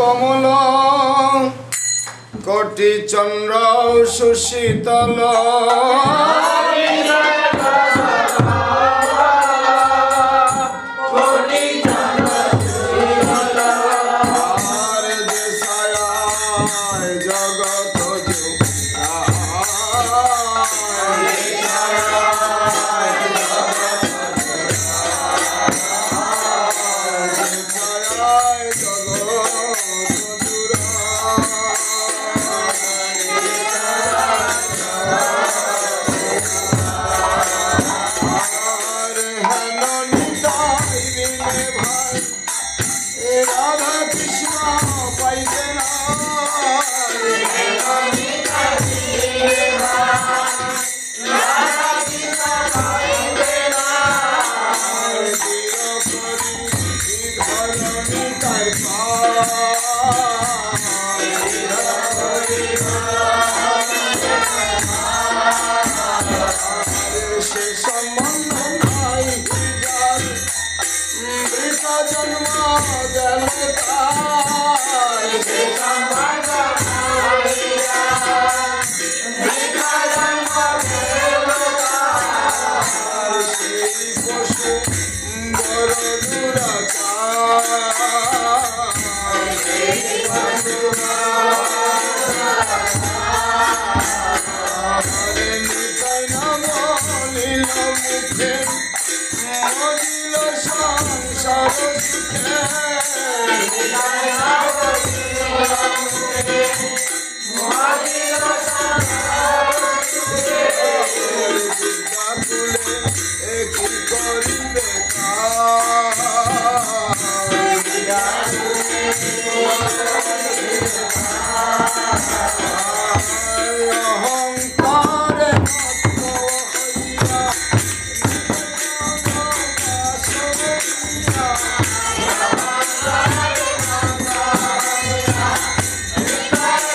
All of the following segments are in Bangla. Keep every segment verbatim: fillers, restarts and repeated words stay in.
কমল কোটি চন্দ্র সুশীতল Bye.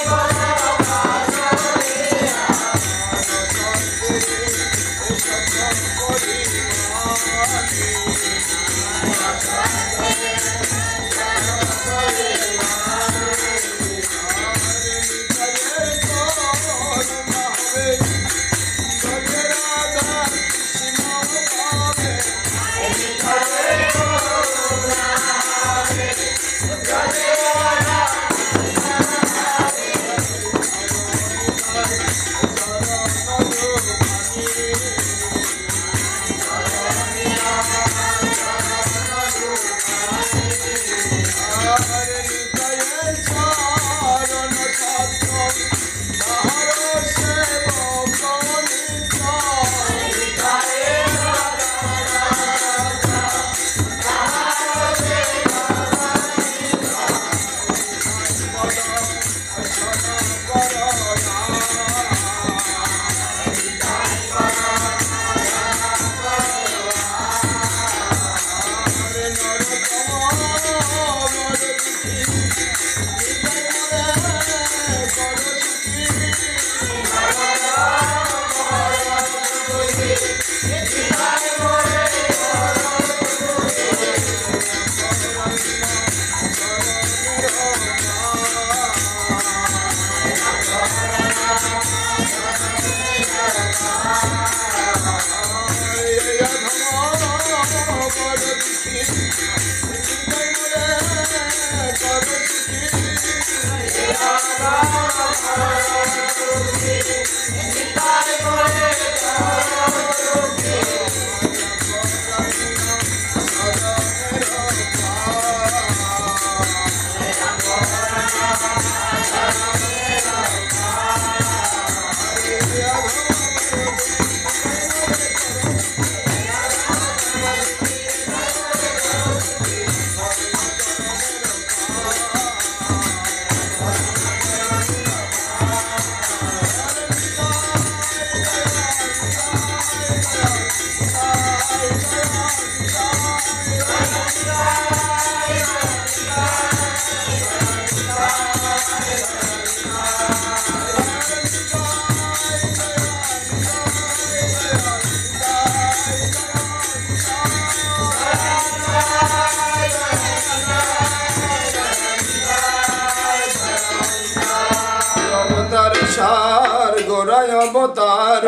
ଅବତାର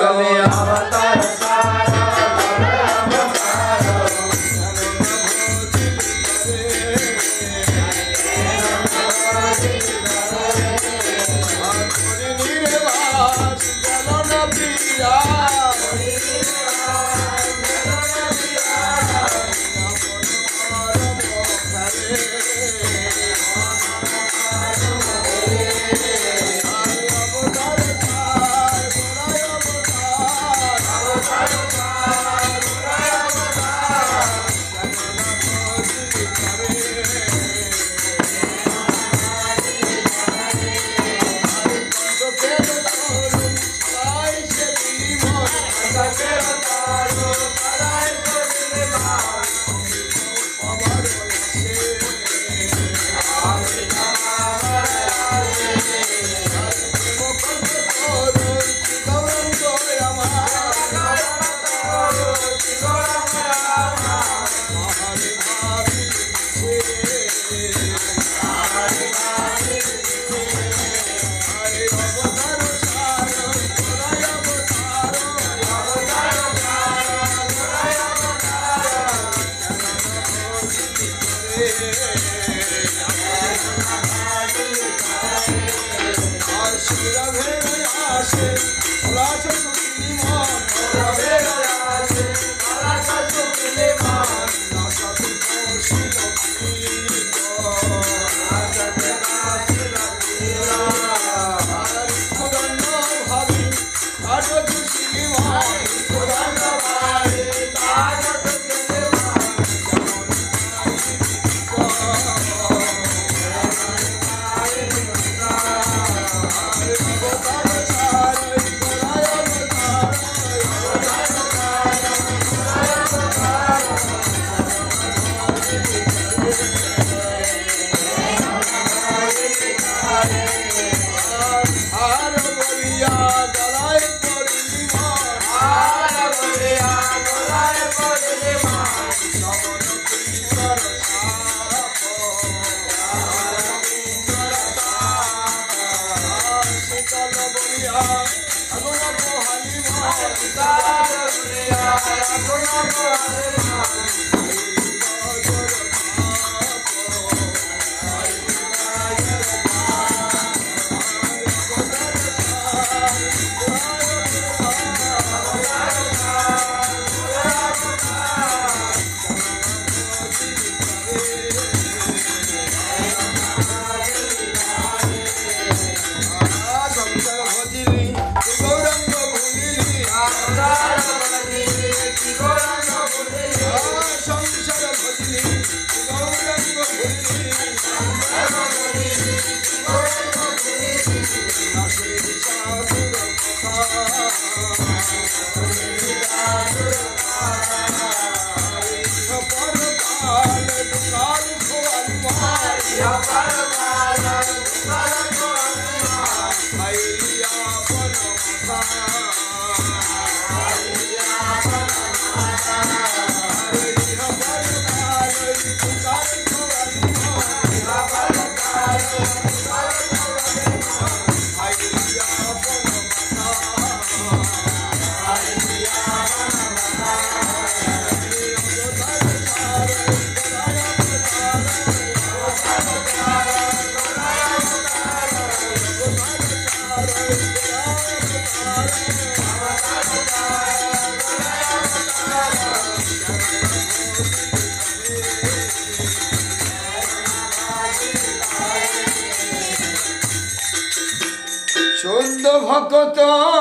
ভকত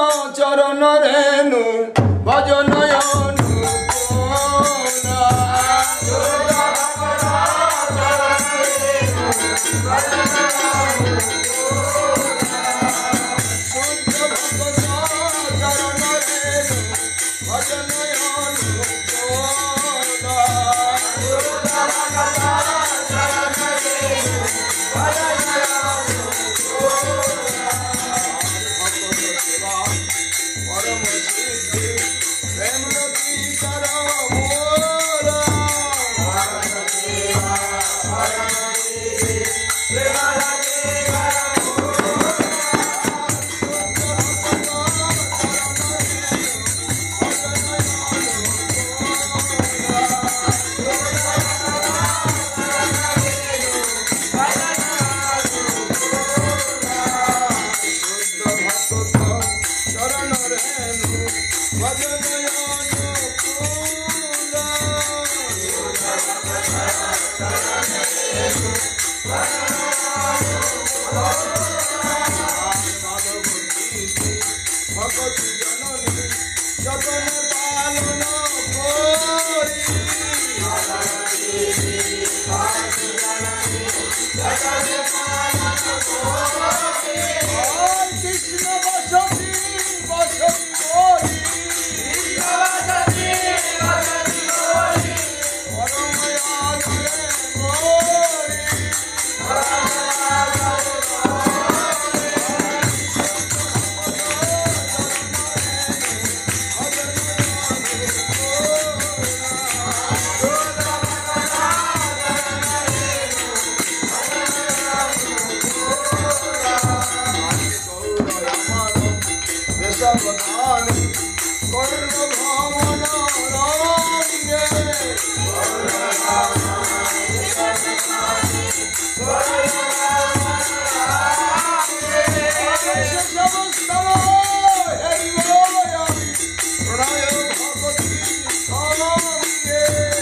চরণ রেণু ভজনয়নু ভগতি জননী যতন পালন করি কৃষ্ণ বসতি বসতি বলি সাবধান কর্ণ ভ্রমণ রঙ্গে সমস্তম প্রণয় ভগতি সঙ্গে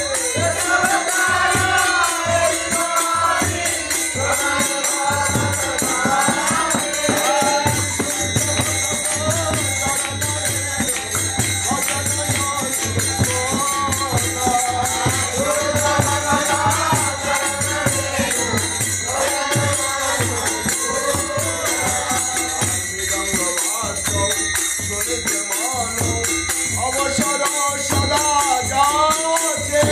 অবসর সদা যাচ্ছে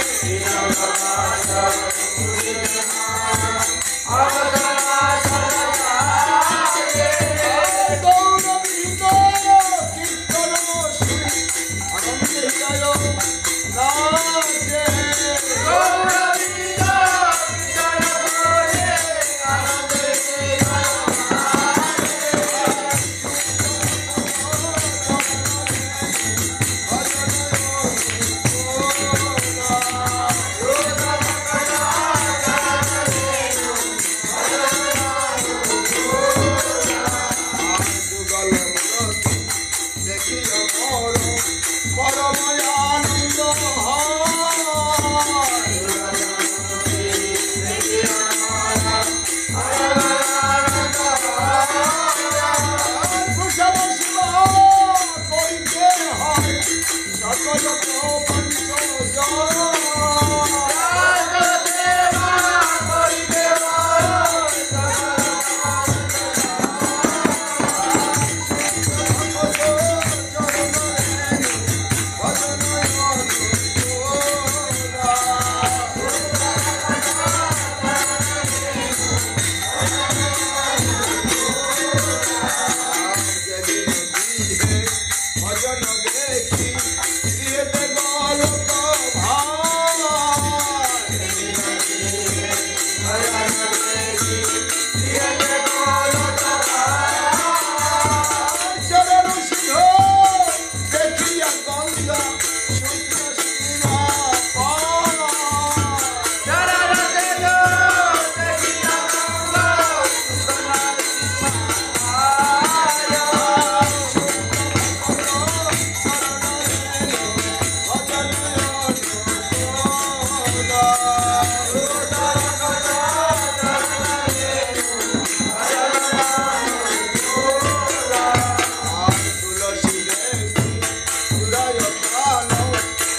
গৌরবিত কীর্তন শুনি আনন্দে হৃদয় নাচে পরমানন্দ কুশল শিব করিতে হয় সকল পঞ্চ ভজন দেখি গৃহেতে গলক চরণ সিংহ দেখিয়া গঙ্গা শুক্র সীমা তুলসী দেবী হৃদয় প্রাণ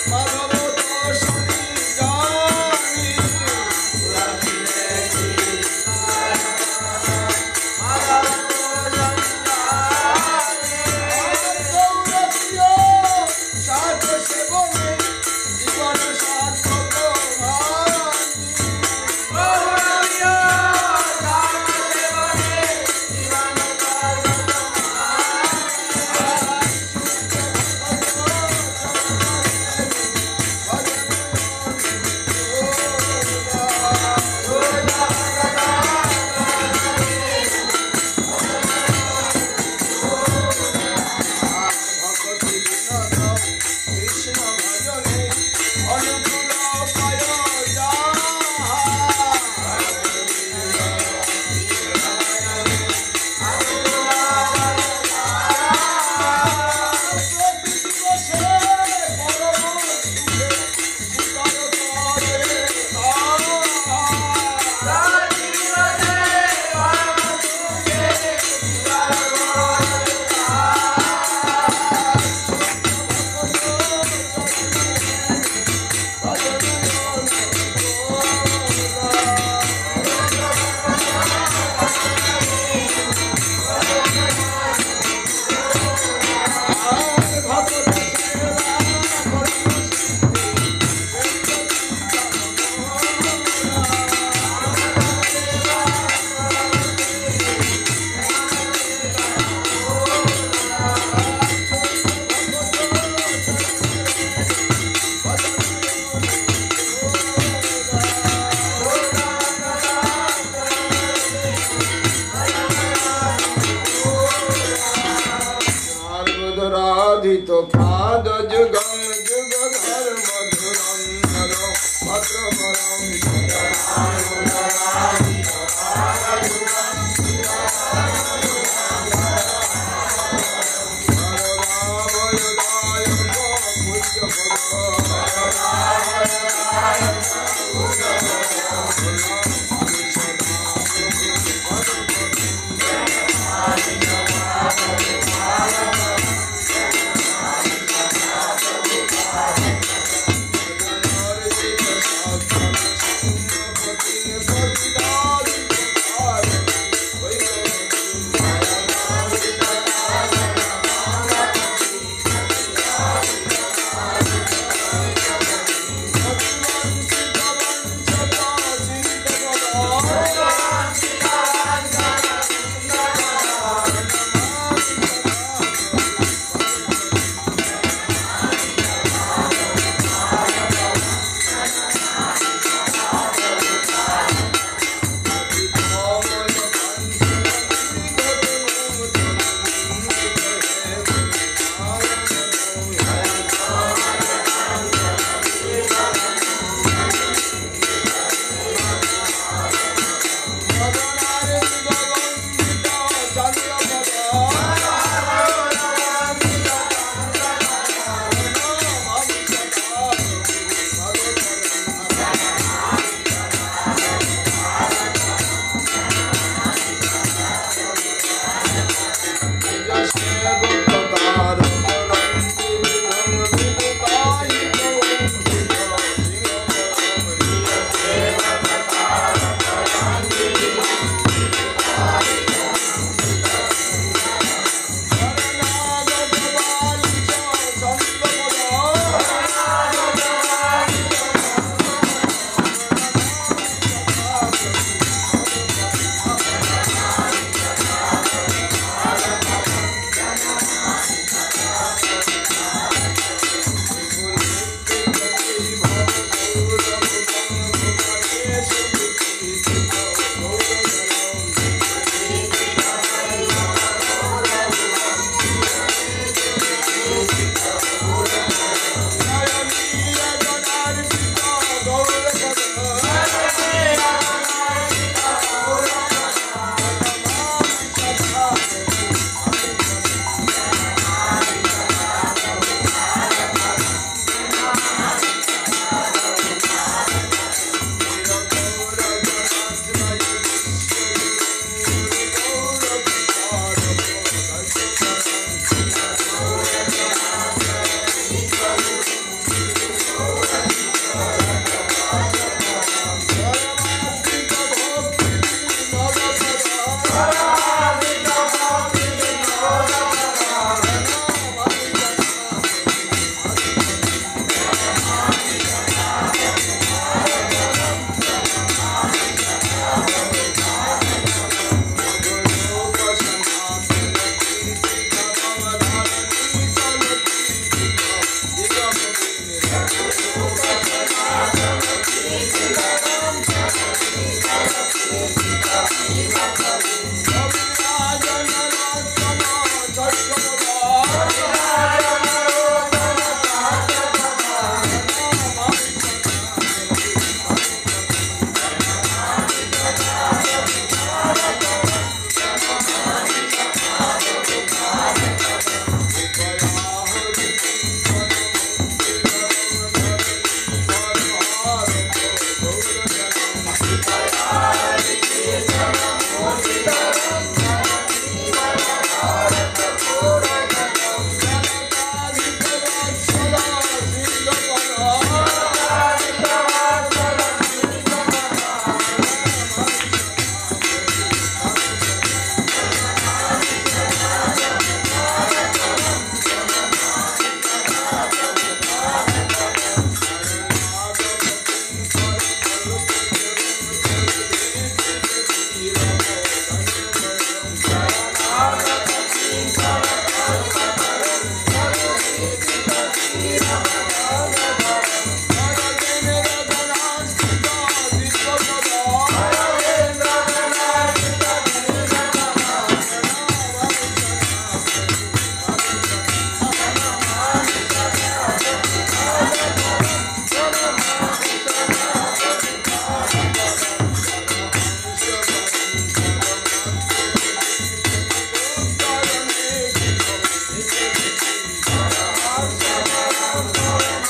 Thank you.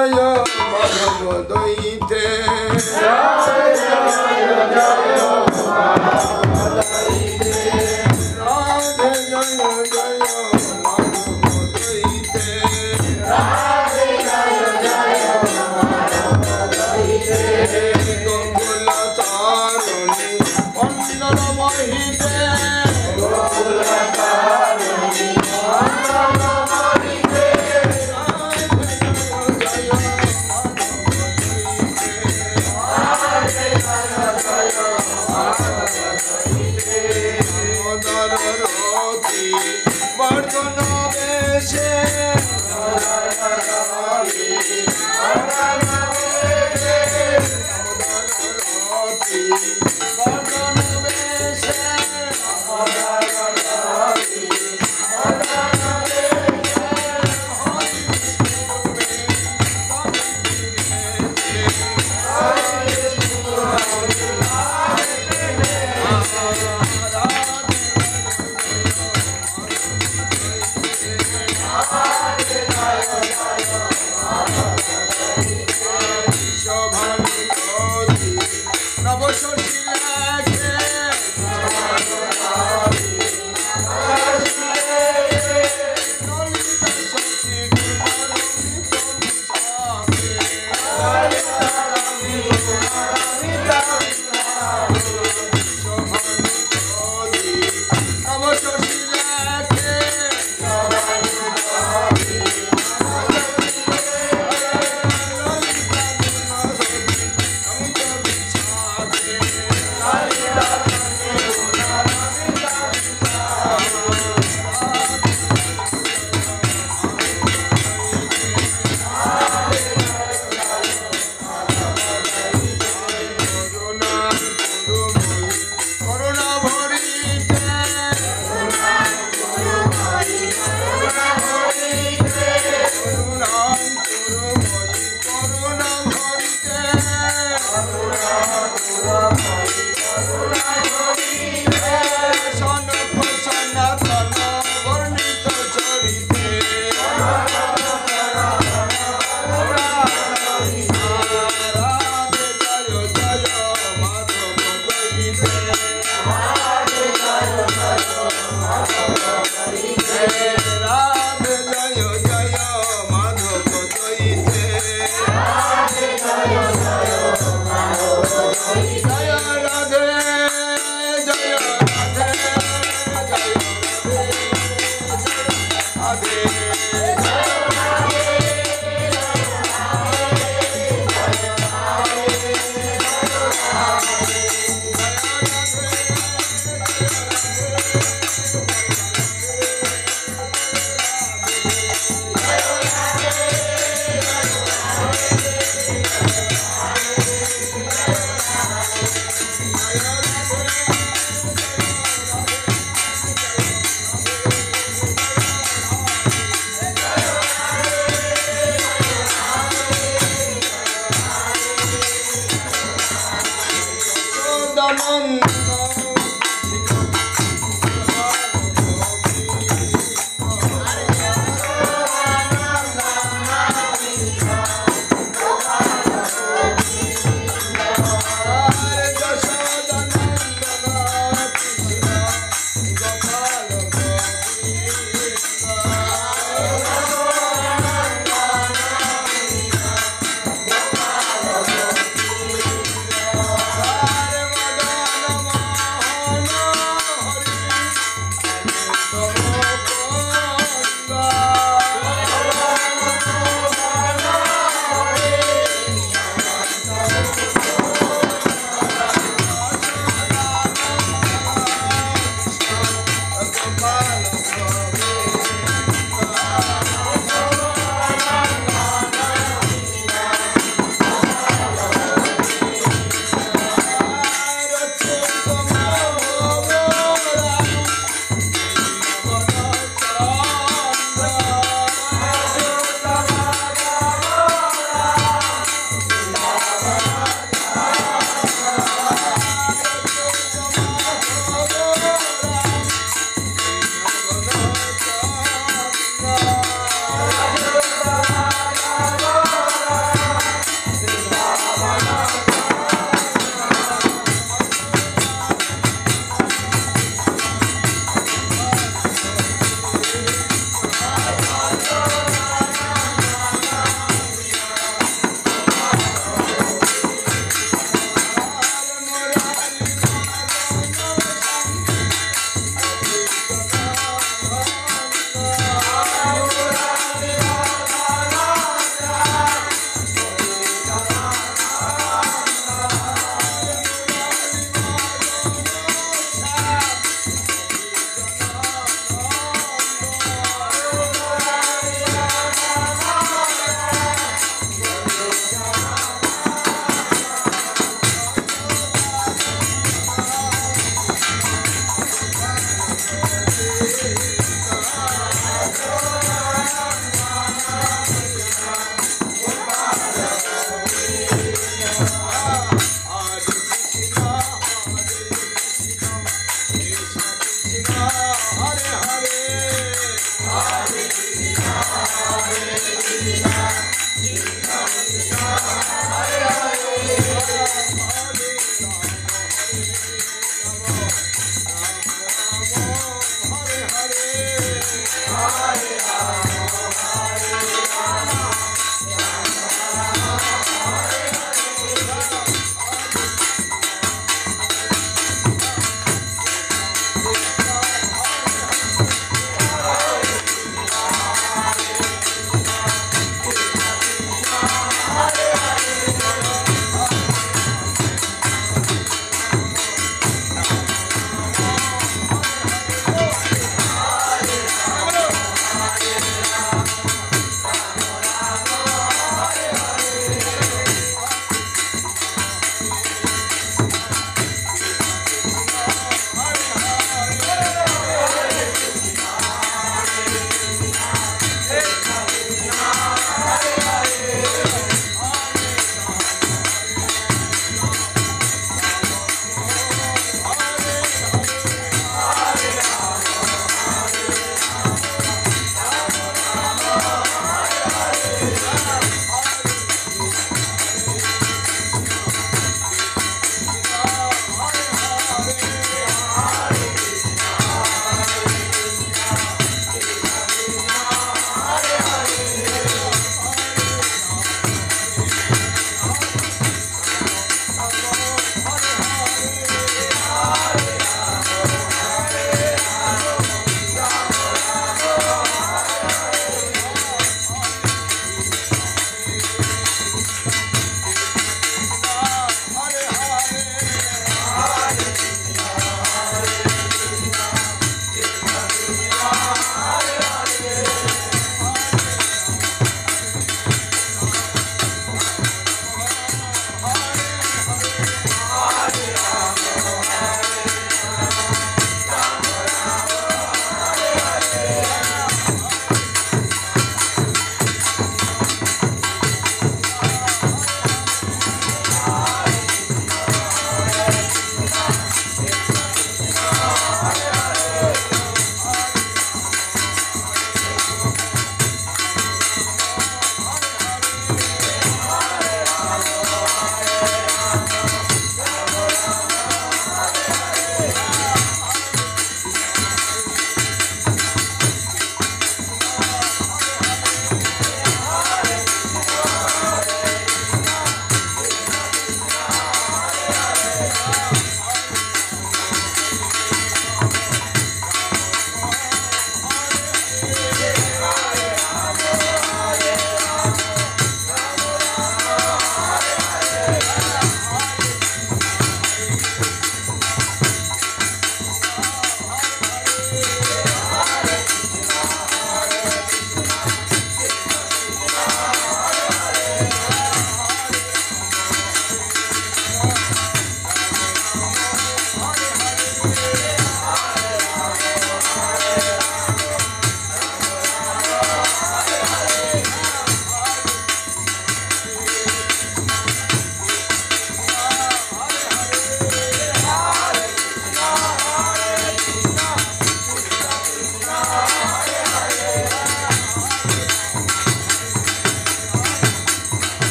জয় মাধব দইতে রাধে জয় জয় মাধব দইতে রাধে জয় জয় মাধব দইতে রাধে জয় জয় মাধব দইতে গোকুল তারণী অঞ্জল মহিতে গোকুল তারণী অঞ্জল মহিতে রাধে জয় জয় মাধব দইতে মদর রতি বর্ধন বেশে রতি বর্ধন বেশে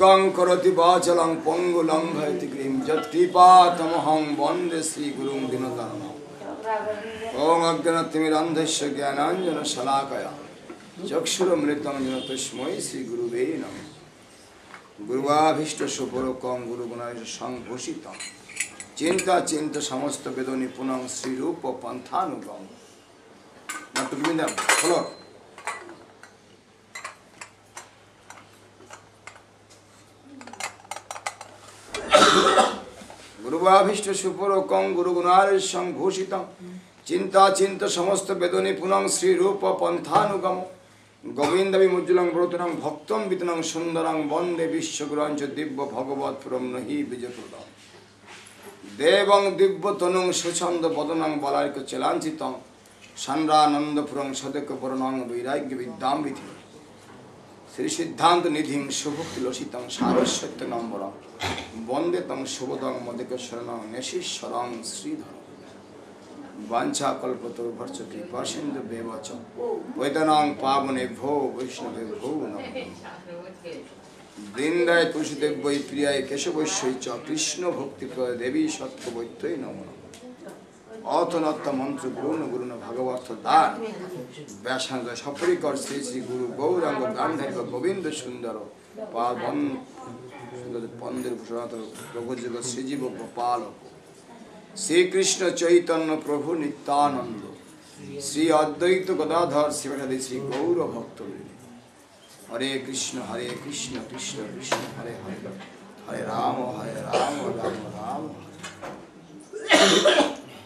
मूकं करोति वाचालं पंगुलं लंघयति यत्कृपातमहं वन्दे श्रीगुरुं दीनतारिणम्। ॐ अज्ञानतिमिरान्धस्य ज्ञानाञ्जनशलाकया चक्षुरुन्मीलितं येन तस्मै श्रीगुरुवे नमः। गुरुवाभीष्टशुभकं गुरुगुणैः संभूषितं चिंता चिंत समस्त वेद निपुणं श्रीरूप पंथानुगम। follow. गुरुवाभीष्ट सुपुरकं गुरुगुणार्य संभूषितं चिंता चिंत समस्त वेद निपुणं श्रीरूप पंथानुगम। गोविंद विमुज्जलं ब्रोतनं भक्तं वितनं सुंदरं वंदे विश्वगुरांच दिव्य भगवत्पुरं नहि विजयप्रदम्। देवं दिव्यतनुं सुछंद बदनं बलार्क चलांचितं संरानंदपुरं सदकपुरनं वैराग्य विद्यां विधि। श्री सिद्धांत निधिं शुभक्तिलसितं सारस्वत्यनम्बरं वंदे तं शुभदं मदिकेशरणं नेशीश्वरं श्रीधरम्। वाञ्छाकल्पतरुभ्यश्च कृपासिन्धुभ्येव च पतितानां पावनेभ्यो वैष्णवेभ्यो नमः। वृंदाय तुलसीदेव वै प्रियाय केशवैश्वै च कृष्ण भक्तिप्रद देवी सत्यवैत्यै नमो नमः। अथनत्त मंत्र गुरुन गुरुन भगवत दान व्यासांग सपरिकर श्री श्री गुरु गौरांग गांधार्य गोविंद सुंदर पावन पंदिर भूषणात प्रभुजग श्रीजीव गोपाल श्री कृष्ण चैतन्य प्रभु नित्यानंद श्री अद्वैत गदाधर शिवराधि श्री गौर भक्त हरे कृष्ण हरे कृष्ण कृष्ण कृष्ण हरे हरे हरे राम हरे राम राम राम हरे।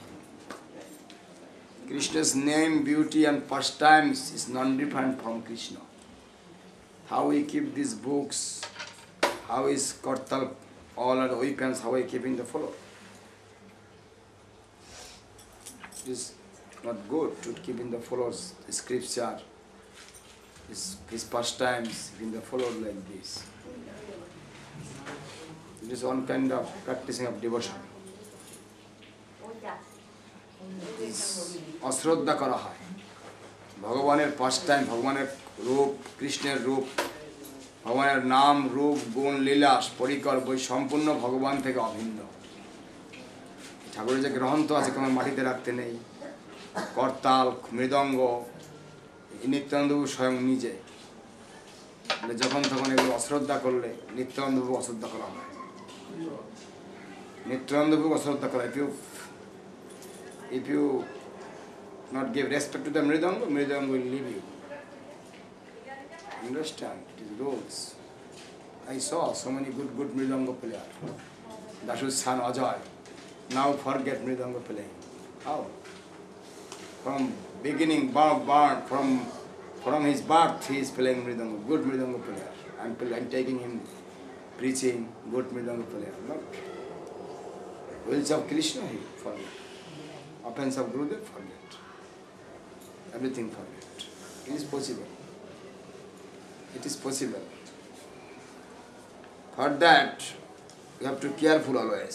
Krishna's name, beauty and pastimes is non-different from Krishna. How we keep these books, how is Kartal, all our weapons, how we keeping the follow. It is not good to keep in the followers the scripture, his, his pastimes in the follower like this. It is one kind of practicing of devotion. अश्रद्धा करा है भगवानेर पास्ट टाइम भगवानेर रूप कृष्णेर रूप भगवानेर नाम रूप गुण लीला परिकर बई सम्पूर्ण भगवान থেকে अभिन्न। ठाकुरेर जे ग्रंथ আছে কোনো মাটিতে রাখতে নেই করতাল মৃদঙ্গ নিত্যানন্দ স্বয়ং নিজে যখন তখন এগুলো অশ্রদ্ধা করলে নিত্যানন্দ অশ্রদ্ধা করা হয় নিত্যানন্দ অশ্রদ্ধা করা। If you not give respect to the mridanga, mridanga will leave you. Understand? It is rules. I saw so many good, good mridanga players. Dashu's son Ajay now forget mridanga playing. How? From beginning, born, born from from his birth, he is playing mridanga. Good mridanga player. I'm, I'm taking him preaching. Good mridanga player. Not wills of Krishna, he forget. Offense of Gurudev, forget. Everything forget. It is possible. It is possible. For that, we have to be careful always.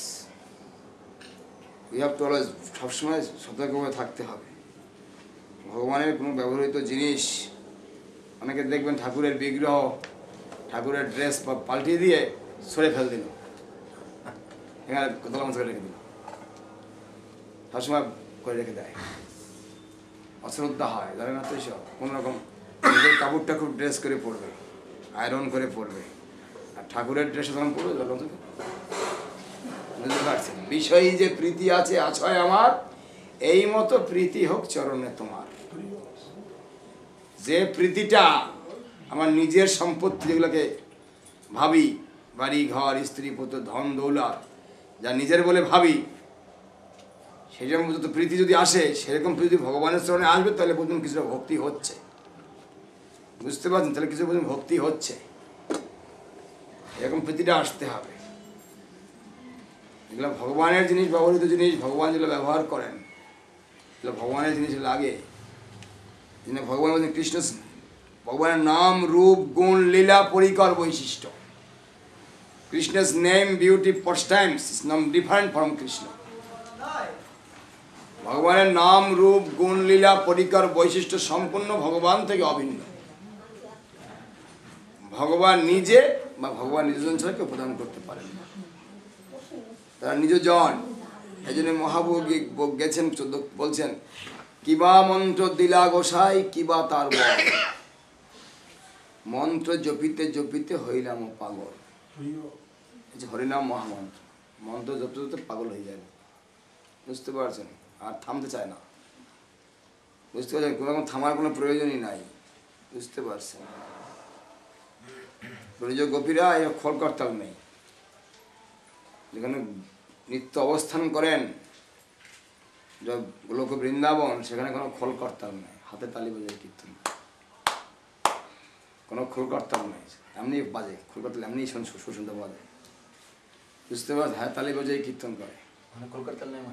We have to always সবসময় সতর্কভাবে থাকতে হবে। ভগবানের কোনো ব্যবহৃত জিনিস অনেকে দেখবেন ঠাকুরের বিগ্রহ ঠাকুরের ড্রেস পাল্টিয়ে দিয়ে সরে ফেল দিল এখানে কোথাও মতো রেখে দিল সবসময় করে রেখে দেয় অশ্রদ্ধা হয় জানে না তো এসব কোনো রকম নিজের কাপড় টাকুর ড্রেস করে পরবে আয়রন করে পরবে আর ঠাকুরের ড্রেস তখন পরবে বুঝতে পারছেন বিষয়ী যে প্রীতি আছে আছয় আমার এই মতো প্রীতি হোক চরণে তোমার। যে প্রীতিটা আমার নিজের সম্পত্তি যেগুলোকে ভাবি বাড়ি ঘর স্ত্রী পুত্র ধন দৌলত যা নিজের বলে ভাবি সেরকম যত প্রীতি যদি আসে সেরকম প্রীতি ভগবানের চরণে আসবে তাহলে বুঝুন কিছুটা ভক্তি হচ্ছে। বুঝতে পারছেন তাহলে কিছু বুঝুন ভক্তি হচ্ছে এরকম প্রীতিটা আসতে হবে। এগুলো ভগবানের জিনিস ব্যবহৃত জিনিস ভগবান যেগুলো ব্যবহার করেন এগুলো ভগবানের জিনিস লাগে যিনি ভগবান বলছেন কৃষ্ণ ভগবানের নাম রূপ গুণ লীলা পরিকর বৈশিষ্ট্য। কৃষ্ণ's name beauty pastimes is not different from Krishna. ভগবানের নাম রূপ গুণ লীলা পরিকর বৈশিষ্ট্য সম্পূর্ণ ভগবান থেকে অভিন্ন। ভগবান নিজে বা ভগবান নিজজন ছাড়া কেউ প্রদান করতে পারেন না, তারা নিজজন। এই জন্য মহাবুব গেছেন চোদ্দ বলছেন, কিবা মন্ত্র দিলা গোসাই কিবা তার বল, মন্ত্র জপিতে জপিতে হইলাম পাগল। হরিনাম মহামন্ত্র, মন্ত্র জপতে জপতে পাগল হয়ে যাবে, বুঝতে পারছেন? আর থামতে চায় না, বুঝতে পারছেন? কোনো রকম থামার কোনো প্রয়োজনই নাই, বুঝতে পারছেন? ব্রজ গোপীরা এর খোলকর্তাল নেই, যেখানে নিত্য অবস্থান করেন লোক বৃন্দাবন, সেখানে কোনো খোলকর্তাল নেই, হাতে তালি বাজে কীর্তন, কোনো খোলকর্তাল নেই, এমনি বাজে খোলকর্তাল, এমনি শুনতে বাজে, বুঝতে পারছ? হ্যাঁ, তালি বাজে কীর্তন করে, খোলকর্তাল নেই,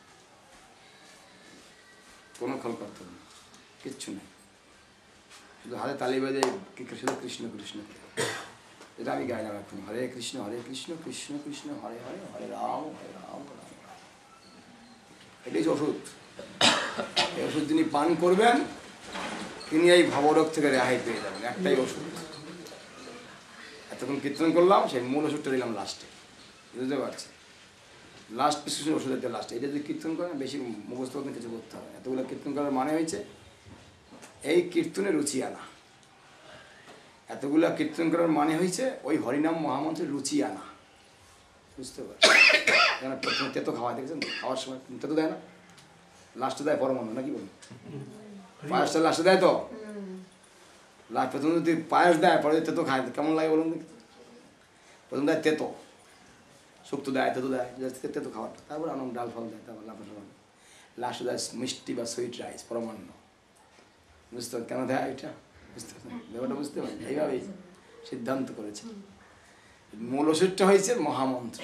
কোনো খোলকর্তাল নেই, কিচ্ছু নেই, শুধু হাতে তালি বাজে, শুধু কৃষ্ণ কৃষ্ণ। এটা আমি গাইলাম এখন, হরে কৃষ্ণ হরে কৃষ্ণ কৃষ্ণ কৃষ্ণ হরে হরে, হরে রাম হরে রাম রাম। এটাই ওষুধ। এই ওষুধ যিনি পান করবেন তিনি এই ভবরোগ থেকে রেহাই পেয়ে যাবেন, একটাই ওষুধ। এতক্ষণ কীর্তন করলাম, সেই মূল ওষুধটা দিলাম লাস্টে, বুঝতে পারছি? লাস্ট প্রেসক্রিপশন ওষুধের দিয়ে লাস্টে। এটা যদি কীর্তন করেন বেশি মুখস্থ করতে কিছু করতে হবে। এতগুলো কীর্তন করার মানে হয়েছে এই কীর্তনে রুচি আনা, এতগুলা কীর্তন করার মানে হয়েছে ওই হরিনাম মহামন্ত্রের রুচি আনা, বুঝতে পারছি? প্রথমে তেতো খাওয়া দেখেছেন, খাওয়ার সময় তেতো দেয় না, লাস্টে দেয় পরমান্ন, নাকি বলুন? পায়েসটা লাস্টে দেয় তো, লাস্ট প্রথম যদি পায়েস দেয় পরে যদি তেতো খায় কেমন লাগে বলুন দেখি? প্রথম দেয় তেতো, শুক্তো দেয়, তেতো দেয়, তেতো খাওয়াটা, তারপর আনন্দ ডাল ফল দেয়, তারপর লাফা সামান, লাস্টে দেয় মিষ্টি বা সুইট রাইস, পরমান্ন, বুঝতে কেন দেয় এটা? বুঝতে পারছেন ব্যাপারটা? বুঝতে পারেন? এইভাবেই সিদ্ধান্ত করেছে। মূল ওষুধটা হয়েছে মহামন্ত্র,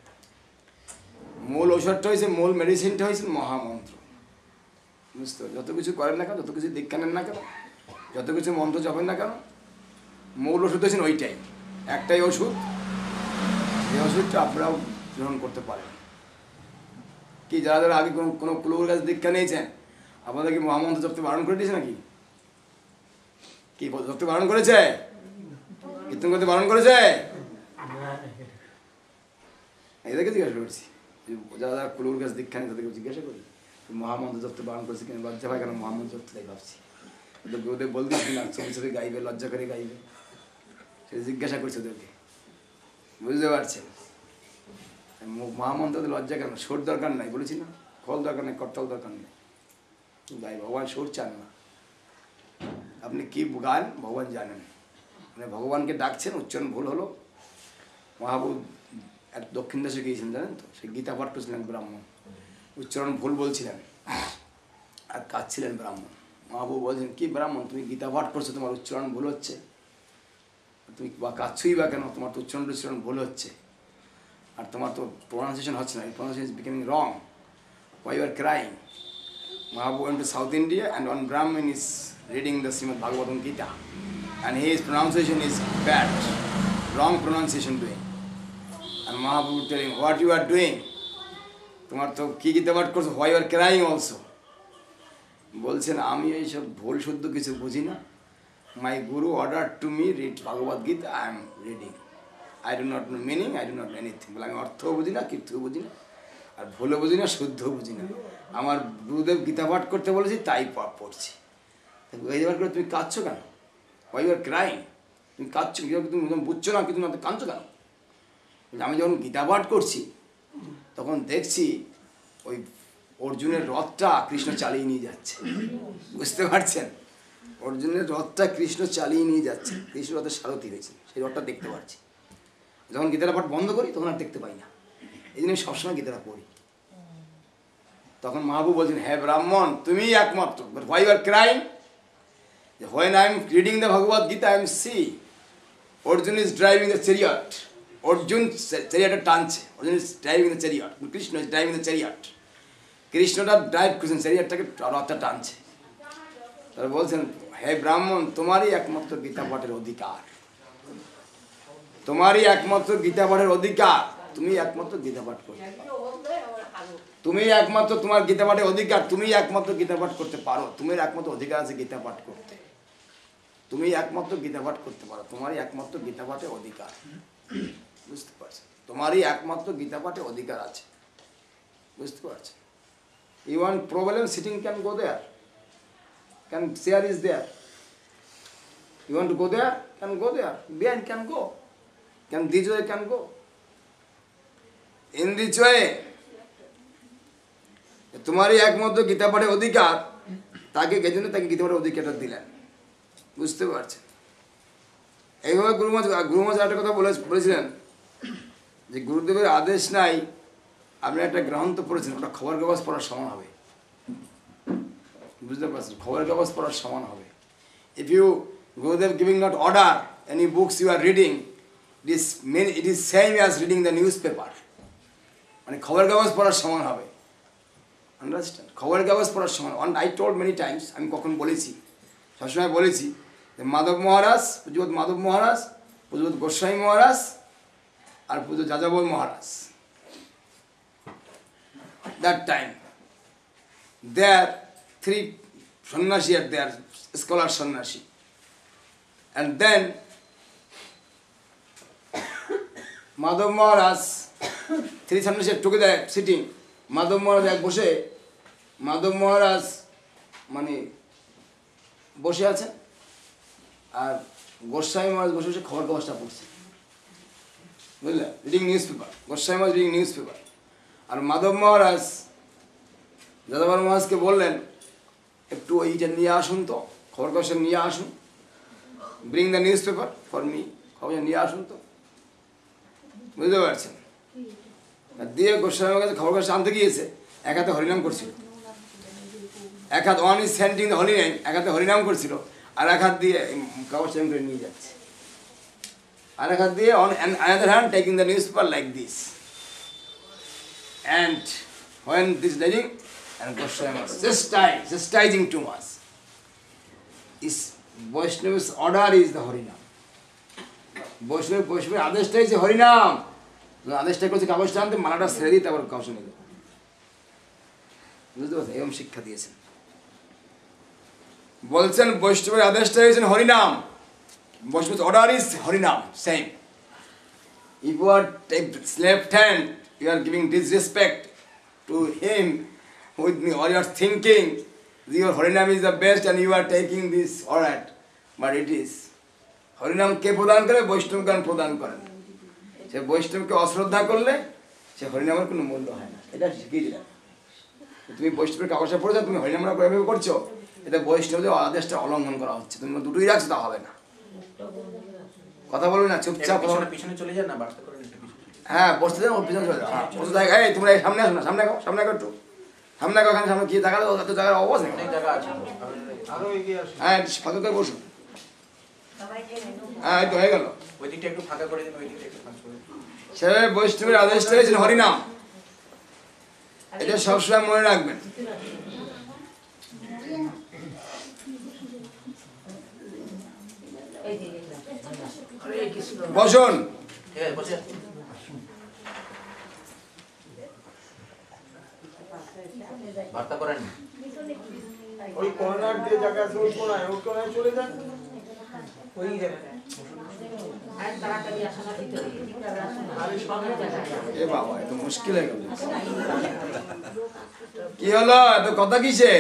মূল ওষুধটা হয়েছে, মূল মেডিসিনটা হয়েছে মহামন্ত্র, বুঝতে পারেন? যত কিছু করেন না কেন, যত কিছু দীক্ষা নেন না কেন, যত কিছু মন্ত্র জপেন না কেন, মূল ওষুধ হয়েছেন ওইটাই, একটাই ওষুধ। এই ওষুধটা আপনারাও গ্রহণ করতে পারেন। কি যারা যারা আগে কোনো কোনো কুলগুরুর কাছে দীক্ষা নিয়েছেন, আপনাদের কি মহামন্ত্র জপতে বারণ করে দিয়েছে নাকি? কি জপতে বারণ করেছে? কীর্তন করতে বারণ করেছে? এদেরকে জিজ্ঞাসা করছি, যারা যারা কুলগুরুর কাছে দীক্ষা নেই তাদেরকে জিজ্ঞাসা করি মহামন্ত্র জপতে বারণ করেছে কেন, লজ্জা পায় কেন মহামন্ত্র জপতে, তাই ভাবছি। ওদের বলতে না, ছবি ছবি গাইবে, লজ্জা করে গাইবে, সে জিজ্ঞাসা করছে ওদেরকে, বুঝতে পারছেন? মহামন্ত্র লজ্জা কেন? সুর দরকার নাই, বলেছি না? খোল দরকার নেই, করতাল দরকার নেই, গাই ভগবান সুর চান না। আপনি কি গান ভগবান জানেন, মানে ভগবানকে ডাকছেন, উচ্চারণ ভুল হলো। মহাবুব এক দক্ষিণ দেশে গিয়েছিলেন জানেন তো, সে গীতা পাঠ করছিলেন ব্রাহ্মণ, উচ্চারণ ভুল বলছিলেন আর কাঁদছিলেন ব্রাহ্মণ। মহাবুব বলছেন, কি ব্রাহ্মণ তুমি গীতা পাঠ করছো, তোমার উচ্চারণ ভুল হচ্ছে, তুমি বা কাঁদছই বা কেন, তোমার তো উচ্চারণ উচ্চারণ ভুল হচ্ছে, আর তোমার তো প্রোনাউন্সিয়েশন হচ্ছে না, pronunciation is becoming wrong, why you are crying? Mahaprabhu went to South India and one Brahmin is reading the Srimad Bhagavatam Gita and his pronunciation is bad, wrong pronunciation doing, and Mahaprabhu telling what you are doing, তোমার তো কি গীতা পাঠ করছো, why you are crying also? বলছেন আমি এইসব ভুল শুদ্ধ কিছু বুঝি না, my guru ordered to me read Bhagavad Gita, I am reading, I do not know meaning, I do not know anything. বলে আমি অর্থও বুঝি না, কীর্তিও বুঝি না, আর ভুলও বুঝি না, শুদ্ধও বুঝি না, আমার গুরুদেব গীতা পাঠ করতে বলেছি তাই পড়ছি। গীতা পাঠ করে তুমি কাঁদছো কেন? why you are crying? তুমি কাঁদছো, তুমি বুঝছো না, কিন্তু না কাঁদছো কেন? আমি যখন গীতা পাঠ করছি তখন দেখছি ওই অর্জুনের রথটা কৃষ্ণ চালিয়ে নিয়ে যাচ্ছে, বুঝতে পারছেন? অর্জুনের রথটা কৃষ্ণ চালিয়ে নিয়ে যাচ্ছে, কৃষ্ণ রথের সারথি হয়েছে, সেই রথটা দেখতে পাচ্ছি। যখন গীতাটা পাঠ বন্ধ করি তখন আর দেখতে পাই না, এই জন্য আমি সবসময় গীতাটা পড়ি। তখন মহাবুব বলছেন, হ্যাঁ ব্রাহ্মণ তুমিই একমাত্র, but why you are crying? When I am reading the Bhagavad Gita, I am see Arjun is driving the chariot, Arjun চ্যারিয়টটা টানছে, Arjun is driving the chariot, Krishna is driving the chariot, কৃষ্ণটা ড্রাইভ করছেন চ্যারিয়টটাকে, রথটা টানছে। তারা বলছেন, হে ব্রাহ্মণ তোমারই একমাত্র গীতা পাঠের অধিকার, তোমারই একমাত্র গীতা পাঠের অধিকার, তুমি একমাত্র গীতা পাঠ করতে পারো, তুমি একমাত্র তোমার গীতা পাঠের অধিকার, তুমি একমাত্র গীতা পাঠ করতে পারো, তুমি একমাত্র অধিকার আছে গীতা পাঠ করতে, তুমি একমাত্র গীতা পাঠ করতে পারো, তোমারই একমাত্র গীতা পাঠে অধিকার, বুঝতে পারছো? তোমারই একমাত্র গীতা পাঠে অধিকার আছে, বুঝতে পারছো? Even problem sitting can go there, can chair is there, you want to go there, can go there, behind can go, can this way can go, in this way. তোমারই একমাত্র গীতা পাঠে অধিকার, তাকে কে জন্য তাকে গীতা পাঠের অধিকারটা দিলেন, বুঝতে পারছেন? এইভাবে গুরুমহারাজ গুরুমহারাজ একটা কথা বলে বলেছিলেন যে গুরুদেবের আদেশ নাই, আপনি একটা গ্রন্থ পড়েছেন, ওটা খবর কাগজ পড়ার সমান হবে, বুঝতে পারছেন? খবর কাগজ পড়ার সমান হবে। If you Gurudev giving not order any books you are reading, it is mean it is same as reading the newspaper, মানে খবর কাগজ পড়ার সমান হবে, আন্ডারস্ট্যান্ড? খবর কাগজ পড়ার সমান। On I told many times, আমি কখন বলেছি, সবসময় বলেছি যে মাধব মহারাজ, পুজোত মাধব মহারাজ, পুজোত গোস্বামী মহারাজ আর পুজো যাযাবর মহারাজ, that time there three sannyasi are there, scholar sannyasi, and then Madhav Maharaj, three sannyasi are together sitting, Madhav Maharaj এক বসে, মাধব মহারাজ মানে বসে আছেন আর গোস্বামী মহারাজ বসে বসে খবর কাগজটা পড়ছে, বুঝলেন? Reading newspaper, Goswami Maharaj reading newspaper. আর মাধব মহারাজ যাদবর মহারাজকে বললেন একটু ওইটা নিয়ে আসুন, তো খবর কাগজটা নিয়ে আসুন, bring the newspaper for me, খবরটা নিয়ে আসুন তো, বুঝতে পারছেন? দিয়ে গোস্বামীর কাছে খবর কাগজটা আনতে গিয়েছে, এক হাতে হরিনাম করছিল, এক হাত one is chanting the Hari name, এক হাতে হরিনাম করছিল, আর এক হাত দিয়ে কাগজটা এমন করে নিয়ে যাচ্ছে, আর এক হাত দিয়ে on another hand taking the newspaper like this. And when this reading and Goswami was chastising, chastising too much, is Vaishnava's order is the Harinam. Vaishnava Vaishnava আদেশটা is হরিনাম, আদেশটা করছে কাগজটা আনতে, মালাটা ছেড়ে দিতে আবার কাগজ নিতে, বুঝতে পারছেন? এরকম শিক্ষা দিয়েছেন, বলছেন বৈষ্ণবের আদেশটা হয়েছেন হরিনাম, বৈষ্ণবের order is Harinam same. If you are take left hand, you are giving disrespect to him with me, or you are thinking your Harinam is the best and you are taking this, alright, but it is Harinam কে প্রদান করে? বৈষ্ণবগণ প্রদান করেন। সে বৈষ্ণবকে অশ্রদ্ধা করলে সে হরিনামের কোনো মূল্য হয় না, এটা শিখিয়ে দিলাম। তুমি বৈষ্ণবের কাগজটা পড়েছো, তুমি হরিনামটা এভাবে করছো, এটা বৈষ্ণবদের আদেশটা অলঙ্ঘন করা হচ্ছে, তুমি দুটোই রাখছো, তা হবে না। কথা বলবে না, চুপচাপ পিছনে চলে যান না, বার্তা করেন একটু পিছনে। হ্যাঁ, বসতে দেন, ওর পিছনে চলে যাও। হ্যাঁ, বসতে জায়গা, এই তোমরা সামনে আসো না, সামনে গাও, সামনে গাও একটু, সামনে গাও, ওখানে সামনে কি দেখা যাবে, অত জায়গার অবস্থা অনেক জায়গা আছে, আরো এগিয়ে আসুন। হ্যাঁ, ফাঁকা করে বসুন। হ্যাঁ, এই তো হয়ে গেল। ওই দিকটা একটু ফাঁকা করে দিন, ওই দিকটা একটু ফাঁকা করে দিন। সে বৈষ্ণবের আদেশটা হয়েছেন হরিনাম, এটা সবসময় মনে রাখবেন। বসুন। ঠিক আছে, বসে বার্তা করেন। ওই কর্নার দিয়ে জায়গা আছে, ওই কোনায়, ওই কোনায় চলে যান, ওই জায়গায়। এ বাবা, এত মুশকিল হয়ে গেল। কি হলো, এত কথা কিসের?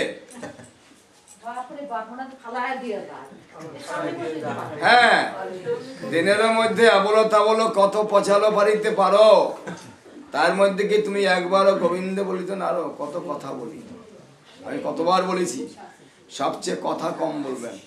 হ্যাঁ, দিনের মধ্যে আবলো তাবলো কত পচালো পারিতে পারো, তার মধ্যে কি তুমি একবারও গোবিন্দ বলিত না? আরো কত কথা বলি, আমি কতবার বলেছি, সবচেয়ে কথা কম বলবেন,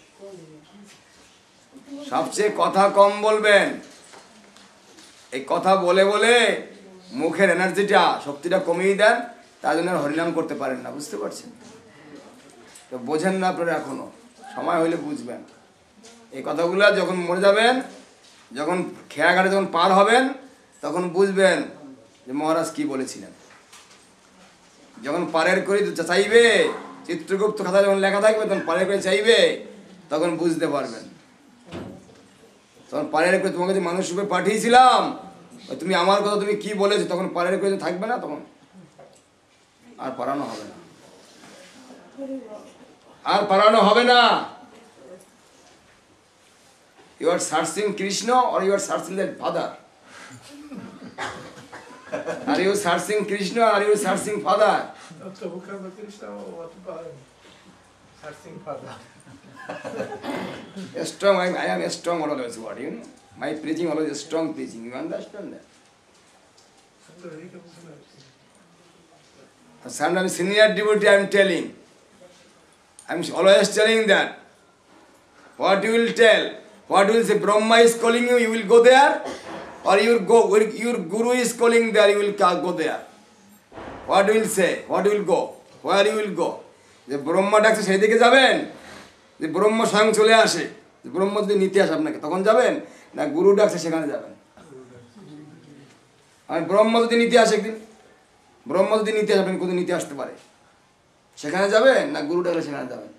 সবচেয়ে কথা কম বলবেন। এই কথা বলে বলে মুখের এনার্জিটা, শক্তিটা কমিয়ে দেন, তার জন্য হরিনাম করতে পারেন না, বুঝতে পারছেন? তো বোঝেন না আপনারা, এখনো সময় হইলে বুঝবেন। এই কথাগুলো যখন মরে যাবেন, যখন খেয়াঘাটে যখন পার হবেন, তখন বুঝবেন যে মহারাজ কি বলেছিলেন। যখন পারের করে চাইবে, চিত্রগুপ্ত খাতা যখন লেখা থাকবে, তখন পারের করে চাইবে, তখন বুঝতে পারবেন। তখন পারের করে তোমাকে যে মানুষ রূপে পাঠিয়েছিলাম, তুমি আমার কথা তুমি কি বলেছো, তখন পারের করে থাকবে না, তখন আর পারানো হবে না, আর পারানো হবে না। You are searching Krishna or you are searching that father? Are you searching Krishna or are you searching father? Not to become a Krishna or what about him? Searching father. A strong, I, I am a strong always word, you know. My preaching always is strong preaching, you understand that? Sometimes senior devotee I am telling, I am always telling that. What you will tell, what you will say, Brahma is calling you, you will go there, or your go, your guru is calling there, you will go there. What you will say, what you will go, where you will go. যে ব্রহ্মা ডাকছে সেই দিকে যাবেন, যে ব্রহ্ম স্বয়ং চলে আসে, যে ব্রহ্ম যদি নিতে আসে আপনাকে তখন যাবেন, না গুরু ডাকছে সেখানে যাবেন? আমি ব্রহ্ম যদি নিতে আসে একদিন, ব্রহ্ম যদি নিতে আসবেন কোথাও নিতে আসতে পারে, সেখানে যাবেন না গুরু ডাকলে সেখানে যাবেন?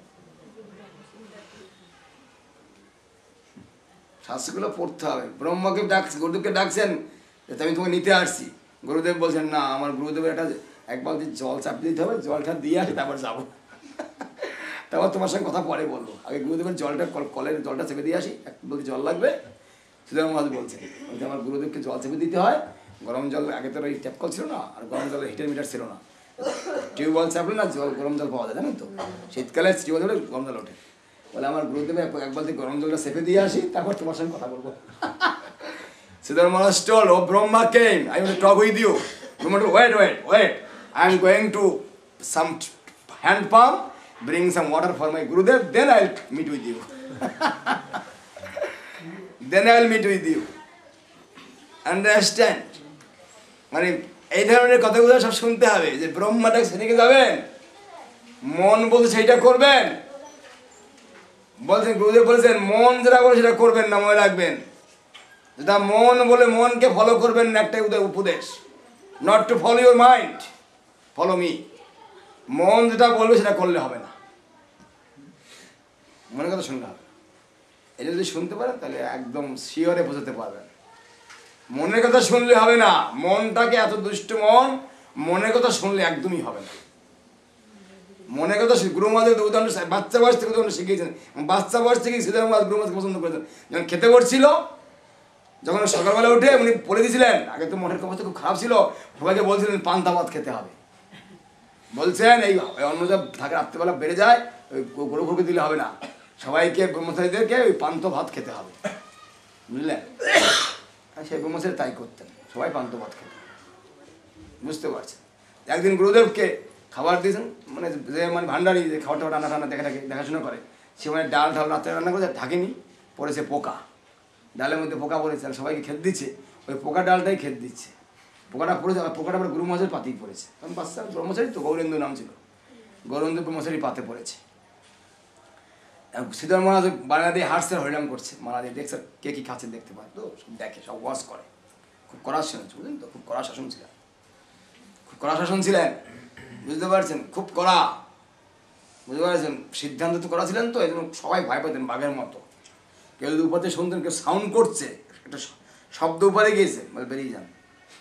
শাস্ত্রগুলো পড়তে হবে। ব্রহ্মকে ডাকছে, গুরুদেবকে ডাকছেন যে আমি তোমাকে নিতে আসছি, গুরুদেব বলছেন না আমার গুরুদেবের একটা এক বালতি জল চাপিয়ে দিতে হবে, জলটা দিয়ে আসি তারপর যাবো, তারপর তোমার সঙ্গে কথা পরে বলবো, আগে গুরুদেবের জলটা কলের জলটা চেপে দিয়ে আসি, এক বলতে জল লাগবে। সুতরাং মহারাজ বলছে বলতে আমার গুরুদেবকে জল চেপে দিতে হয়, গরম জল, আগে তো ওই ট্যাপ কল ছিল না, আর গরম জলের হিটার মিটার ছিল না, টিউবওয়েল চাপলে না জল গরম জল পাওয়া যায়, জানেন তো, শীতকালে টিউবওয়েল হলে গরম জল ওঠে। বলে আমার গুরুদেবে এক বালতি গরম জলটা চেপে দিয়ে আসি তারপর তোমার সঙ্গে কথা বলবো। Siddhartha Maharaj told, oh Brahma came, I want to talk with you. Brahma told, wait, wait, wait, I am going to some hand pump, bring some water for my Gurudev, then I will meet with you. Then I will meet with you. Understand? মানে এই ধরনের কথাগুলো সব শুনতে হবে, যে ব্রহ্মাটা সেদিকে যাবেন, মন বলছে সেইটা করবেন। বলছেন গুরুদেব বলেছেন মন যেটা বলে সেটা করবেন না, মনে রাখবেন। যেটা মন বলে মনকে ফলো করবেন না, একটাই উপদেশ, not to follow your mind, follow me. মন যেটা বলবে সেটা করলে হবে না, মনের কথা শুনতে হবে। এটা যদি শুনতে পারেন তাহলে একদম শিওরে বোঝাতে পারবেন। মনের কথা শুনলে হবে না, মনটাকে এত দুষ্ট মন, মনের কথা শুনলে একদমই হবে না। মনের কথা গুরু মহাদেব উদাহরণ বাচ্চা বয়স থেকে উদাহরণ শিখিয়েছেন, বাচ্চা বয়স থেকে সিদ্ধার্থ মহারাজ গুরু মহারাজকে পছন্দ করেছেন। যখন খেতে বসছিল, যখন সকালবেলা উঠে উনি বলে দিয়েছিলেন, আগে তো মঠের অবস্থা খুব খারাপ ছিল, সবাইকে বলছিলেন পান্তা ভাত খেতে হবে, বলছেন এই অন্ন যা থাকে রাত্রেবেলা বেড়ে যায়, ওই গরু গরুকে দিলে হবে না, সবাইকে ব্রহ্মচারীদেরকে ওই পান্ত ভাত খেতে হবে, বুঝলেন? সেই ব্রহ্মচারী তাই করতেন, সবাই পান্ত ভাত খেতেন, বুঝতে পারছেন? একদিন গুরুদেবকে খাবার দিয়েছেন, মানে যে মানে ভান্ডারি যে খাবারটা রান্না টান্না দেখা থাকে দেখাশোনা করে, সে মানে ডাল ঢাল রাত্রে রান্না করে ঢাকেনি, পড়েছে পোকা, ডালের মধ্যে পোকা পড়েছে, আর সবাইকে খেতে দিচ্ছে, ওই পোকা ডালটাই খেতে দিচ্ছে, পোকাটা পড়েছে, আর পোকাটা আবার গুরু মহারাজের পাতেই পড়েছে, কারণ বাচ্চা ব্রহ্মচারী তো, গৌরেন্দ্র নাম ছিল, গৌরেন্দ্র ব্রহ্মচারী পাতে পড়েছে। সিদ্ধার্থ মহারাজ বানা দিয়ে হাসছে, হরিনাম করছে, মারা দিয়ে দেখছে কে কী খাচ্ছে দেখতে পায় তো, সব দেখে, সব ওয়াশ করে, খুব কড়া শাসন, বুঝলেন তো, খুব কড়া শাসন ছিলেন, খুব কড়া শাসন ছিলেন, বুঝতে পারছেন, খুব কড়া, বুঝতে পারছেন? সিদ্ধান্ত তো করা ছিলেন তো, এই জন্য সবাই ভয় পেতেন বাঘের মতো। কেউ যদি উপরে শুনতেন কেউ সাউন্ড করছে, একটা শব্দ উপরে গিয়েছে, বলে বেরিয়ে যান।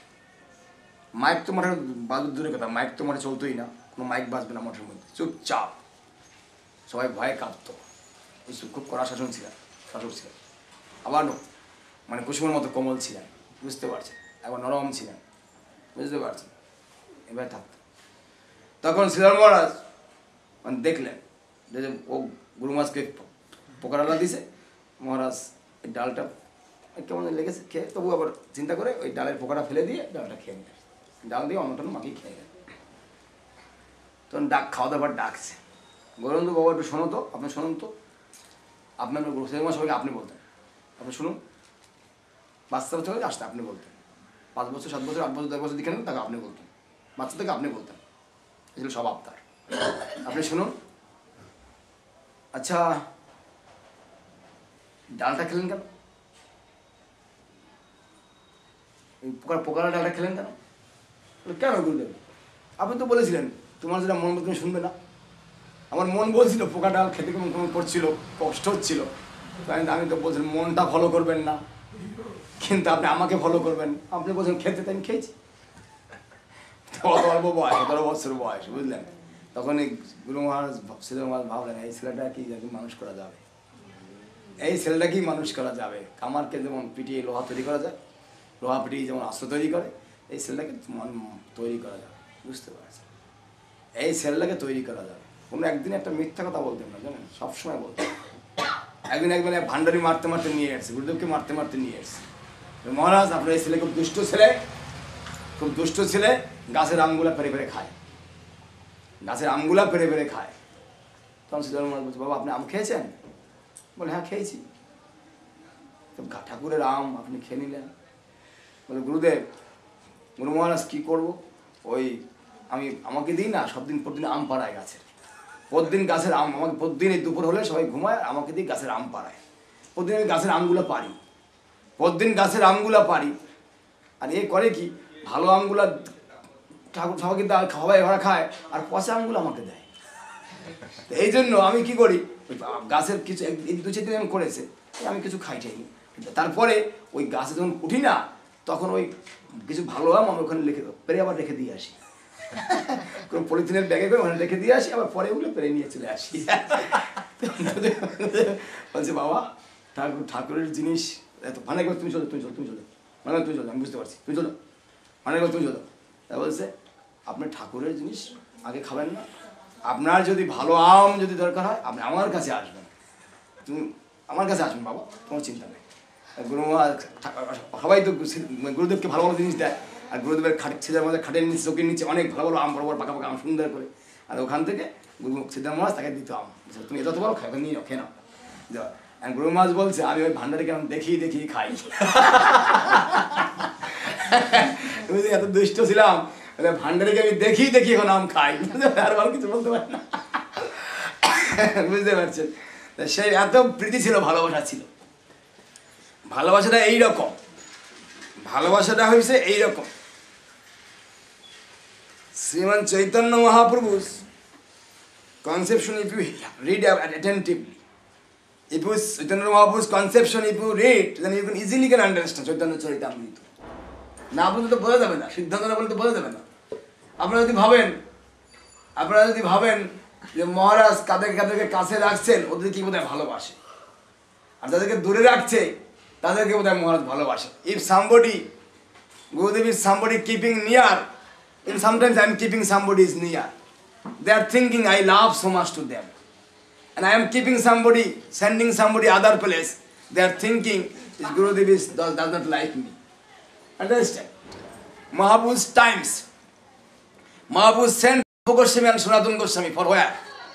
মাইক তো মঠের বাদুর দূরের কথা, মাইক তো মঠে চলতোই না, কোনো মাইক বাজবে না মঠের মধ্যে, চুপচাপ, সবাই ভয়ে কাঁপতো, খুব কড়া শাসন ছিলেন, শাসক ছিলেন। আবার মানে কুসুমের মতো কোমল ছিলেন, বুঝতে পারছেন, আবার নরম ছিলেন, বুঝতে পারছেন, এবার থাকতেন। তখন সিদ্ধার্থ মহারাজ মানে দেখলেন যে ও গুরু মহারাজকে পোকা ডালা দিছে, মহারাজ এই ডালটা কেমন লেগেছে খেয়ে, তবু আবার চিন্তা করে ওই ডালের পোকাটা ফেলে দিয়ে ডালটা খেয়ে নিলেন, ডাল দিয়ে অন্যটন্য মাখিয়ে খেয়ে গেলেন। তখন ডাক খাওয়া দাওয়ার ডাকছে, গৌরেন্দ্র বাবা একটু শোনো তো, আপনি শুনুন তো, আপনার সিদ্ধার্থ সবাইকে আপনি বলতেন, আপনি শুনুন, বাচ্চা বাচ্চা হয়ে আসতে আপনি বলতেন, পাঁচ বছর সাত বছর আট বছর দশ বছর দেখে নেন তাকে আপনি বলতেন, বাচ্চা থেকে আপনি বলতেন, এগুলো সব আপনার, আপনি শুনুন। আচ্ছা ডালটা খেলেন কেন, এই পোকার পোকার ডালটা খেলেন কেন? কেন গুরুদেব? আপনি তো বলেছিলেন তোমার যেটা মন তুমি শুনবে না, আমার মন বলছিল পোকা ডাল খেতে কেমন কেমন পড়ছিল, কষ্ট হচ্ছিল, তাই আমি তো বলছিলাম মনটা ফলো করবেন না, কিন্তু আপনি আমাকে ফলো করবেন, আপনি বলছেন খেতে, তাই আমি খেয়েছি। অত অল্প বয়স, সতেরো বছর বয়স, বুঝলেন? তখন এই গুরু মহারাজ সিদ্ধার্থ মহারাজ ভাবলেন এই ছেলেটা কি মানুষ করা যাবে, এই ছেলেটাকেই মানুষ করা যাবে। কামারকে যেমন পিটিয়ে লোহা তৈরি করা যায়, লোহা পিটিয়ে যেমন অস্ত্র তৈরি করে, এই ছেলেটাকে তৈরি করা যাবে। বুঝতে পারছেন? এই ছেলেটাকে তৈরি করা যাবে। কোনো একদিন একটা মিথ্যা কথা বলতেন না, জানেন, সবসময় বলতেন। একদিন একদিন ভান্ডারি মারতে মারতে নিয়ে এসছে, গুরুদেবকে মারতে মারতে নিয়ে এসছে। মহারাজ, আপনার এই ছেলে খুব দুষ্ট ছেলে, খুব দুষ্ট ছেলে, গাছের আমগুলা পেরে পেরে খায়, গাছের আমগুলা পেরে পেরে খায়। তখন সিদ্ধার্থ মহারাজ বলছে, বাবা আপনি আম খেয়েছেন? বলে হ্যাঁ খেয়েছি। তো ঠাকুরের আম আপনি খেয়ে নিলেন। বলে গুরুদেব, গুরু মহারাজ কী করবো, ওই আমি আমাকে দিই না সব দিন প্রতিদিন আম পাড়ায় গাছের, প্রতিদিন গাছের আম আমাকে প্রতিদিন, এই দুপুর হলে সবাই ঘুমায়, আমাকে দিই গাছের আম পাড়ায়, প্রতিদিন আমি গাছের আমগুলো পারি, প্রতিদিন গাছের আমগুলো পারি। আর এ করে কি, ভালো আমগুলা ঠাকুর সবাইকে খাওয়াই ওরা খায়, আর পচা আমগুলো আমাকে দেয়। এই জন্য আমি কি করি, ওই গাছের কিছু দু চার দিন আমি করেছে, আমি কিছু খাই চাইনি। তারপরে ওই গাছে যখন উঠি না, তখন ওই কিছু ভালো আম আমি ওখানে লিখে পেরে আবার রেখে দিয়ে আসি, কোনো পলিথিনের ব্যাগে করে ওখানে রেখে দিয়ে আসি, আবার পরে ওগুলো পেরে নিয়ে চলে আসি। বলছে বাবা, ঠাকুর ঠাকুরের জিনিস এত মানে করে তুমি চলো, তুমি চলো, তুমি চলো, মানে তুমি চলো, আমি বুঝতে পারছি, তুমি চলো, মানে করে তুমি চলো। তা বলছে আপনার ঠাকুরের জিনিস আগে খাবেন না, আপনার যদি ভালো আম যদি দরকার হয় আপনি আমার কাছে আসবেন, তুমি আমার কাছে আসবেন বাবা, তোমার চিন্তা নেই। গুরু সবাই তো গুরুদেবকে ভালো ভালো জিনিস দেয়, আর গুরুদেবের খাট ছেলের মধ্যে খাটের নিচে চোখের নিচে অনেক ভালো ভালো আম, বড় বড় পাকা পাকা আম সুন্দর করে, আর ওখান থেকে গুরু সিদ্ধার্থ মহারাজ তাকে দিত আম, তুমি যত বলো খাই নিয়ে খেয়ে নাও। গুরু মহারাজ বলছে আমি ওই ভান্ডারিকে আম দেখি দেখি খাই। তুমি এত দুষ্ট ছিলাম, ভান্ডারিকে আমি দেখি দেখি এখন আম খাই, আর ভালো কিছু বলতে পারি না। বুঝতে পারছেন? সেই এত প্রীতি ছিল, ভালোবাসা ছিল। ভালোবাসাটা এইরকম, ভালোবাসাটা হয়েছে এইরকম। শ্রীমান Chaitanya মহাপ্রভু's conception, if you read attentively, if you Chaitanya Mahaprabhu's conception, if you read, then you can easily can understand Chaitanya Charitamrita. না বলতে তো বোঝা যাবে না, সিদ্ধান্ত না বলতে বোঝা যাবে না। আপনারা যদি ভাবেন, আপনারা যদি ভাবেন যে মহারাজ কাদেরকে কাদেরকে কাছে রাখছেন, ওদের কি বোধহয় ভালোবাসে, আর যাদেরকে দূরে রাখছে তাদেরকে বোধহয় মহারাজ ভালোবাসে। If somebody, Gurudev is somebody keeping near, and sometimes I am keeping somebody is near, they are thinking I love so much to them, and I am keeping somebody, sending somebody other place, they are thinking this Gurudev is, does, does not like me. Understand? Mahaprabhu's times, Mahaprabhu sent Goswami and Sanatana Goswami for where?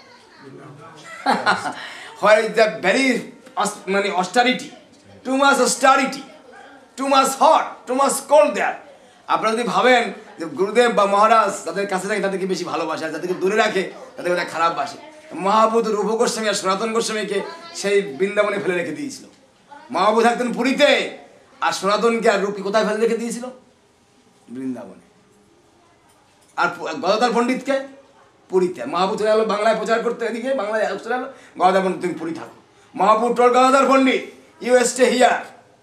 Where is the very many austerity, too much austerity, too much hot, too much cold there. আপনারা যদি ভাবেন যে গুরুদেব বা মহারাজ তাদের কাছে থাকে তাদেরকে বেশি ভালোবাসে, আর যাদেরকে দূরে রাখে তাদের ওরা খারাপ বাসে। মহাপ্রভু রূপ গোস্বামী আর সনাতন গোস্বামীকে সেই বৃন্দাবনে ফেলে রেখে দিয়েছিল। মহাপ্রভু থাকতেন পুরীতে, আর সনাতনকে আর রূপী কোথায় ফেলে রেখে দিয়েছিল? বৃন্দাবনে। আর গদাধর পণ্ডিতকে পুরীতে। মহাপ্রভু চলে গেলো বাংলায় প্রচার করতে, এদিকে বাংলায় চলে গেলো, গদাধর পণ্ডিত তুমি পুরী থাকো। Mahaprabhu told Gadadhar Pandit, you stay here.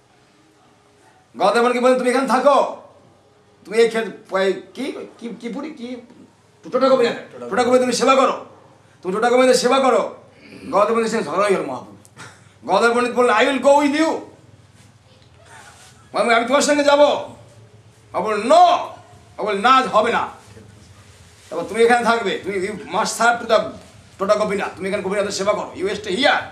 Gadadhar পণ্ডিতকে বলেন তুমি এখানে থাকো, তুমি এই কি কি পুরী কি টোটা গোবিন্দ, টোটা গোবিন্দ তুমি সেবা করো, তুমি টোটা গোবিন্দের সেবা করো। গদাধর পণ্ডিতের সঙ্গে ঝগড়া হয়ে গেল মহাপ্রভু। গদাধর পণ্ডিত বললেন I will go with you, আমি তোমার সঙ্গে যাবো। বল নো, বল না হবে না, তারপর তুমি এখানে থাকবে, তুমি you must serve to the Tota Gopinath, তুমি এখানে গোপীনাথের সেবা করো, you stay here.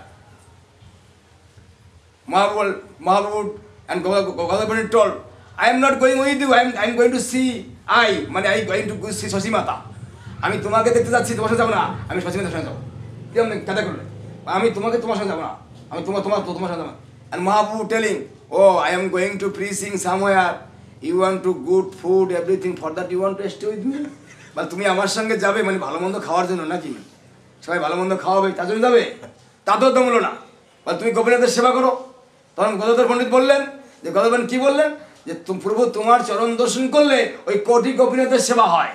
Mahaprabhu Mahaprabhu and Gadaধর Pandit told, I am not going with you, I am I am going to see I, মানে I going to see Shashi Mata. আমি তোমাকে দেখতে যাচ্ছি, তোমার সাথে যাবো না, আমি শশী মাতার সঙ্গে যাবো। কেমন কাদা করলে, আমি তোমাকে তোমার সঙ্গে যাবো না, আমি তোমার তোমার তোমার সঙ্গে যাবো না। And Mahaprabhu telling, oh I am going to preaching somewhere, you want to good food, everything, for that you want to stay with me? বা তুমি আমার সঙ্গে যাবে মানে ভালো মন্দ খাওয়ার জন্য নাকি? সবাই ভালো মন্দ খাওয়াবে তার জন্য যাবে? তাতেও তো বলো না, বা তুমি গোপীনাথের সেবা করো। তখন গদাধর পণ্ডিত বললেন যে, গদাধর পণ্ডিত কি বললেন যে প্রভু তোমার চরণ দর্শন করলে ওই কোটি গোপীনাথের সেবা হয়।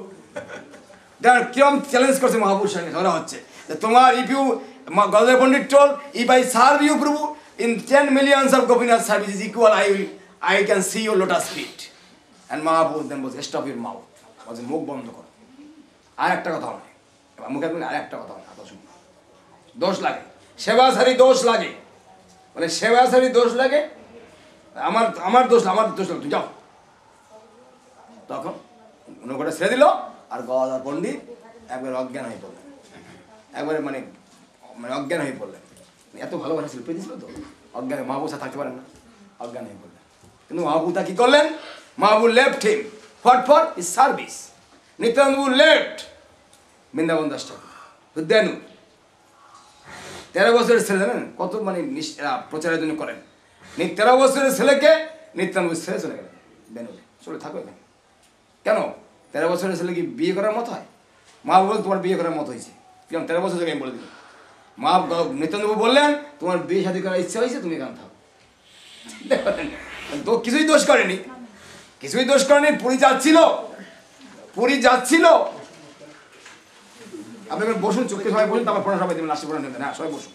কিরম চ্যালেঞ্জ করছে মহাপুরুষ সঙ্গে ধরা হচ্ছে যে তোমার if you, Gadadhar Pandit told, if I serve you Prabhu in ten millions of Gopinath service is equal, I will, I can see your lotus feet. And Mahaprabhu then was, stop your mouth, বলছে মুখ বন্ধ করো। আর একটা কথা নয়, মুখে আর একটা কথা নয়, দোষ লাগে, সেবা সারি দোষ লাগে, মানে সেবাচারী দোষ লাগে, আমার আমার দোষ আমার দোষ লাগে, তুই যাও। তখন নৌকাটা ছেড়ে দিল, আর গদাধর পণ্ডিত একবার অজ্ঞান হয়ে পড়লেন, একবারে মানে মানে অজ্ঞান হয়ে পড়লেন। এত ভালোবাসা ছিল, পেয়েছিল তো, অজ্ঞানে মহাপুষা থাকতে পারেন না, অজ্ঞান হয়ে পড়লেন। কিন্তু মহাপুতা কি করলেন? Mahapur left him for for is service. Nityananda left Vrindavan Das Thakur দেন। তেরো বছরের ছেলে জানেন কত মানে প্রচারের জন্য করেন। তেরো বছরের ছেলেকে নিত্যানন্দ ছেলে চলে গেলেন বেনুরে, চলে থাকো এখানে। কেন? তেরো বছরের ছেলে কি বিয়ে করার মতো হয়? মা বল তোমার বিয়ে করার মতো হয়েছে, কেন তেরো বছর থেকে আমি বলে দিলাম। মা নিত্যানন্দ বললেন তোমার বিয়ে শাদী করার ইচ্ছা হয়েছে, তুমি এখানে থাকো। তো কিছুই দোষ করেনি, কিছুই দোষ করেনি। পুরী যাচ্ছিল, পুরী যাচ্ছিল। আপনি বসুন, চুক্তি সবাই বসুন, তারপর পড়া সবাই দেবেন, লাস্টে পড়া নেবেন। হ্যাঁ সবাই বসুন,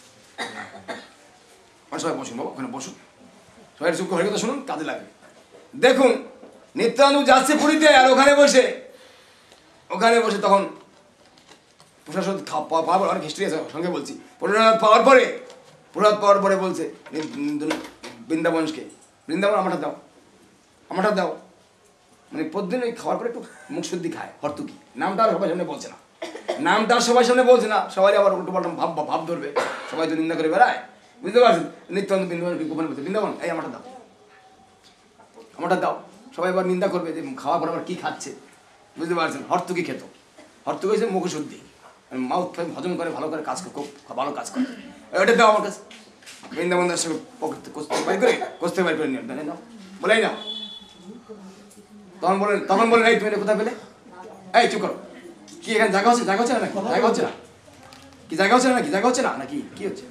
সবাই বসুন বাবু, ওখানে বসুন, সবাই চুক্তি হয়ে কথা শুনুন, কাজে লাগবে। দেখুন নিত্যানন্দ যাচ্ছে পুরীতে, আর ওখানে বসে ওখানে বসে তখন প্রশাসন পাওয়ার অনেক হিস্ট্রি আছে, সঙ্গে বলছি। প্রশাসন পাওয়ার পরে প্রসাদ পাওয়ার পরে বলছে বৃন্দাবনকে, বৃন্দাবন আমারটা দাও, আমারটা দাও। মানে প্রতিদিন ওই খাওয়ার পরে একটু মুখ শুদ্ধি খায়, হর্তুকি নামটা আর সবাই সামনে বলছে না, নামটা আর সবাই সামনে বলছে না, সবাই আবার উল্টো পাল্টা ভাব ভাব ধরবে, সবাই তো নিন্দা করে বেড়ায়, বুঝতে পারছেন? নিত্যানন্দ বৃন্দাবন গোপনে বলছে বৃন্দাবন এই আমারটা দাও, আমারটা দাও। সবাই আবার নিন্দা করবে যে খাওয়া পর আবার কী খাচ্ছে, বুঝতে পারছেন? হর্তুকি খেত, হর্তুকি হয়েছে মুখ শুদ্ধি, মাউথ হজম করে ভালো করে কাজ করে, খুব ভালো কাজ করে। ওইটা দাও আমার কাছে। বৃন্দাবন দাস পকেট কষতে বাই করে কষতে বাই করে নিয়ে নাও, বলেই নাও। তখন বলেন তখন বলেন এই তুমি এটা কোথায় পেলে? এই চুপ করো, কি এখানে জায়গা হচ্ছে? জায়গা হচ্ছে না নাকি? জায়গা হচ্ছে না কি? জায়গা হচ্ছে না নাকি? জায়গা হচ্ছে না নাকি? কি হচ্ছে?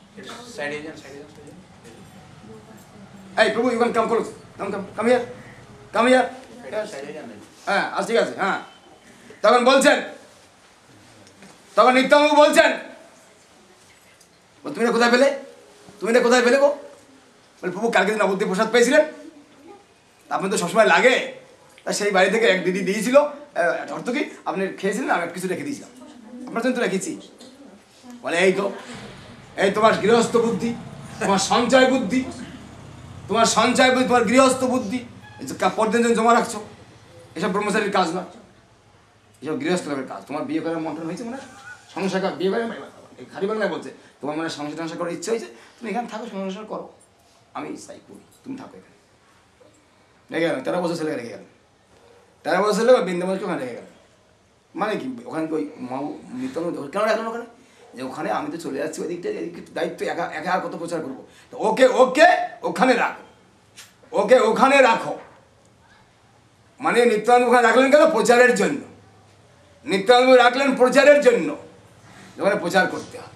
এই Prabhu you can come close, come come come here, come here. হ্যাঁ আজ ঠিক আছে। হ্যাঁ তখন বলছেন, তখন নিত্যানন্দ বলছেন তুমি এটা কোথায় পেলে? তুমি এটা কোথায় পেলে গো? বলে প্রভু কালকে দিন নবদ্বীপ প্রসাদ পেয়েছিলেন, আপনি তো সবসময় লাগে, তা সেই বাড়ি থেকে এক দিদি দিয়েছিল অর্থ কি আপনি খেয়েছিলেন, আমি কিছু রেখে দিয়েছিলাম, আপনার জন্য তো রেখেছি। বলে এই তো, এই তোমার গৃহস্থ বুদ্ধি, তোমার সঞ্চয় বুদ্ধি, তোমার সঞ্চয় বুদ্ধি, তোমার গৃহস্থ বুদ্ধি, পরদিন জন্য জমা রাখছো, এসব ব্রহ্মচারীর কাজ না, এসব গৃহস্থ লোকের কাজ। তোমার বিয়ে করার মন্ত্রণ হয়েছে মনে হয়, সংসার বিয়ে করে খালি বাংলায় বলছে, তোমার মনে হয় সংসার টংসার করার ইচ্ছে হয়েছে, তুমি এখানে থাকো, সংসার করো, আমি চাই করি, তুমি থাকো এখানে। রেখে গেলেন, তেরো বছর ছেলে রেখে গেলেন, তেরো বছর ছেলে বৃন্দাবনকে ওখানে রেখে গেলেন। মানে কি ওখানে ওই মা নিত্যানন্দ কেন রাখলেন ওখানে? যে ওখানে আমি তো চলে যাচ্ছি ওই দিকটা, এদিকে দায়িত্ব একা একা আর কত প্রচার করবো, তো ওকে ওকে ওখানে রাখো, ওকে ওখানে রাখো। মানে নিত্যানন্দ ওখানে রাখলেন কেন? প্রচারের জন্য। নিত্যানন্দ রাখলেন প্রচারের জন্য, ওখানে প্রচার করতে হবে।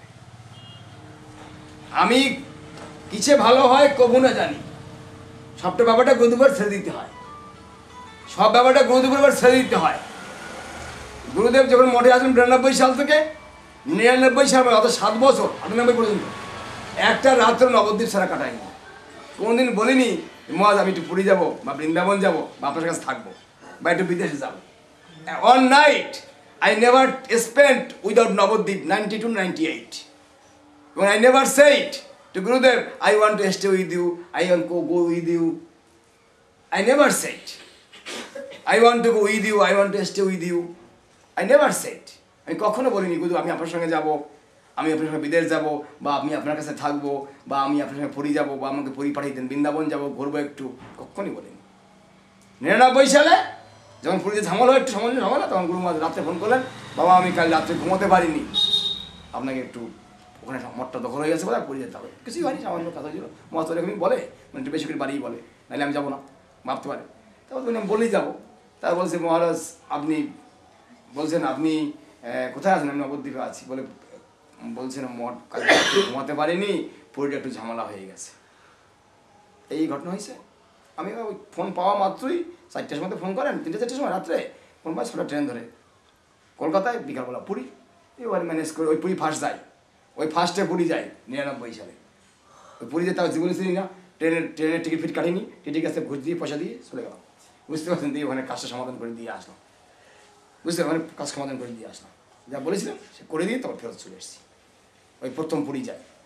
আমি কিসে ভালো হয় কবু না জানি, সবটা ব্যাপারটা গুরুদেবের ছেড়ে দিতে হয়, সব ব্যাপারটা গুরুদেবের ছেড়ে দিতে হয়। গুরুদেব যখন মঠে আসবেন বিরানব্বই সাল থেকে নিরানব্বই সাল অর্থাৎ সাত বছর আটানব্বই পর্যন্ত একটা রাত্র নবদ্বীপ ছাড়া কাটায়নি। কোনোদিন বলিনি মহাজ আমি একটু পুরী যাবো বা বৃন্দাবন যাবো বা আপনার কাছে থাকবো বা একটু বিদেশে যাবো। On night I never spent without Nabadwip ninety two ninety eight, এবং I never said to Gurudev, I want to stay with you, I want to go with you. I never said, I want to go with you, I want to stay with you. I never said. আমি কখনো বলিনি গুরু আমি আপনার সঙ্গে যাব, আমি আপনার সঙ্গে বিদেশ যাব, বা আমি আপনার কাছে থাকবো, বা আমি আপনার সঙ্গে পুরী যাব, বা আমাকে পুরী পাঠিয়ে দেন, বৃন্দাবন যাব, ঘুরবো একটু, কখনই বলিনি। নিরানব্বই সালে যখন পুরীতে ঝামেলা একটু সামান্য ঝামেলা, তখন গুরু মহারাজ রাত্রে ফোন করলেন, বাবা আমি কাল রাত্রে ঘুমোতে পারিনি, আপনাকে একটু ওখানে মঠটা দখল হয়ে গেছে বলে পুরী যেতে হবে, কিছুই হয়নি, সামান্য কথা ছিল। মহারাজ এরকমই বলে, মানে একটু বেশি করে বাড়িই বলে, নাহলে আমি যাবো না, ভাবতে পারে। তারপর তুমি আমি বলেই যাবো। তারপর বলছে মহারাজ আপনি বলছেন আপনি কোথায় আছেন? আমি নবদ্বীপে আছি। বলে বলছেন মঠ কাল ঘুমাতে পারিনি, পুরীটা একটু ঝামেলা হয়ে গেছে। এই ঘটনা হয়েছে। আমি ওই ফোন পাওয়া মাত্রই চারটের সময় ফোন করেন, তিনটে চারটের সময় রাত্রে ফোন পাই, ছটা ট্রেন ধরে কলকাতায়, বিকালবেলা পুরী, এবার ম্যানেজ করে ওই পুরী ফার্স্ট যাই, ওই ফার্স্টে পুরী যাই নিরানব্বই সালে। ওই পুরীতে তাও জীবনে ছিলি না, ট্রেনের ট্রেনের টিকিট ফিট কাটিনি, টিকিট কাছে ঘুষ দিয়ে পয়সা দিয়ে চলে গেলাম, বুঝতে পারছেন? দিয়ে ওখানে কাজটা সমাধান করে দিয়ে আসলাম, বুঝতে ওখানে কাজ সমাধান করে দিয়ে আসলাম, যা বলেছিলাম সে করে দিয়ে তখন ফেরত চলে এসেছি। ওই প্রথম পুরী যাই,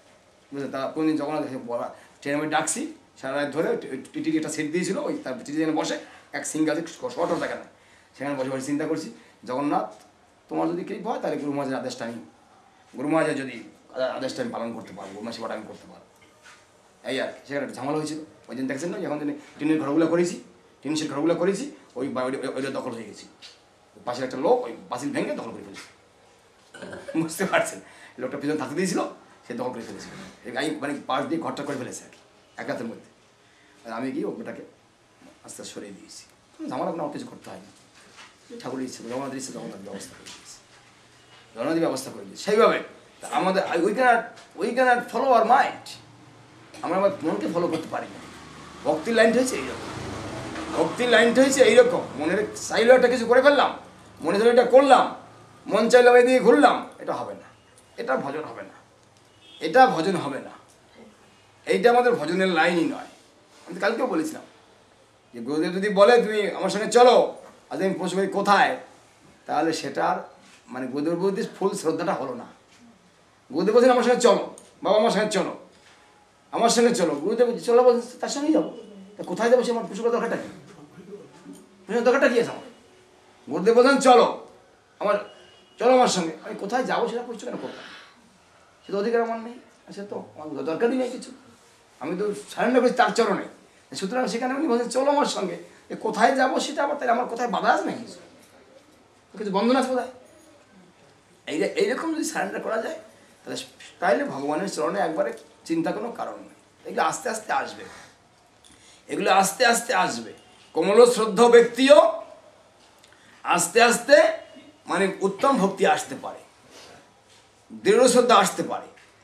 বুঝলেন? তা কোনদিন জগন্নাথ বলা ট্রেনে আমি ডাকছি সারা রাত ধরে টিটি একটা সিট দিয়েছিল, ওই তার টিটি যেখানে বসে এক সিঙ্গা আছে শর্টও থাকে না, সেখানে বসে বসে চিন্তা করছি জগন্নাথ তোমার যদি কৃপ হয় তাহলে গুরু মহারাজের আদেশটা আমি গুরু মহারাজের যদি আদেশটা আমি পালন করতে পারবো, গুরু সেবাটা আমি করতে পারবো। এই আর কি, সেখানে একটা ঝামেলা হয়েছিল। ওই দিন দেখছেন না যখন দিনে টিনের ঘরগুলো করেছি, টিন সেট ঘরগুলো করেছি, ওই ওইটা দখল হয়ে গেছি। পাশের একটা লোক ওই পাঁচিল ভেঙে দখল করে ফেলেছে, বুঝতে পারছেন? লোকটা পিছনে থাকতে দিয়েছিল, সে দখল করে ফেলেছিল। আমি মানে পাশ দিয়ে ঘরটা করে ফেলেছে আর কি এক রাতের মধ্যে। আর আমি গিয়ে ওটাকে আস্তে আস্তে সরিয়ে দিয়েছি। ঝামেলা কোনো কিছু করতে হয় না, ঠাকুরের ইচ্ছে জগন্নাথের ইচ্ছে জগন্নাথ ব্যবস্থা করে দিয়েছি, জগন্নাথের ব্যবস্থা করে দিয়েছি। সেইভাবে আমাদের we can't we can't follow our mind, আমরা আমার মনকে ফলো করতে পারি না। ভক্তির লাইনটা হয়েছে এইরকম, ভক্তির লাইনটা হয়েছে এইরকম, মনের চাইলেও একটা কিছু করে ফেললাম, মনে ধরে এটা করলাম, মন চাইলাম এদিকে ঘুরলাম, এটা হবে না, এটা ভজন হবে না, এটা ভজন হবে না, এইটা আমাদের ভজনের লাইনই নয়। আমি তো কালকেও বলেছিলাম যে গুরুদেব যদি বলে তুমি আমার সঙ্গে চলো, আজ আমি প্রশ্ন করি কোথায়, তাহলে সেটার মানে গুরুদেবের প্রতি ফুল শ্রদ্ধাটা হলো না। গুরুদেব বলছেন আমার সঙ্গে চলো, বাবা আমার সঙ্গে চলো, আমার সঙ্গে চলো, গুরুদেব চলো বলছে তার সঙ্গেই যাবো, তা কোথায় যাবো সে আমার পুষো দরকারটা কি, পুষোর দরকারটা কি আছে আমার? গুরুদেব বলছেন চলো আমার, চলো আমার সঙ্গে, আমি কোথায় যাবো সেটা পুষছো কেন করতাম, সে তো অধিকার আমার নেই, সে তো আমার দরকারই নেই কিছু, আমি তো সারেন্ডার করেছি তার চরণে। সুতরাং সেখানে উনি বলছেন চলো আমার সঙ্গে, কোথায় যাবো সেটা আবার তাহলে আমার কোথায় বাধা আছে না কিছু, কিছু বন্ধন আছে কোথায়? এই এইরকম যদি সারেন্ডার করা যায় তাহলে তাহলে ভগবানের চরণে একবারে চিন্তা কোনো কারণ নেই। এগুলো আস্তে আস্তে আসবে, এগুলো আস্তে আস্তে আসবে। কমল শ্রদ্ধ ব্যক্তিও আস্তে আস্তে মানে উত্তম ভক্তি আসতে পারে, দৃঢ় শ্রদ্ধা আসতে পারে।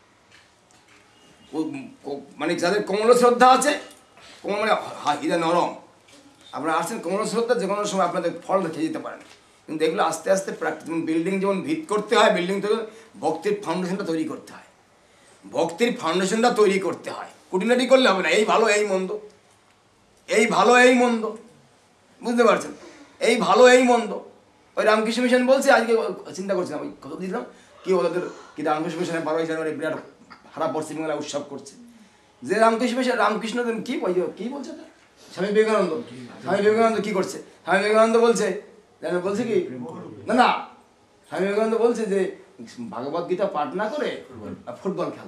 মানে যাদের কমল শ্রদ্ধা আছে, কমল মানে হৃদয় নরম, আপনারা আসছেন কমল শ্রদ্ধা যে কোনো সময় আপনাদের ফল রেখে যেতে পারেন। কিন্তু এগুলো আস্তে আস্তে প্র্যাকটিস, যেমন বিল্ডিং যেমন ভিত করতে হয়, বিল্ডিং তৈরি ভক্তির ফাউন্ডেশনটা তৈরি করতে হয়, ভক্তির ফাউন্ডেশনটা তৈরি করতে হয়। কুটিনাটি করলে হবে না, এই ভালো এই মন্দ, এই ভালো এই মন্দ, বুঝতে পারছেন? এই ভালো এই মন্দ। ওই রামকৃষ্ণ মিশন বলছে, আজকে চিন্তা করছিলাম ওই কত দিলাম কি ওদের কি রামকৃষ্ণ মিশনে বারোই জানুয়ারি বিরাট সারা পশ্চিমবাংলা উৎসব করছে, যে রামকৃষ্ণ মিশন রামকৃষ্ণ কি কি বলছে স্বামী বিবেকানন্দ, স্বামী বিবেকানন্দ কি করছে? স্বামী বিবেকানন্দ বলছে বলছে কি না না স্বামী বিবেকানন্দ বলছে যে ভাগবত গীতা পাঠ না করে ফুটবল খেলা।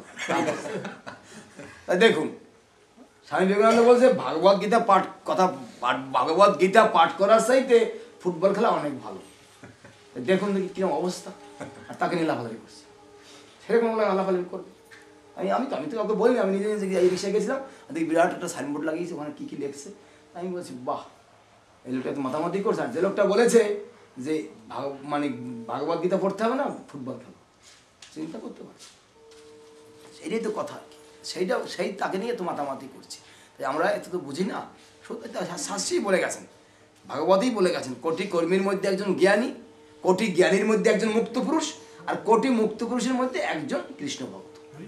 দেখুন স্বামী বিবেকানন্দ বলছে ভাগবত গীতা পাঠ কথা ভাগবত গীতা পাঠ করার চাইতে ফুটবল খেলা অনেক ভালো। দেখুন দেখি কিরকম অবস্থা, আর তাকে নিয়ে লাফালাফি করছে, সেরকম লাফালাফি করবে। আমি আমি তো আমি তো কাউকে বলিনি, আমি নিজে নিজে এই রিক্সায় গেছিলাম, দেখি বিরাট একটা সাইনবোর্ড লাগিয়েছে, ওখানে কী কী লিখছে। আমি বলছি বাহ, এই লোকটা তো মাতামাতি করছে। আর যে লোকটা বলেছে যে ভাগ মানে ভাগবত গীতা পড়তে হবে না, ফুটবল খেলো, চিন্তা করতে পারছি। সেইটাই তো কথা, সেইটা সেই তাকে নিয়ে তো মাতামাতি করছে। তাই আমরা এত তো বুঝি না, সত্যি শাস্ত্রী বলে গেছেন, ভাগবতই বলে গেছেন, কোটি কর্মীর মধ্যে একজন জ্ঞানী, কোটি জ্ঞানীর মধ্যে একজন মুক্ত পুরুষ, আর কোটি মুক্ত পুরুষের মধ্যে একজন কৃষ্ণ ভক্ত।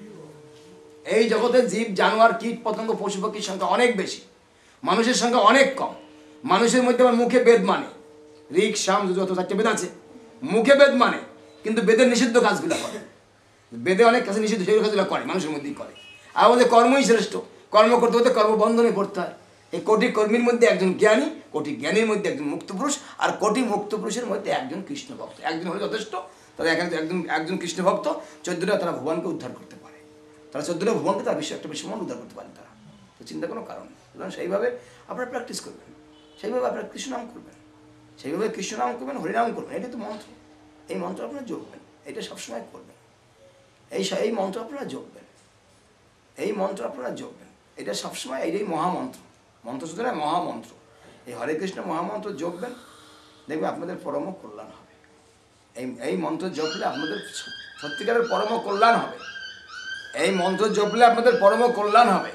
এই জগতে জীব জানোয়ার কীট পতঙ্গ পশু পাখির সংখ্যা অনেক বেশি, মানুষের সংখ্যা অনেক কম। মানুষের মধ্যে আবার মুখে বেদ মানে, ঋক সাম যত চারটে বেদ আছে, মুখে বেদ মানে, কিন্তু বেদের নিষিদ্ধ কাজগুলো করে, বেদে অনেক কাছে নিষিদ্ধ সেই কাজগুলো করে, মানুষের মধ্যেই করে। আর আমাদের কর্মই শ্রেষ্ঠ, কর্ম করতে করতে কর্মবন্ধনে পড়তে হয়। এই কোটি কর্মীর মধ্যে একজন জ্ঞানী, কোটি জ্ঞানীর মধ্যে একজন মুক্ত পুরুষ, আর কোটি মুক্ত পুরুষের মধ্যে একজন কৃষ্ণ ভক্ত। একজন হলে যথেষ্ট, তারা একজন একজন কৃষ্ণ ভক্ত, চোদ্দটা তারা ভগবানকে উদ্ধার করতে পারে, তারা চোদ্দটা ভগবানকে তার বিশ্ব একটা বিশ্বমান উদ্ধার করতে পারেন তারা। তো চিন্তা কোনো কারণ নেই। সুতরাং সেইভাবে আপনারা প্র্যাকটিস করবেন, সেইভাবে আপনারা কৃষ্ণনাম করবেন, সেইভাবে কৃষ্ণনাম করবেন, হরিনাম করবেন। এটা তো মন্ত্র, এই মন্ত্র আপনারা জপবেন, এটা সবসময় করবেন। এই এই মন্ত্র আপনারা জপবেন, এই মন্ত্র আপনারা জপবেন, এটা সবসময় এইটাই মহামন্ত্র। মন্ত্র শুধু নয়, মহামন্ত্র। এই হরে কৃষ্ণ মহামন্ত্র জপবেন, দেখবেন আপনাদের পরম কল্যাণ হবে। এই এই মন্ত্র জপলে আপনাদের সত্যিকারের পরম কল্যাণ হবে। এই মন্ত্র জপলে আপনাদের পরম কল্যাণ হবে,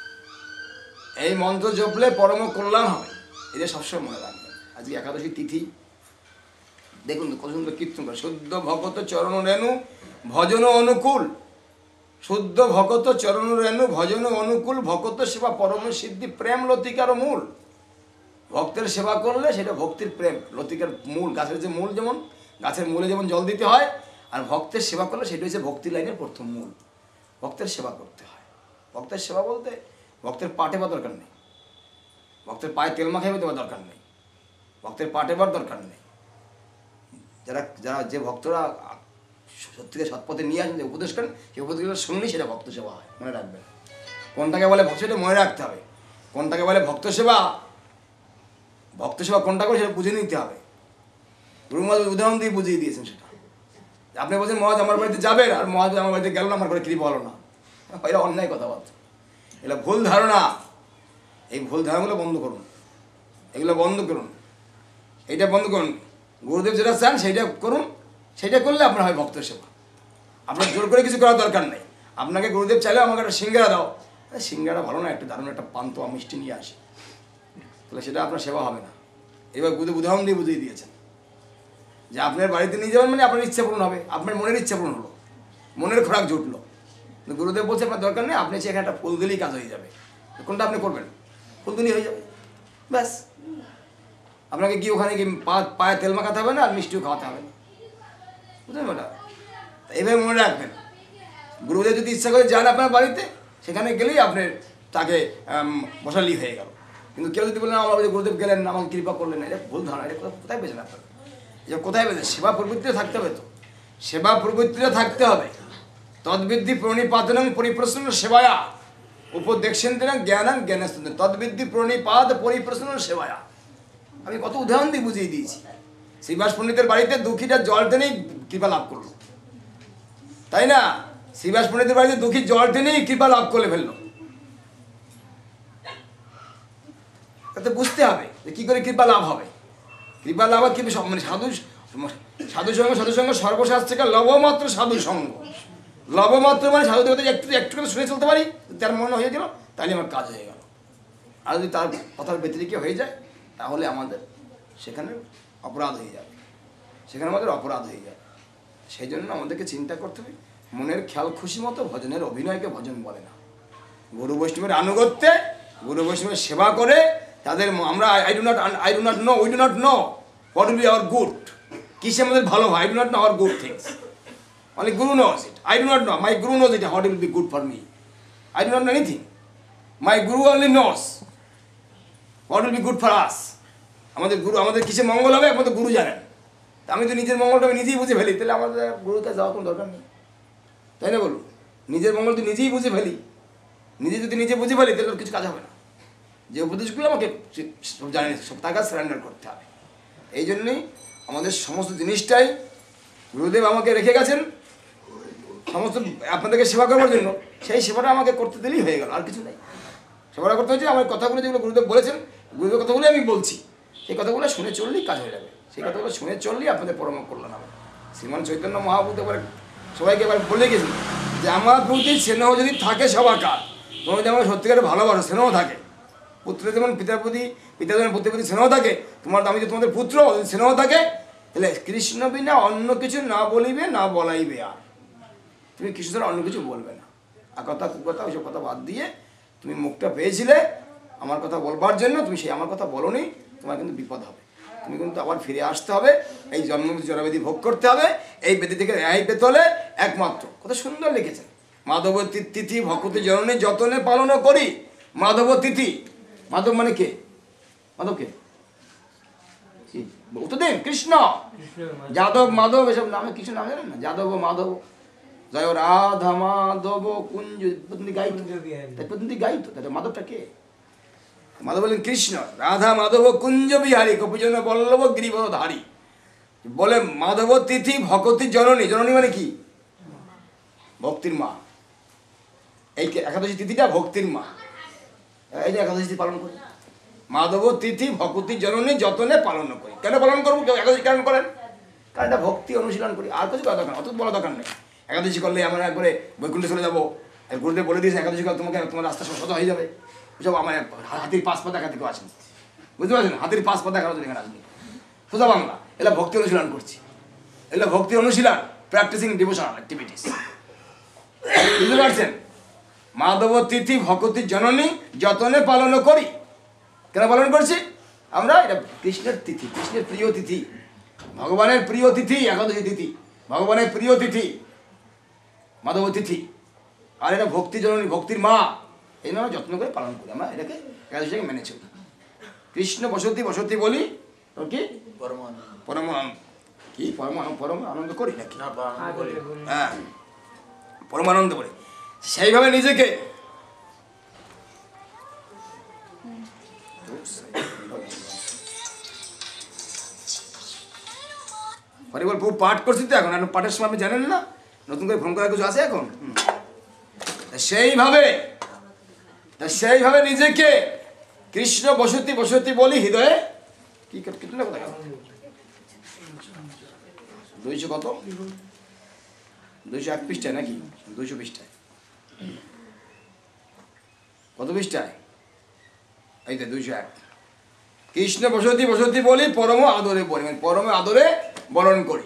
এই মন্ত্র জপলে পরম কল্যাণ হবে, এটা সবসময় মনে রাখবেন। আজকে একাদশী তিথি, দেখুন কত সুন্দর কীর্তন করে, শুদ্ধ ভগত চরণ রেণু ভজন অনুকূল, শুদ্ধ ভগত চরণ রেণু ভজন অনুকূল, ভগত সেবা পরম সিদ্ধি প্রেম লতিকার মূল। ভক্তের সেবা করলে সেটা ভক্তির প্রেম, লতিকার মূল। গাছের যে মূল, যেমন গাছের মূলে যেমন জল দিতে হয়, আর ভক্তের সেবা করলে সেটা হচ্ছে ভক্তি লাইনের প্রথম মূল। ভক্তের সেবা করতে হয়। ভক্তের সেবা বলতে ভক্তের পাটে বা দরকার নেই, ভক্তের পায়ে তেল মাখাইবে দেওয়ার দরকার নেই, ভক্তের পাটে বার দরকার নেই। যারা যারা যে ভক্তরা সত্যিকে সৎপথে নিয়ে আসেন, যে উপদেশ করেন, সেই উপদেশগুলো শুনলেই সেটা ভক্ত সেবা হয়, মনে রাখবেন। কোনটাকে বলে ভক্ত সেটা মনে রাখতে হবে, কোনটাকে বলে ভক্ত সেবা, ভক্ত সেবা কোনটা করে সেটা বুঝে নিতে হবে। গুরু মহারাজ উদাহরণ দিয়ে বুঝিয়ে দিয়েছেন সেটা। আপনি বলছেন মহারাজ আমার বাড়িতে যাবেন, আর মহারাজ আমার বাড়িতে গেল না, আমার ঘরে কৃপা হলো না, এটা অন্যায় কথাবার্তা, এটা ভুল ধারণা। এই ভুল ধারণাগুলো বন্ধ করুন, এগুলো বন্ধ করুন, এইটা বন্ধ করুন। গুরুদেব যেটা চান সেইটা করুন, সেইটা করলে আপনার হয় ভক্ত সেবা। আপনার জোর করে কিছু করার দরকার নেই। আপনাকে গুরুদেব চাইলেও আমাকে একটা সিঙ্গারা দাও, সিঙ্গারা ভালো না, একটু দারুণ একটা পান্তুয়া মিষ্টি নিয়ে আসে, তাহলে সেটা আপনার সেবা হবে না। এবার গুরুদেব উদাহরণ দিয়ে বুঝিয়ে দিয়েছেন যে আপনার বাড়িতে নিয়ে যাবেন মানে আপনার ইচ্ছা পূরণ হবে, আপনার মনের ইচ্ছা পূরণ হলো, মনের খোরাক জুটলো। গুরুদেব বলছে আপনার দরকার নেই, আপনি সেখানে একটা ফুল দিলেই কাজ হয়ে যাবে। কোনটা আপনি করবেন? ফুল দিলেই হয়ে যাবে, ব্যাস। আপনাকে কি ওখানে কি পা পায়ে তেল মাখাতে হবে না, আর মিষ্টিও খাওয়াতে হবে না, বুঝলেন ওটা? এইভাবে মনে রাখবেন, গুরুদেব যদি ইচ্ছা করে যান আপনার বাড়িতে, সেখানে গেলেই আপনার তাকে বসালি হয়ে গেল। কিন্তু কেউ যদি বলেন আমার বাড়িতে গুরুদেব গেলেন, আমাকে কৃপা করলেন না, এটা ভুল ধারণা। এটা কোথায় পেয়েছেন আপনার? এটা কোথায় পেয়েছেন? সেবা প্রবৃত্তিটা থাকতে হবে, তো সেবা প্রবৃত্তিটা থাকতে হবে। তদ্বিদ্ধি প্রণিপাতনং পরিপ্রশ্ন সেবায়া উপদেক্ষেন্দ্রেন জ্ঞানং জ্ঞানস্তুতি তদ্বিদ্ধি প্রণিপাত পরিপ্রশ্ন সেবায়া। আমি কত উদাহরণ দিয়ে বুঝিয়ে দিয়েছি। শ্রীবাস পণ্ডিতের বাড়িতে দুঃখীটা জল টেনেই কৃপা লাভ করলো, তাই না? শ্রীবাস পণ্ডিতের বাড়িতে দুঃখী জল টেনেই কৃপা লাভ করে ফেললো। তাতে বুঝতে হবে যে কী করে কৃপা লাভ হবে। কৃপা লাভ কি মানে সাধু সাধু সঙ্গ সাধু সঙ্গ সর্বশাস্ত্রিকা লবমাত্র সাধু সঙ্গ। লবমাত্র মানে সাধু দেবতা একটু একটু করে শুনে চলতে পারি, তার মনে হয়ে গেল, তাহলে আমার কাজ হয়ে গেল। আর যদি তার কথার ব্যতিরিকে হয়ে যায়, তাহলে আমাদের সেখানে অপরাধ হয়ে যাবে, সেখানে আমাদের অপরাধ হয়ে যাবে। সেই জন্য আমাদেরকে চিন্তা করতে হবে, মনের খেয়াল খুশি মতো ভজনের অভিনয়কে ভজন বলে না। গুরু বৈষ্ণবের আনুগত্যে, গুরু বৈষ্ণবের সেবা করে তাদের আমরা I do not I do not know we do not know what will be our good, কিসে আমাদের ভালো হয়। I do not know our good things, only guru knows it. I do not know, my guru knows it what will be good for me. I do not know anything, my guru only knows what will be good for us. আমাদের গুরু আমাদের কিসে মঙ্গল হবে একমাত্র গুরু জানেন। তা আমি তো নিজের মঙ্গলটা আমি নিজেই বুঝে ফেলি, তাহলে আমাদের গুরুর কাছে যাওয়ার কোনো দরকার নেই, তাই না বলুন? নিজের মঙ্গল তো নিজেই বুঝে ফেলি, নিজে যদি নিজে বুঝে ফেলি তাহলে কিছু কাজ হবে না। যে উপদেশগুলো আমাকে সব জানি সব তার কাছে সারেন্ডার করতে হবে। এই জন্যই আমাদের সমস্ত জিনিসটাই গুরুদেব আমাকে রেখে গেছেন সমস্ত আপনাদেরকে সেবা করবার জন্য। সেই সেবাটা আমাকে করতে দিলেই হয়ে গেল, আর কিছু নেই। সেবাটা করতে হচ্ছে আমার কথাগুলো যেগুলো গুরুদেব বলেছেন, গুরুদেবের কথাগুলো আমি বলছি, সেই কথাগুলো শুনে চললেই কাজ হয়ে যাবে। সেই কথাগুলো শুনে চললেই আপনাদের পরম কল্যাণ হবে। শ্রীমান চৈতন্য মহাপ্রভু এবার সবাইকে এবার বলে গেছেন যে আমার প্রতি স্নেহ যদি থাকে সবাকার, তোমার যদি আমার সত্যিকারের ভালোবাসো স্নেহ থাকে, পুত্রের যেমন পিতার প্রতি পিতার যেমন পুত্রের প্রতি স্নেহ থাকে, তোমার আমি যে তোমাদের পুত্র যদি স্নেহ থাকে, তাহলে কৃষ্ণ বিনা অন্য কিছু না বলিবে না বলাইবে। আর তুমি কৃষ্ণ ছাড়া অন্য কিছু বলবে না। আর কথা কুকথা ওইসব কথা বাদ দিয়ে তুমি মুখটা পেয়েছিলে আমার কথা বলবার জন্য, তুমি সেই আমার কথা বলোনি, তোমার কিন্তু বিপদ হবে। তুমি কিন্তু আবার ফিরে আসতে হবে, এই জন্ম জরাবেদি ভোগ করতে হবে, এই বেদি থেকে রেহাই পেতে হলে একমাত্র। কত সুন্দর লিখেছেন, মাধব তিথি ভক্তি জননী যতনে পালন করি। মাধব তিথি, মাধব মানে কে? মাধব কে? উত্তর দিন। কৃষ্ণ, যাদব মাধব এসব নামে কিছু নাম জানেন না? যাদব মাধব, জয় রাধা মাধব কুঞ্জ গাইতো, প্রতিনিধি গাইতো। তাহলে মাধবটা কে? মাধব বলেন কৃষ্ণ। রাধা মাধব কুঞ্জ বিহারী কপিজন বল্লভ গিরিবরধারী। বলে মাধব তিথি ভকতি জননী। জননী মানে কি? ভক্তির মা। এই একাদশী তিথিটা ভক্তির মা, এই যে একাদশী তিথি পালন করি। মাধব তিথি ভকতি জননী যতনে পালন করি। কেন পালন করবো? কেউ একাদশী পালন করেন কারণ এটা ভক্তি অনুশীলন করি, আর কিছু করা দরকার, অত বলা দরকার নেই। একাদশী করলে আমরা একবারে বৈকুণ্ঠে চলে যাবো, গুরুদেব বলে দিয়েছে একাদশী করলে তোমাকে তোমার রাস্তা সোজা হয়ে যাবে। বুঝবো আমার হাতির পাঁচ পা দেখা থেকে আছেন, বুঝতে পারছেন? হাতির পাঁচ পা দেখার জন্য এখানে আসবেন, সোজা বাংলা। এগুলো ভক্তি অনুশীলন করছি, এগুলো ভক্তি অনুশীলন, প্র্যাকটিসিং ডিভোশনাল অ্যাক্টিভিটিস, বুঝতে পারছেন? মাধব তিথি ভকতি জননী যতনে পালন করি। কেন পালন করছি আমরা? এটা কৃষ্ণের তিথি, কৃষ্ণের প্রিয় তিথি, ভগবানের প্রিয় তিথি একাদশী তিথি, ভগবানের প্রিয় তিথি মাধব তিথি। আর এটা ভক্তি জননী, ভক্তির মা, এই জন্য যত্ন করে পালন করি আমরা এটাকে, একাদশী মেনে চলি। কৃষ্ণ বসতি বসতি বলি ওর কি পরমানন্দ পরম কি পরম পরম আনন্দ করি নাকি, না পরমানন্দ বলি। হ্যাঁ পরমানন্দ বলে সেইভাবে নিজেকে হরিবল প্রভু পাঠ করছি তো এখন, এখন পাঠের সময় আপনি জানেন না নতুন করে ফোন করার কিছু আছে এখন। হুম। তা সেইভাবে তা সেইভাবে নিজেকে কৃষ্ণ বসতি বসতি বলি হৃদয়ে কি কিন্তু না কোথায় দুইশো কত দুইশো এক পৃষ্ঠায় নাকি দুইশো পৃষ্ঠায় কত পৃষ্ঠায় এই তো দুইশো এক। কৃষ্ণ বসতি বসতি বলি পরম আদরে বলি, মানে পরম আদরে বরণ করি।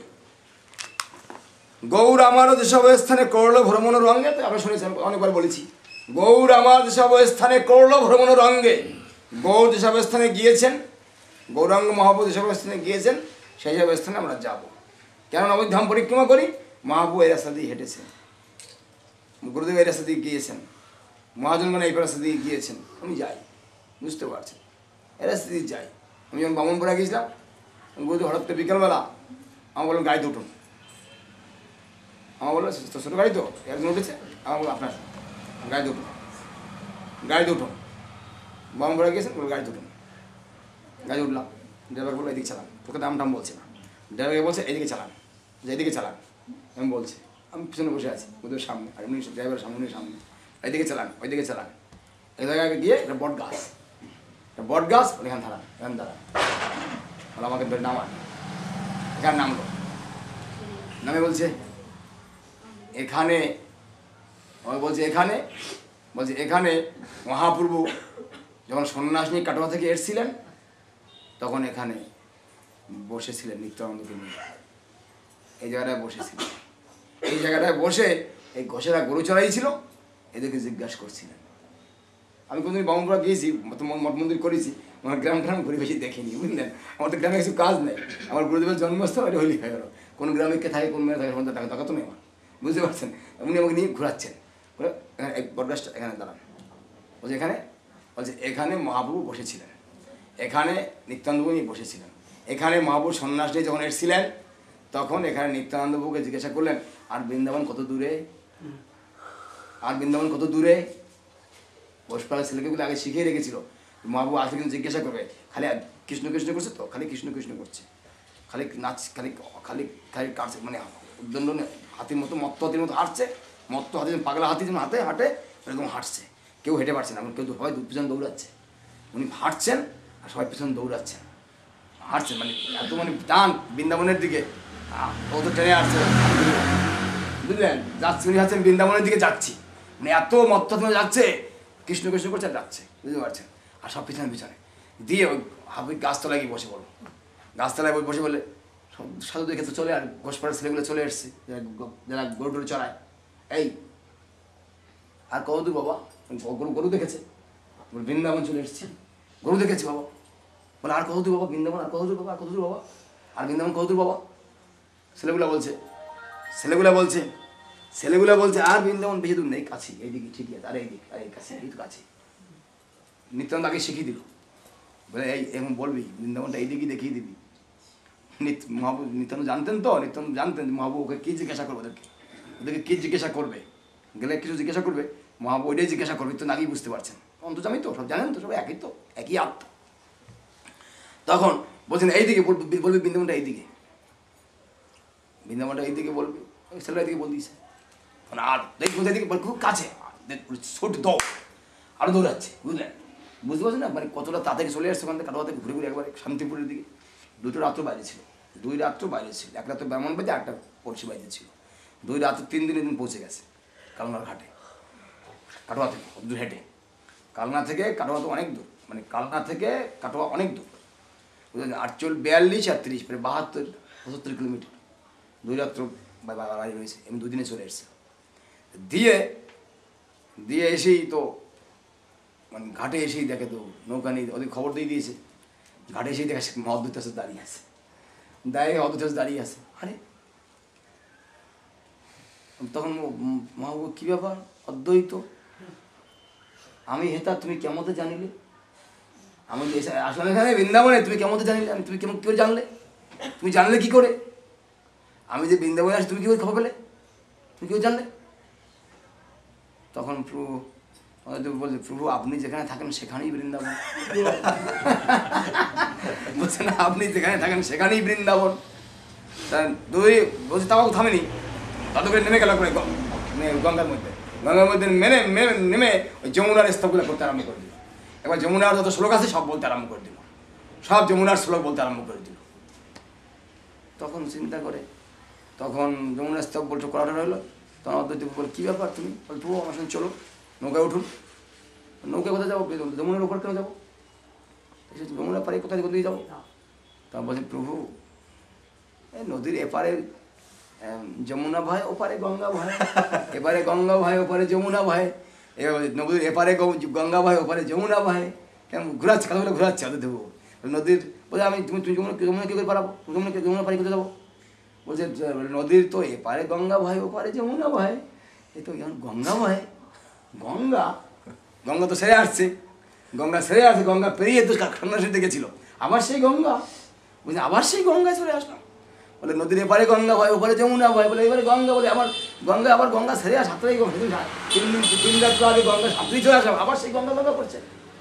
গৌর আমার যেসব স্থানে করল ভ্রমণ রঙ্গে, তো আমরা শুনেছি অনেকবার বলেছি, গৌর আমার যেসব স্থানে করল ভ্রমণ রঙ্গে, গৌর যেসব স্থানে গিয়েছেন, গৌরাঙ্গ মহাপ্রভু যেসব স্থানে গিয়েছেন সেই সব স্থানে আমরা যাব। কেন নবধাম পরিক্রমা করি? মহাপ্রভু এই রাস্তা দিয়ে হেঁটেছেন, গুরুদেব এই রাস্তা দিয়ে গিয়েছেন, মহাজনগণ এই রাস্তা দিয়ে গিয়েছেন, আমি যাই, বুঝতে পারছেন, এই রাস্তা দিয়ে যাই। আমি যখন বামনপুরা গিয়েছিলাম, গুরুদেব হঠাৎ করে বিকালবেলা আমার বললাম গাড়িতে উঠুন, আমার বললো তো ছোটো গাড়ি তো একজন উঠেছে, আমার বললো আপনার গাড়িতে উঠুন, গাড়িতে উঠুন, বামনপুরা গিয়েছেন, বললো গাড়িতে উঠুন, গাড়ি উঠলাম, ড্রাইভার বললো এদিকে চালান, তোকে দাম টাম বলছে না, ড্রাইভারকে বলছে এইদিকে চালান, যে এদিকে চালান, আমি বলছি আমি পিছনে বসে আছি ওদের সামনে, আর এমনি ড্রাইভারের সামনে উনি সামনে, এইদিকে চালান ওইদিকে চালান, এই জায়গায় গিয়ে একটা বট গাছ, একটা বট গাছ এখানে দাঁড়ান, এখানে দাঁড়ান, বলে আমাকে ধরে নামান, এখানে নামলো, নামে বলছে এখানে, আমি বলছি এখানে, বলছে এখানে মহাপ্রভু যখন সন্ন্যাস নিয়ে কাটোয়া থেকে এসেছিলেন তখন এখানে বসেছিলেন নিত্যানন্দকে নিয়ে, এই জায়গাটায় বসেছিলেন, এই জায়গাটায় বসে এই ঘোষেরা গরু চড়াইছিল, এদেরকে জিজ্ঞাসা করছিলেন। আমি কোনোদিন বামনপুরা গিয়েছি, মঠ মন্দির করেছি, আমার গ্রাম গ্রাম ঘুরে বেশি দেখিনি, বুঝলেন, আমার তো গ্রামে কিছু কাজ নেই, আমার গুরুদেবের জন্মস্থান এটা হলি হয়ে গেল, কোন গ্রামে কে থাকে কোন মেয়ে থাকে সন্ধ্যা টাকা টাকা তো নেই আমার, বুঝতে পারছেন, উনি আমাকে নিয়ে ঘোরাচ্ছেন, এখানে এক বটগাছটা এখানে দাঁড়ান, বলছে এখানে, বলছে এখানে মহাপ্রভু বসেছিলেন, এখানে নিত্যানন্দবাবু নিয়ে বসেছিলেন, এখানে মহাপ্রভু সন্ন্যাস নিয়ে যখন এসেছিলেন তখন এখানে নিত্যানন্দবাবুকে জিজ্ঞাসা করলেন আর বৃন্দাবন কত দূরে, আর বৃন্দাবন কত দূরে, বসপালের ছেলেকেগুলো আগে শিখিয়ে রেখেছিল, মহাপ্রভু আসলে কিন্তু জিজ্ঞাসা করবে খালি কৃষ্ণ কৃষ্ণ করছে তো, খালি কৃষ্ণ কৃষ্ণ করছে, খালি নাচ, খালি খালি খালি কাটছে, মানে উদ্দণ্ড হাতির মতো মত্ত হাতির মতো হাঁটছে, মত্ত হাতি পাগলা হাতি যেমন হাতে হাঁটে এরকম হাঁটছে, কেউ হেঁটে পারছে না, কেউ সবাই পিছনে দৌড়াচ্ছে, উনি হাঁটছেন আর সবাই পিছনে দৌড়াচ্ছেন, হাঁটছেন মানে এত মানে টান বৃন্দাবনের দিকে, ও তো ট্রেনে আসছে, বুঝলেন, যাচ্ছি উনি হাঁটছেন বৃন্দাবনের দিকে যাচ্ছি, মানে এত মত্ত যাচ্ছে, কৃষ্ণ কৃষ্ণ করছে আর যাচ্ছে, বুঝতে পারছেন, আর সব পিছনে পিছনে দিয়ে ওই হাবি গাছতলায় গিয়ে বসে পড়ো, গাছতলায় বসে বলে সব সাধু দেখে তো চলে, আর ঘোষপাড়ার ছেলেগুলো চলে এসছে যারা গরু টরু চড়ায়, এই আর কত দূর বাবা, গরু গরু দেখেছে, বৃন্দাবন চলে এসছি, গরু দেখেছি বাবা, বলে আর কত দূর বাবা বৃন্দাবন, আর কত দূর বাবা, আর কত দূর বাবা, আর বৃন্দাবন কত দূর বাবা, ছেলেগুলা বলছে ছেলেগুলা বলছে ছেলেগুলা বলছে আর বৃন্দাবন বেশি দূর নেই, কাছে এইদিকে ঠিকই আছে, আর এইদিক আর এই কাছে, এই তো কাছে। নিত্যানন্দ আগে শিখিয়ে দিল, বলে এই এখন বলবি বৃন্দাবনটা এইদিকে দেখিয়ে দিবি, নিত্য মহাবু নিত্যানন্দ জানতেন তো, নিত্যানন্দ জানতেন মহাবু ওকে কী জিজ্ঞাসা করবে, ওদেরকে ওদেরকে কী জিজ্ঞাসা করবে, গেলে কিছু জিজ্ঞাসা করবে, মহাবু ওইটাই জিজ্ঞাসা করবে, তো আগেই বুঝতে পারছেন, অন্তর্জামী তো সব জানেন তো, সব একই তো, একই আত্মা। তখন বলছেন এইদিকে বলবি, বলবি বৃন্দাবনটা এইদিকে, বৃন্দাবনটা এইদিকে বলবি, ওই ছেলেটা এইদিকে বল দিয়েছে, আর দেখুন এদিকে খুব কাছে, ছোট দৌ আরও দৌড়াচ্ছে, বুঝলেন, বুঝতে পারছেন না, মানে কতটা তাড়াতাড়ি চলে আসছে ওখান থেকে কাটোয়া থেকে ঘুরে ঘুরে একবারে শান্তিপুরের দিকে, দুটো রাত্র বাইরে ছিল, দুই রাত্র বাইরে ছিল, এক রাত্র ব্রাহ্মণ বাজে, একটা পড়শি বাইরে ছিল, দুই রাত্র তিন দিন দিন পৌঁছে গেছে কালনার ঘাটে, কাটোয়া থেকে দূর হেঁটে, কালনা থেকে কাটোয়া তো অনেক দূর, মানে কালনা থেকে কাটোয়া অনেক দূর, বুঝলেন, আটচল্লিশ বিয়াল্লিশ আর তিরিশ মানে বাহাত্তর পঁচাত্তর কিলোমিটার, দুই রাত্র বাড়ি রয়েছে, এমনি দুদিনে চলে এসছে, দিয়ে দিয়ে এসেই তো মানে ঘাটে এসেই দেখে তো নৌকা নেই, ওদের খবর দিয়ে দিয়েছে, ঘাটে এসেই দেখে অদ্ভুত আছে দাঁড়িয়ে আছে, দেখে অদ্ভুত আছে দাঁড়িয়ে আছে, আরে তখন মহাবু কী ব্যাপার, অদ্বৈত। আমি হেতা তুমি কেমতে জানিলে? আমি আসলাম এখানে বৃন্দাবনে, তুমি কেমতে জানিলে? আমি তুমি কেমন কী করে জানলে? তুমি জানলে কি করে? আমি যে বৃন্দাবনে আসি তুমি কী করে খবর পেলে? তুমি কেউ জানলে? তখন প্রভু বলছে, প্রভু আপনি যেখানে থাকেন সেখানেই বৃন্দাবন। বলছেন আপনি যেখানে থাকেন সেখানেই বৃন্দাবন। দুই বলছে, তাও থামেনি, তাদের করে নেমে গেল করে গঙ্গার মধ্যে। গঙ্গার মধ্যে মেনে নেমে ওই যমুনার স্তবগুলো করতে আরম্ভ করে দিল। এবার যমুনার যত শ্লোক আছে সব বলতে আরম্ভ করে দিল, সব যমুনার শ্লোক বলতে আরম্ভ করে দিল। তখন চিন্তা করে, তখন যমুনার স্তব বলতে করাটা রইলো। তখন অদ্বৈত বলে, কী ব্যাপার তুমি? বল, প্রভু আমার সঙ্গে চলো, নৌকায় উঠুন। নৌকায় কোথায় যাবো? যমুনার উপর কেন যাবো? যমুনার পারে কোথায় কোথায় যাবো? তখন বলছেন, প্রভু এই নদীর এপারে যমুনা ভাই, ওপারে গঙ্গা ভাই, এপারে গঙ্গা ভাই, ওপারে যমুনা ভাই, এবার নদীর এপারে গঙ্গা ভাই, ওপারে যমুনা ভাই। কেমন ঘুরাচ্ছে, কথাগুলো ঘুরাচ্ছে অদ্বৈত দেবো। নদীর বলে, আমি তুমি তুমি যমুনা যমুনা কী করে পারাবো? যমুনা যমুনা পারে কোথায় যাবো? বলছে, নদীর তো এপারে গঙ্গা ভাই, ওপারে যমুনা ভাই। এই তো গঙ্গা ভাই, গঙ্গা গঙ্গা তো সেরে আসছে, গঙ্গা সেরে আসছে, গঙ্গা পেরিয়ে তো সন্ন্যাসী দেখেছিল, আবার সেই গঙ্গা। বলছে, আবার সেই গঙ্গায় চলে আসলাম। বলে, নদীর এপারে গঙ্গা ভাই, ওপারে যমুনা ভাই। বলে, এবারে গঙ্গা, বলে আমার গঙ্গা, আবার গঙ্গা সেরে আস সাঁতরেই তিন দিন তিন রাত আগে গঙ্গা সাঁতরেই চলে আসলাম, আবার সেই গঙ্গা গঙ্গা করছে।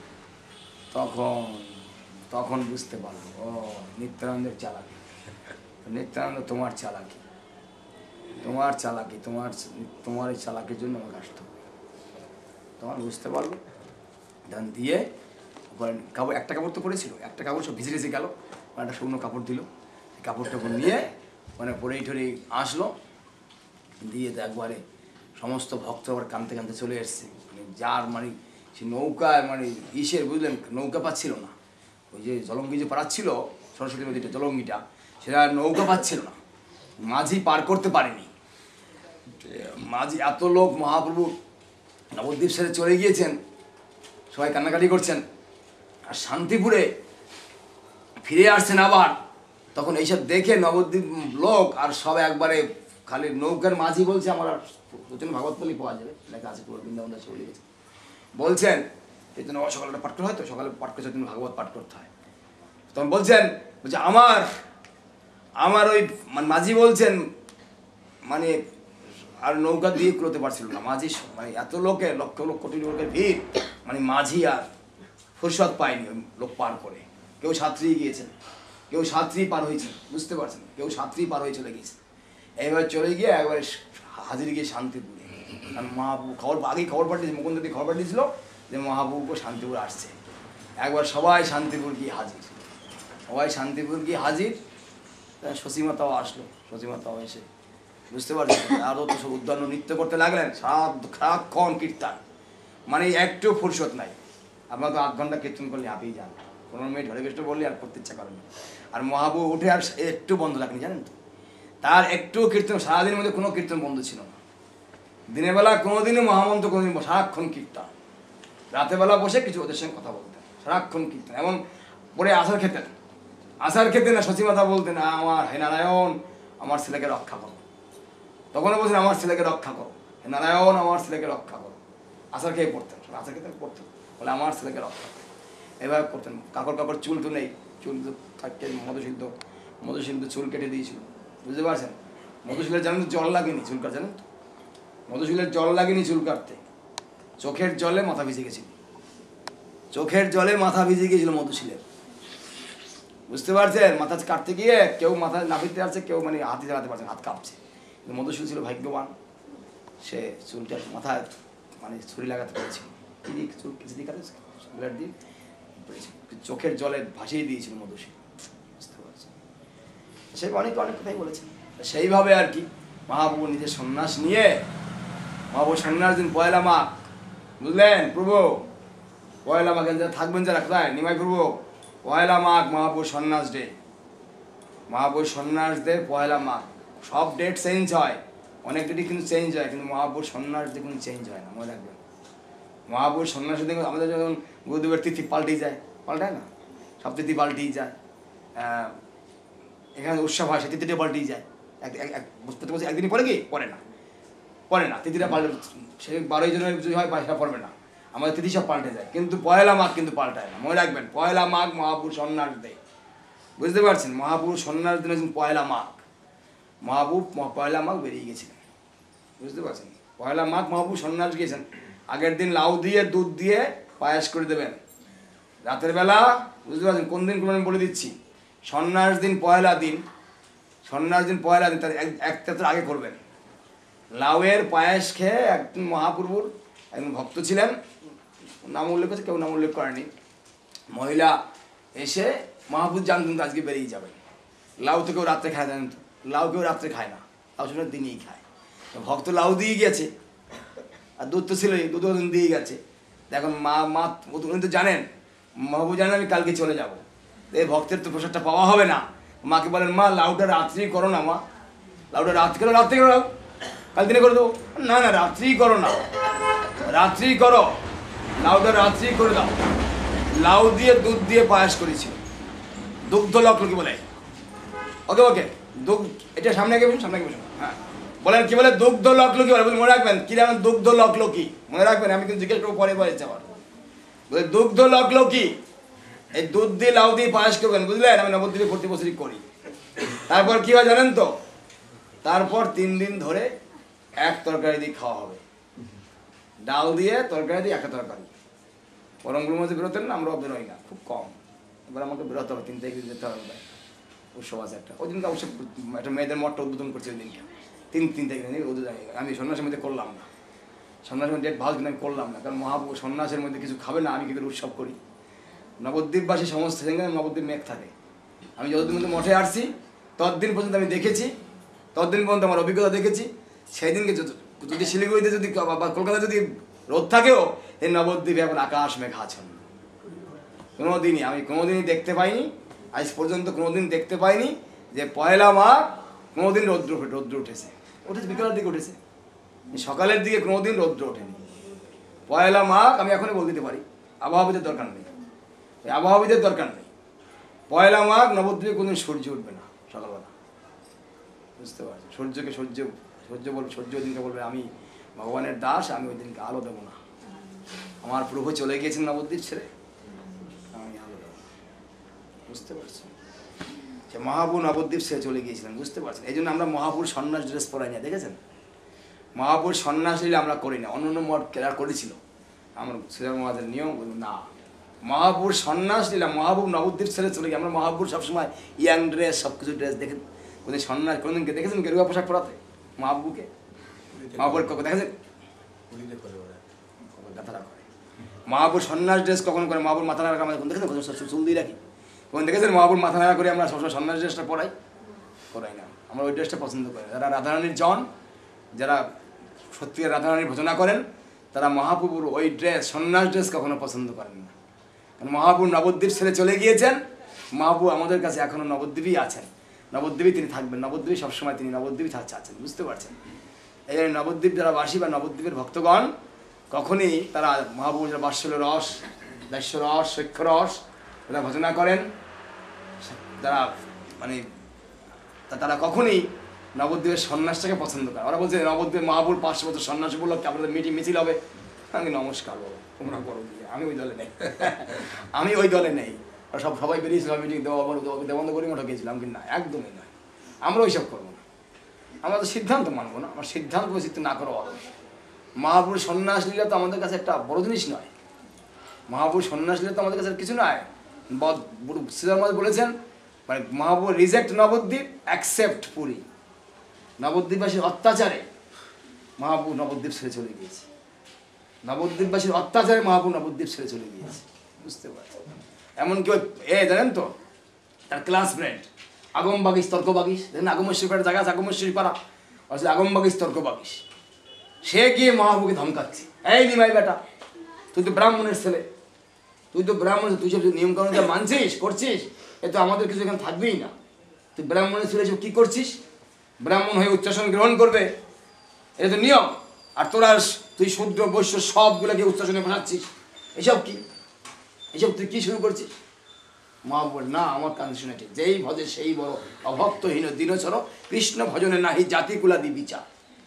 তখন তখন বুঝতে পারলো, ও নিত্যানন্দের চালাকি। নিত্যানন্দ তোমার চালাকি, তোমার চালাকি, তোমার তোমার এই চালাকির জন্য আমাকে আসতে হবে। তোমার বুঝতে পারলো। ধান দিয়ে ওখানে কাপড়, একটা কাপড় তো পরেছিল, একটা কাপড় সব ভিজে ভিজে গেল, একটা শুকনো কাপড় দিল। কাপড় টাপড় নিয়ে মানে পরেই টরেই আসলো, দিয়ে তো একবারে সমস্ত ভক্ত আবার কাঁদতে কাঁদতে চলে এসছে। মানে যার মানে সে নৌকায় মানে ইসের বুঝলেন, নৌকা পাচ্ছিল না। ওই যে জলঙ্গি যে পাড়াচ্ছিল সরস্বতী নদীটা, জলঙ্গিটা, সেটা নৌকা পাচ্ছিল না, মাঝি পার করতে পারেনি। মাঝি এত লোক, মহাপ্রভু নবদ্বীপ ছেড়ে চলে গিয়েছেন, সবাই কান্নাকাটি করছেন, আর শান্তিপুরে ফিরে আসছেন আবার। তখন এইসব দেখে নবদ্বীপ লোক আর সব একবারে খালি নৌকার মাঝি বলছে, আমার আর প্রচন্ড ভাগবত বলি পাওয়া যাবে, লেখা আছে পুরো বৃন্দাবন দাস চলে গেছে। বলছেন এই জন্য সকালটা পাঠ করা হয়, তো সকালে পাঠ করছে, তুমি ভাগবত পাঠ করতে হয়। তখন বলছেন, বলছে আমার আমার ওই মাঝি বলছেন মানে আর নৌকা দিয়ে কুলোতে পারছিল না। মাঝি মানে এত লোকে, লক্ষ লক্ষ কোটি লোকের ভিড়, মানে মাঝি আর ফুরসত পায়নি ওই লোক পার করে। কেউ সাঁতরি গিয়েছেন, কেউ সাঁতরি পার হয়েছে, বুঝতে পারছেন, কেউ সাঁতরি পার হয়ে চলে গিয়েছে। এবার চলে গিয়ে একবারে হাজির গিয়ে শান্তিপুরে, কারণ মহাপ্রভু খবর আগেই খবর পাঠিয়েছে, মুকুন্দ দিয়ে খবর পাঠিয়েছিল যে মহাপ্রভু শান্তিপুর আসছে। একবার সবাই শান্তিপুর গিয়ে হাজির, সবাই শান্তিপুর গিয়ে হাজির। শশীমাতাও আসলো, শশীমাতাও এসে বুঝতে পারছেন, আরও তো সব উদ্যান নৃত্য করতে লাগলেন, সারাক্ষণ কীর্তন, মানে একটু ফুরসত নাই। আপনার তো আধ ঘন্টা কীর্তন করলে হাঁপিয়ে যান, পনেরো মিনিট হরে কৃষ্ণ বললে আর করতে ইচ্ছা করেন। আর মহাপ্রভু উঠে আর একটু বন্ধ রাখেনি, জানেন তো, তার একটু কীর্তন, সারাদিনের মধ্যে কোনো কীর্তন বন্ধ ছিল না। দিনের বেলা কোনোদিনই মহামন্ত্র, কোনোদিন সারাক্ষণ কীর্তন, রাতের বেলা বসে কিছু ওদের সঙ্গে কথা বলতেন, সারাক্ষণ কীর্তন। এমন পরে আসার খেতেন, আসার খেতেন না, শশীমাতা বলতেন, আমার হে নারায়ণ আমার ছেলেকে রক্ষা করো। তখনও বলছেন, আমার ছেলেকে রক্ষা করো, হে নারায়ণ আমার ছেলেকে রক্ষা করো। আসার খেয়ে পড়তেন, আসার খেতে পড়তেন, বলে আমার ছেলেকে রক্ষা করো। এবার করতেন, কাকর কাকর চুল তো নেই, চুল তো থাকতে মধুসিদ্ধ, মধুসিদ্ধ চুল কেটে দিয়েছিল, বুঝতে পারছেন। মধুশিলের জানেন তো জল লাগেনি চুল কাটতে, জানেন তো, মধুশিলের জল লাগেনি চুল কাটতে, চোখের জলে মাথা ভিজে গেছিল, চোখের জলে মাথা ভিজে গিয়েছিল মধুশিলের, বুঝতে পারছেন। মাথা কাটতে গিয়ে কেউ মাথা নাপিতে আসছে, কেউ মানে হাতে চালাতে পারছে, হাত কাঁপছে। কিন্তু মধুশীল ছিল ভাগ্যবান, সে চুলটা মাথায় মানে ছুরি লাগাতে পেরেছিল, কি চুল কিছু দিয়ে কাটে ব্লাড দিয়ে চোখের জলে ভাসিয়ে দিয়েছিল মধুশীল, বুঝতে পারছেন। সে অনেক অনেক কথাই বলেছেন। সেইভাবে আর কি মহাপ্রভু নিজের সন্ন্যাস নিয়ে, মহাপ্রভু সন্ন্যাস দিন পয়লা মাঘ, বুঝলেন প্রভু, পয়লা মাঘে যারা থাকবেন, যারা কোথায় নিমাই প্রভু, পয়লা মাঘ মহাপ্রভু সন্ন্যাস ডে, মহাপ্রভু সন্ন্যাস ডে পয়লা মাঘ। সব ডেট চেঞ্জ হয়, অনেক ডেটই কিন্তু চেঞ্জ হয়, কিন্তু মহাপ্রভুর সন্ন্যাস ডে কোনো চেঞ্জ হয় না, মনে রাখবেন। মহাপ্রভুর সন্ন্যাস ডে আমাদের যখন গুরুদেবের তিথি পাল্টেই যায়, পাল্টায় না, সব তিথি পাল্টেই যায়। এখানে উৎসব হয়, সে তিথিটা পাল্টেই যায়, এক বলতে বলছে একদিনই পরে কি পরে না, পড়ে না, তিথিটা পাল্টে, সে বারোই জনের যদি হয় সেটা পড়বে না, আমাদের তিথি সব পাল্টে যায়, কিন্তু পয়লা মাঘ কিন্তু পাল্টায় না। মনে রাখবেন, পয়লা মাঘ মহাপুরুষ সন্ন্যাস দেয়, বুঝতে পারছেন? মহাপুরুষ সন্ন্যাস দিন হচ্ছেন পয়লা মাঘ, মহাপুর পয়লা মাঘ বেরিয়ে গেছিলেন, বুঝতে পারছেন? পয়লা মাঘ মহাপুরুষ সন্ন্যাস গিয়েছেন। আগের দিন লাউ দিয়ে দুধ দিয়ে পায়েস করে দেবেন রাতের বেলা, বুঝতে পারছেন? কোন দিন কোন বলে দিচ্ছি, সন্ন্যাস দিন পয়লা দিন, সন্ন্যাস দিন পয়লা দিন তার এক তেতর আগে করবেন। লাউয়ের পায়েস খেয়ে একজন মহাপ্রভুর একজন ভক্ত ছিলেন, নাম উল্লেখ করছে, কেউ নাম উল্লেখ করেনি, মহিলা এসে মহাপ্রভু জানতেন তো আজকে বেরিয়ে যাবেন, লাউ তো কেউ রাত্রে খায়, জানেন তো, লাউ কেউ রাত্রে খায় না, লাউ শুনে দিনই খায়। ভক্ত লাউ দিয়ে গেছে, আর দুধ তো ছিলই, দুধ দিয়ে গেছে। এখন মা মা উনি তো জানেন, মহাপ্রভু জানেন আমি কালকে চলে যাবো, এই ভক্তের তো প্রসাদটা পাওয়া হবে না। মাকে বলেন, মা লাউটা রাত্রি করো না, মা লাউটা রাত্রি করো, রাত্রি করো, কাল দিনে করে দেবো। না না, রাত্রি করো না, রাত্রি করো, লাউটা রাত্রি করে দাও। লাউ দিয়ে দুধ দিয়ে পায়েস করেছিল, দুগ্ধ লক্ষ্য কি বলে, ওকে ওকে দুগ্ধ, এটা সামনে আগে বসুন, সামনে আগে বসুন, হ্যাঁ বলেন কি বলে, দুগ্ধ লক্ষ্য কি বলে, মনে রাখবেন কি রাখবেন, দুগ্ধ লক্ষ্য কি মনে রাখবেন, আমি কিন্তু জিজ্ঞেস করবো পরে পরে যাওয়ার, বলে দুগ্ধ লক্ষ্য কি, এই দুধ দিয়ে লাউ দিয়ে পায়েস করবেন, বুঝলেন? আমি নবদ্বীপে প্রতি বছরই করি। তারপর কি হয় জানেন তো, তারপর তিন দিন ধরে এক তরকারি দিয়ে খাওয়া হবে, ডাল দিয়ে তরকারি দিয়ে একটা তরকারি। পরমগুলোর মধ্যে বেরোতেন না, আমরাও বেরোই না, খুব কম, এবার আমাকে বেরোতে হবে, তিন তারিখে যেতে হবে, উৎসব আছে একটা, ওই দিনকে অবশ্যই একটা মেয়েদের মঠটা উদ্বোধন করছে ওই দিনকে, তিন তিন তারিখে আমি সন্ন্যাসের মধ্যে করলাম না, সন্ন্যাসের মধ্যে ডেট ভালো কিন্তু আমি করলাম না, কারণ মহাপ্রভু সন্ন্যাসের মধ্যে কিছু খাবে না, আমি কিন্তু উৎসব করি। নবদ্বীপবাসী সমস্ত সেখানে নবদ্বীপ মেঘ থাকে, আমি যতদিন পর্যন্ত মঠে আসছি ততদিন পর্যন্ত আমি দেখেছি, ততদিন পর্যন্ত আমার অভিজ্ঞতা দেখেছি, সেই দিনকে যদি শিলিগুড়িতে যদি বা কলকাতায় যদি রোদ থাকেও, এই নবদ্বীপে এখন আকাশ মেঘাচ্ছন্ন, কোনোদিনই আমি কোনোদিনই দেখতে পাইনি, আজ পর্যন্ত কোনোদিন দেখতে পাইনি যে পয়লা মাঘ কোনোদিন রৌদ্র রৌদ্র উঠেছে, উঠেছে বিকালের দিকে উঠেছে, সকালের দিকে কোনোদিন রৌদ্র ওঠেনি। পয়লা মাঘ আমি এখনই বলে দিতে পারি, আবহাওয়াবিদের দরকার নেই, আবহাওয়াবিদের দরকার নেই, পয়লা মাঘ নবদ্বীপে কোনোদিন সূর্য উঠবে না সকালবেলা, বুঝতে পারছি? সূর্যকে সূর্য সূর্য বলবে, সূর্য ওই দিনকে বলবে আমি ভগবানের দাস, আমি ওই দিনকে আলো দেবো না, আমার প্রভু চলে গিয়েছেন নবদ্বীপ ছেড়ে, আমি আলো দেবো না, বুঝতে পারছি? সে মহাপুর নবদ্বীপ ছেড়ে চলে গিয়েছিলেন, বুঝতে পারছেন? এই জন্য আমরা মহাপুর সন্ন্যাস ড্রেস পরাই না, দেখেছেন? মহাপুর সন্ন্যাস নিলে আমরা করি না, অন্য অন্য মঠ কেরা করেছিল, আমার শ্রীরাম মহাদের নিয়ম না, মহাপুর সন্ন্যাস নিলাম, মহাপুর নবদ্বীপ ছেড়ে চলে গিয়ে, আমরা মহাপুর সবসময় ইয়াং ড্রেস সব কিছু ড্রেস দেখেন, কোনদিন সন্ন্যাস কোনদিনকে দেখেছেন গেরুয়া পোশাক পরাতে মহাপুরকে? মহাপুর কখন দেখেছেন? গাথারা করে মহাপুর সন্ন্যাস ড্রেস কখন করে, মহাপুর মাথা নাড়া আমাদের দেখেছেন, চুল দিয়ে রাখি, কোন দেখেছেন মহাপুর মাথা নাড়া করে আমরা সবসময় সন্ন্যাস ড্রেসটা পরাই? করাই না, আমরা ওই ড্রেসটা পছন্দ করি। যারা রাধারানীর জন, যারা সত্যিকার রাধারানীর ভজনা করেন, তারা মহাপ্রভুর ওই ড্রেস সন্ন্যাস ড্রেস কখনো পছন্দ করেন না, কারণ মহাপ্রভু নবদ্বীপ ছেড়ে চলে গিয়েছেন, মহাপ্রভু আমাদের কাছে এখনো নবদ্বীপই আছেন, নবদ্বীপে তিনি থাকবেন, নবদ্বীপে সবসময় তিনি নবদ্বীপই থাকছে আছেন, বুঝতে পারছেন? এই জন্য নবদ্বীপ যারা বাসী বা নবদ্বীপের ভক্তগণ, কখনই তারা মহাপ্রভুর যারা বাৎসল্য রস, দাস্য রস, সৈক্ষ রস যারা ভজনা করেন, যারা মানে তারা কখনই নবদ্বীপের সন্ন্যাসটাকে পছন্দ করে। ওরা বলছে নবদ্বীপ মহাপুর পাঁচশো বছর সন্ন্যাস উপলক্ষে আপনাদের মিটিং মিছিল হবে, আমি নমস্কার বলো, তোমরা করো দিয়ে, আমি ওই দলে নেই, আমি ওই দলে নেই, সব সবাই বেরিয়েছিলাম মিটিং দেওয়া দেবন্ধ করি মঠে গিয়েছিলাম, কিন্তু না, একদমই নয়, আমরা ওইসব করবো না, আমরা তো সিদ্ধান্ত মানবো না, আমার সিদ্ধান্ত বৈচিত্র না করো অলস। মহাপুর সন্ন্যাস নিলে তো আমাদের কাছে একটা বড় জিনিস নয়, মহাপুর সন্ন্যাস নিলে তো আমাদের কাছে কিছু নয়, শ্রীধর্ম বলেছেন মানে মহাপুর রিজেক্ট নবদ্বীপ, অ্যাকসেপ্ট পুরী। নবদ্বীপবাসীর অত্যাচারে মহাপুর নবদ্বীপ ছেড়ে চলে গিয়েছে, নবদ্বীপবাসীর অত্যাচারে মহাপুর নবদ্বীপ ছেড়ে চলে গিয়েছে, বুঝতে পারছি? এমনকি ওই এ জানেন তো, তার ক্লাস ফ্রেন্ড আগম বাগিস তর্ক বাগিস, দেখেন আগমেশ্বরী পাড়ার জায়গা আছে, আগমেশ্বরী পাড়া, আসলে আগম বাগিস তর্ক বাগিস, সে গিয়ে মহাপ্রভুকে ধমকাচ্ছে, এই নিমাই বেটা, তুই তো ব্রাহ্মণের ছেলে, তুই তো ব্রাহ্মণ, তুই সব নিয়মকানুন যা মানছিস করছিস, এ তো আমাদের কিছু এখানে থাকবেই না, তুই ব্রাহ্মণের ছেলে সব কী করছিস, ব্রাহ্মণ হয়ে উচ্চাসন গ্রহণ করবে, এটা তো নিয়ম, আর তোরা তুই শূদ্র বৈশ্য সবগুলোকে উচ্চাসনে বসাচ্ছিস, এসব কি, এসব তুই কী শুরু করছিস? মহাপ্রভু না, আমার কান শুনেছে, যেই ভজে সেই বড়, অভক্তহীন দিনচর, কৃষ্ণ ভজনে নাহি জাতি কুলাদি বিচার,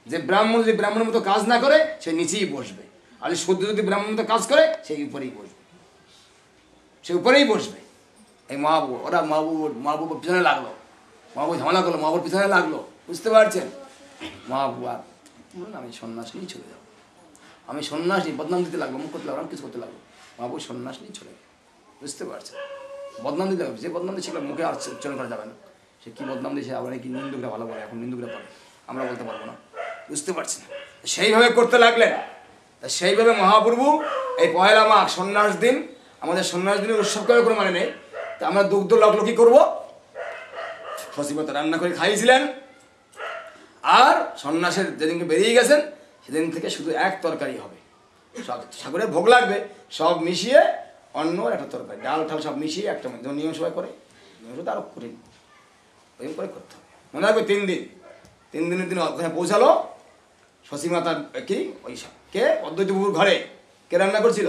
যে ব্রাহ্মণ যদি ব্রাহ্মণের মতো কাজ না করে সে নিচেই বসবে, আর শুদ্ধ যদি ব্রাহ্মণের মতো কাজ করে সেই উপরেই বসবে, সে উপরেই বসবে। এই মহাবু ওরা মহাবু মহাবুর পিছনে লাগলো, মহাবু ঝামেলা করলো, মহাবুর পিছনে লাগলো, বুঝতে পারছেন? মহাবু আর আমি সন্ন্যাস নিয়ে চলে যাবো, আমি সন্ন্যাস নিয়ে বদনাম দিতে লাগলো, মুখ করতে লাগলাম, কিছু করতে লাগলো, মহাবু সন্ন্যাস নিয়ে চলে গেল, বুঝতে পারছেন? বদনাম দিতে লাগবে, যে বদনাম দিয়েছিল মুখে আর উচ্চারণ করা যাবে না, সে কী বদনাম দিয়েছে আবার কি নিন্দুকরা ভালো বলে, এখন নিন্দুকরা বলে, আমরা বলতে পারবো না, বুঝতে পারছি না। সেইভাবে করতে লাগলেন। তা সেইভাবে মহাপ্রভু এই পয়লা মাঘ সন্ন্যাস দিন, আমাদের সন্ন্যাস দিনের উৎসব করে কোনো মানে নেই, তা আমরা দুগ্ধ লাগলো কী করবো, শশীপত রান্না করে খাইয়েছিলেন। আর সন্ন্যাসের যেদিনকে বেরিয়ে গেছেন সেদিন থেকে শুধু এক তরকারি হবে, সব ঠাকুরের ভোগ লাগবে, সব মিশিয়ে অন্য একটা তরকারি, ডাল ঠাল সব মিশিয়ে একটা নিয়ম সবাই করে, নিয়ম তো আরও কঠিন, ওই করে করতে হবে। মনে রাখবে তিন দিন, তিন দিনের দিন ওখানে পৌঁছালো, শশী মাতার কি ওই কে অদ্বৈতবাবুর ঘরে কে রান্না করছিল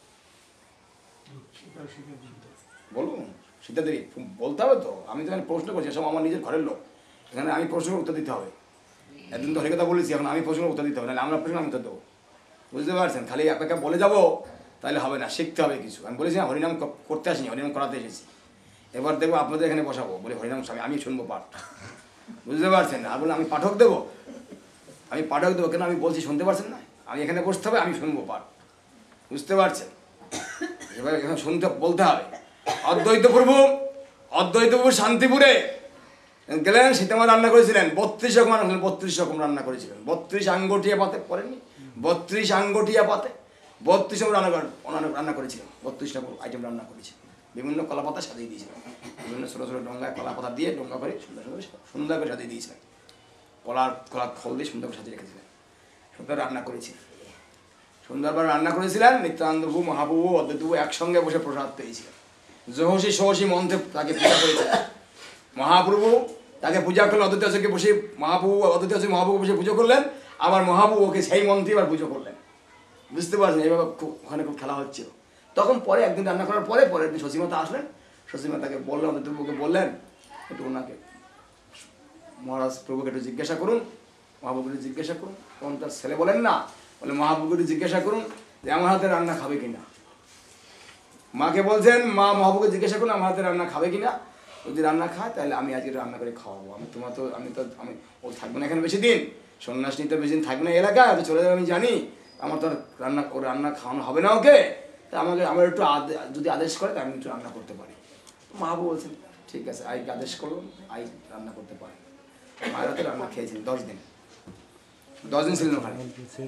বলুন, সীতাদেবী বলতে হবে তো, আমি তো এখানে প্রশ্ন করছি, সব আমার নিজের ঘরের লোক, এখানে আমি প্রশ্নের উত্তর দিতে হবে। একদিন তো হরিকথা বলেছি, এখন আমি প্রশ্নের উত্তর দিতে হবে, নাহলে আমরা প্রশ্ন উত্তর দেবো, বুঝতে পারছেন? খালি আপনাকে বলে যাবো তাহলে হবে না, শিখতে হবে কিছু। আমি বলেছি না হরিনাম করতে আসিনি, হরিনাম করাতে এসেছি। এবার দেখবো আপনাদের এখানে বসাবো, বলে হরিনাম স্বামী আমি শুনবো পাঠ, বুঝতে পারছেন? আর বলে আমি পাঠক দেবো, আমি পাঠক দেবো কেন, আমি বলছি শুনতে পারছেন না, আমি এখানে বসতে হবে, আমি শুনবো পাঠ, বুঝতে পারছেন? এবার এখানে শুনতে বলতে হবে। অদ্বৈত প্রভু অদ্বৈত প্রভু শান্তিপুরে গেলেন, সীতামা রান্না করেছিলেন, বত্রিশ রকম রান্না বত্রিশ রকম রান্না করেছিলেন, বত্রিশ আঙ্গটিয়া পাতে পড়েননি, বত্রিশ আঙ্গটিয়া পাতে বত্রিশ রকম রান্না রান্না করেছিলেন, বত্রিশ রকম আইটেম রান্না করেছিলেন, বিভিন্ন কলা পাতা সাজিয়ে দিয়েছিলেন, বিভিন্ন ছোটো ছোটো ডোঙ্গায় কলা পাতা দিয়ে ডোঙ্গা করে সুন্দর সুন্দর সুন্দর করে সাজিয়ে দিয়েছিলেন, কলার কলার ফল দিয়ে সুন্দর করে সাজিয়ে রেখেছিলেন, সুন্দর রান্না করেছিলেন, সুন্দরভাবে রান্না করেছিলেন। নিত্যানন্দপ্রভু মহাপ্রভু অদ্বৈতপ্রভু একসঙ্গে বসে প্রসাদ পেয়েছিলেন, জহসী সহসী মন্ত্রে তাকে পূজা করেছিলেন। মহাপ্রভু তাকে পূজা করলেন, অদ্বৈত আচার্যকে বসে মহাপ্রভু অদ্বৈত আচার্য মহাপ্রভু বসে পুজো করলেন, আবার মহাপ্রভু ওকে সেই মন্ত্রে এবার পুজো করলেন, বুঝতে পারছেন? এইভাবে খুব ওখানে খুব খেলা হচ্ছিল। তখন পরে একদিন রান্না করার পরে পরের দিন শশীমাতা আসলেন, শশীমাতাকে বললেন, অদ্বৈতপ্রভুকে বললেন একটু ওনাকে মহারাজ প্রভুকে একটু জিজ্ঞাসা করুন, মহাপ্রভুকে জিজ্ঞাসা করুন, তখন তার ছেলে বলেন না, বলে মহাপ্রভুকে জিজ্ঞাসা করুন যে আমার হাতে রান্না খাবে কিনা। মাকে বলছেন মা মহাপ্রভুকে জিজ্ঞাসা করুন আমার হাতে রান্না খাবে কিনা, যদি রান্না খায় তাহলে আমি আজকে রান্না করে খাওয়াবো, আমি তোমার তো আমি তো আমি ও থাকবো না এখানে বেশি দিন, সন্ন্যাস নিতে বেশি দিন থাকবে না এলাকায়, তো চলে যাবে আমি জানি, আমার তো রান্না ও রান্না খাওয়ানো হবে না ওকে, তা আমাকে আমার একটু যদি আদেশ করে তা আমি একটু রান্না করতে পারি। মহাপ্রভু বলছেন ঠিক আছে, আইকে আদেশ করুন, আই রান্না করতে পারে। মায়ের হাতে রান্না খেয়েছেন দশ দিন, দশ দিন ছিলেন ওখানে,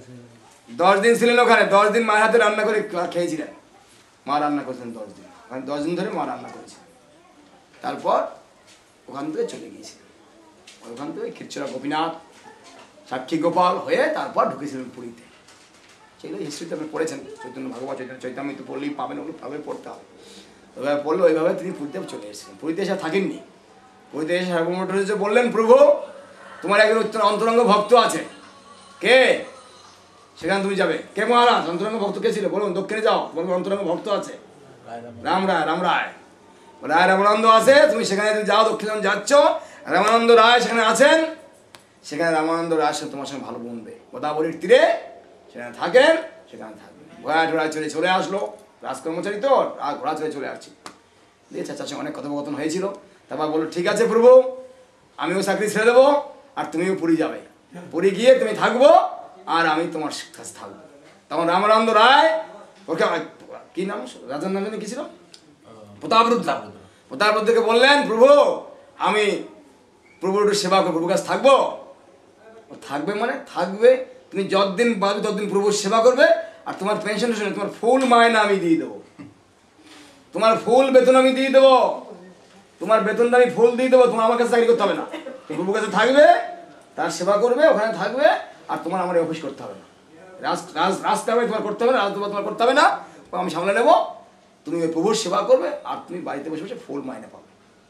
দশ দিন ছিলেন ওখানে, দশ দিন মায়ের হাতে রান্না করে খেয়েছিলেন, মা রান্না করেছেন দশ দিন, মানে দশ দিন ধরে মা রান্না করেছেন। তারপর ওখান থেকে চলে গিয়েছিলেন, ওখান থেকে ক্ষীরচোরা গোপীনাথ সাক্ষী গোপাল হয়ে তারপর ঢুকেছিলেন পুরীতে। সেগুলো হিস্ট্রিতে আপনি পড়েছেন, চৈতন্য ভাগবত চৈতন্য চৈতামৃত পড়লেই পাবেন, ওগুলো ভাবে পড়তে হবে। ওইভাবে পড়লে ওইভাবে তিনি পুরীতে চলে এসেছিলেন। পুরীতে এসে থাকেননি, পুরীতে এসে সার্বভৌমঠে বললেন প্রভু তোমার একজন উত্তর অন্তরঙ্গ ভক্ত আছে, কে? সেখানে তুমি যাবে। কে মহারাজ? অন্তরঙ্গ ভক্ত কে ছিল বলুন, দক্ষিণে যাও, বলবো অন্তরঙ্গ ভক্ত আছে, রাম রায় রাম রায় রায় রামানন্দ আছে, তুমি সেখানে যাও, দক্ষিণে যাচ্ছ, রামানন্দ রায় সেখানে আছেন, সেখানে রামানন্দ রায় তোমার সঙ্গে ভালো বনবে, গোদাবরীর তীরে সেখানে থাকেন, সেখানে থাকবেন। ঘোড়া টোড়ায় চলে চলে আসলো, রাজকর্মচারী তো আর ঘোড়া চলে চলে আসছি দিয়ে চাচার সঙ্গে অনেক কথোপকথন হয়েছিল। তারপর বললো ঠিক আছে প্রভু আমিও চাকরি ছেড়ে দেবো আর তুমিও পুরী যাবে, পুরী গিয়ে তুমি থাকবো আর আমি তোমার কাছে থাকবো। তখন রামানন্দ রায় ওকে কি নাম রাজার নাম জানি কি ছিল, প্রতাপরুদ্র, প্রতাপরুদ্রকে বললেন প্রভু আমি প্রভুর একটু সেবা করবো, প্রভুর কাছে থাকবো। থাকবে মানে থাকবে, তুমি যতদিন বাঁচবে ততদিন প্রভুর সেবা করবে, আর তোমার পেনশন শুনে তোমার ফুল মায়না আমি দিয়ে দেবো, তোমার ফুল বেতন আমি দিয়ে দেবো, তোমার বেতনটা আমি ফুল দিয়ে দেবো, তোমার আমার কাছে চাকরি করতে হবে না, প্রভুর কাছে থাকবে, তার সেবা করবে, ওখানে থাকবে, আর তোমার আমার অফিস করতে হবে না, রাজ রাজ রাজটা তোমার করতে হবে না, রাজদরবার তোমার করতে হবে না, আমি সামলে নেবো, তুমি ওই প্রভুর সেবা করবে আর তুমি বাড়িতে বসে বসে ফুল মাইনে পাবে।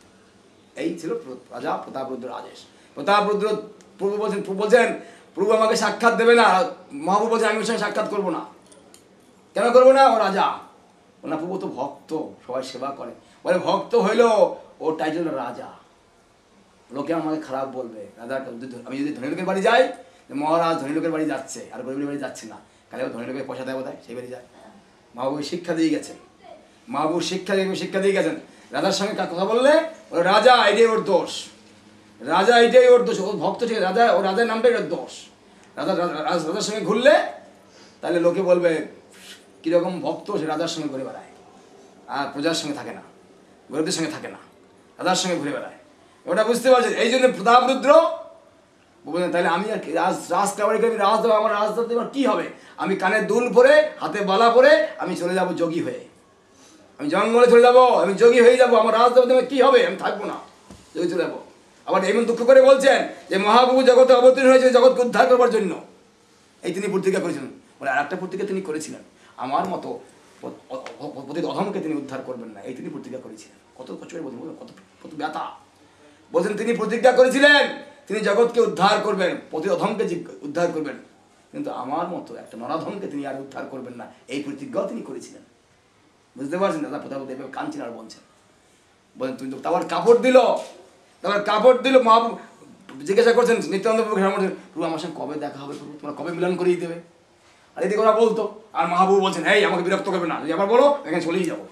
এই ছিল রাজা প্রতাপরুদ্রের আদেশ। প্রতাপরুদ্র প্রভু বলছেন প্রভু বলছেন প্রভু আমাকে সাক্ষাৎ দেবে না, মহাপ্রভু বলছেন আমি ওর সঙ্গে সাক্ষাৎ করবো না। কেন করবো না? ও রাজা, ওনার প্রভু তো ভক্ত, সবাই সেবা করে, বলে ভক্ত হইলো ওর টাইটেল রাজা, লোকে আমাকে খারাপ বলবে, রাজা আমি যদি ধনী লোকের বাড়ি যাই যে মহারাজ ধনী লোকের বাড়ি যাচ্ছে আর গরিবের বাড়ি যাচ্ছে না, কালে ধনী লোকের পয়সা দেয় বোধহয় সেই বাড়ি যায়। মহাবাবু শিক্ষা দিয়ে গেছেন, মহাবাবু শিক্ষা দিয়ে শিক্ষা দিয়ে গেছেন। রাজার সঙ্গে কথা বললে ও রাজা এটাই ওর দোষ, রাজা এটাই ওর দোষ, ও ভক্ত ঠিক রাজা, ও রাজার নামটাই ওর দোষ। রাজা রাজার সঙ্গে ঘুরলে তাহলে লোকে বলবে কীরকম ভক্ত, সে রাজার সঙ্গে ঘুরে বেড়ায় আর প্রজার সঙ্গে থাকে না, গরিবদের সঙ্গে থাকে না, রাজার সঙ্গে ঘুরে বেড়ায়। ওটা বুঝতে পারছেন? এই জন্য প্রতাপরুদ্র বললেন তাহলে আমি আর রাজ রাজ কাবাড়ি করে রাজ দেবো, আমার রাজ দেওয়ার কী হবে? আমি কানে দুল পরে হাতে বালা পরে আমি চলে যাব যোগী হয়ে, আমি জঙ্গলে চলে যাবো, আমি যোগী হয়ে যাবো, আমার রাজ দেবো কী হবে? আমি থাকবো না, যোগী চলে যাবো। আবার এমন দুঃখ করে বলছেন যে মহাপ্রভু জগতে অবতীর্ণ হয়েছে জগৎকে উদ্ধার করবার জন্য, এই তিনি প্রতিজ্ঞা করেছিলেন। বলে আর একটা প্রতিজ্ঞা তিনি করেছিলেন, আমার মতো প্রতি অধমকে তিনি উদ্ধার করবেন না, এই তিনি প্রতিজ্ঞা করেছিলেন। কত কষ্ট বলছেন, কত কত ব্যথা বলছেন। তিনি প্রতিজ্ঞা করেছিলেন তিনি জগৎকে উদ্ধার করবেন, প্রতি অধমকে উদ্ধার করবেন, কিন্তু আমার মতো একটা নরাধমকে তিনি আর উদ্ধার করবেন না, এই প্রতিজ্ঞাও তিনি করেছিলেন। বুঝতে পারছেন? দাদা প্রতাপ এভাবে কাঁদছেন আর বলছেন, বলেন তুমি তো তারপর কাপড় দিল, তারপর কাপড় দিল। মা জিজ্ঞাসা করছেন নিত্যানন্দ প্রভু আমার সঙ্গে কবে দেখা হবে প্রভু, তোমরা কবে মিলন করিয়ে দেবে? আর এদিকে ওরা বলতো, আর মহাপ্রভু বলছেন এই আমাকে বিরক্ত করবে না, যদি আবার বলো এখানে চলেই যাবো।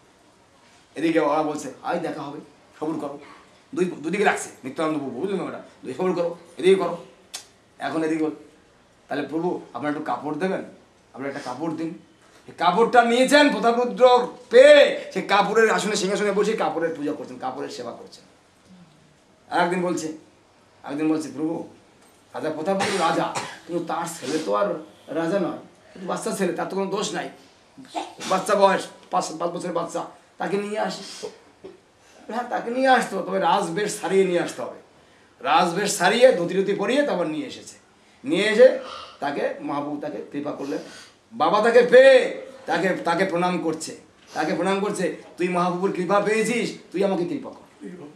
এদিকে ওরা বলছে আই দেখা হবে, সবুর করো। দুই দুদিকে রাখছে নিত্যানন্দ প্রভু, বুঝলেন ওটা, দুই সবুর করো, এদিকে করো। এখন এদিকে বল তাহলে প্রভু আপনার একটু কাপড় দেবেন, আপনার একটা কাপড় দিন। কাপড়টা নিয়েছেন প্রতাপরুদ্র পেয়ে, সে কাপড়ের আসনে সিংহাসনে বসে কাপড়ের পূজা করছেন, কাপড়ের সেবা করছেন। আর একদিন বলছে একদিন বলছে প্রভু রাজা প্রতাপরুদ্র রাজা, কিন্তু তার ছেলে তো আর রাজা নয়, কিন্তু বাচ্চা ছেলে, তার তো কোনো দোষ নাই, বাচ্চা বয়স পাঁচ পাঁচ বছরের বাচ্চা, তাকে নিয়ে আসি। হ্যাঁ তাকে নিয়ে আসতে হবে, তবে রাজবেশ সারিয়ে নিয়ে আসতে হবে। রাজবেশ সারিয়ে ধুতি টুতি পরিয়ে তারপর নিয়ে এসেছে। নিয়ে এসে তাকে মহাপ্রভু তাকে কৃপা করলেন। বাবা তাকে পেয়ে তাকে তাকে প্রণাম করছে, তাকে প্রণাম করছে, তুই মহাপ্রভুর কৃপা পেয়েছিস, তুই আমাকে কৃপা কর,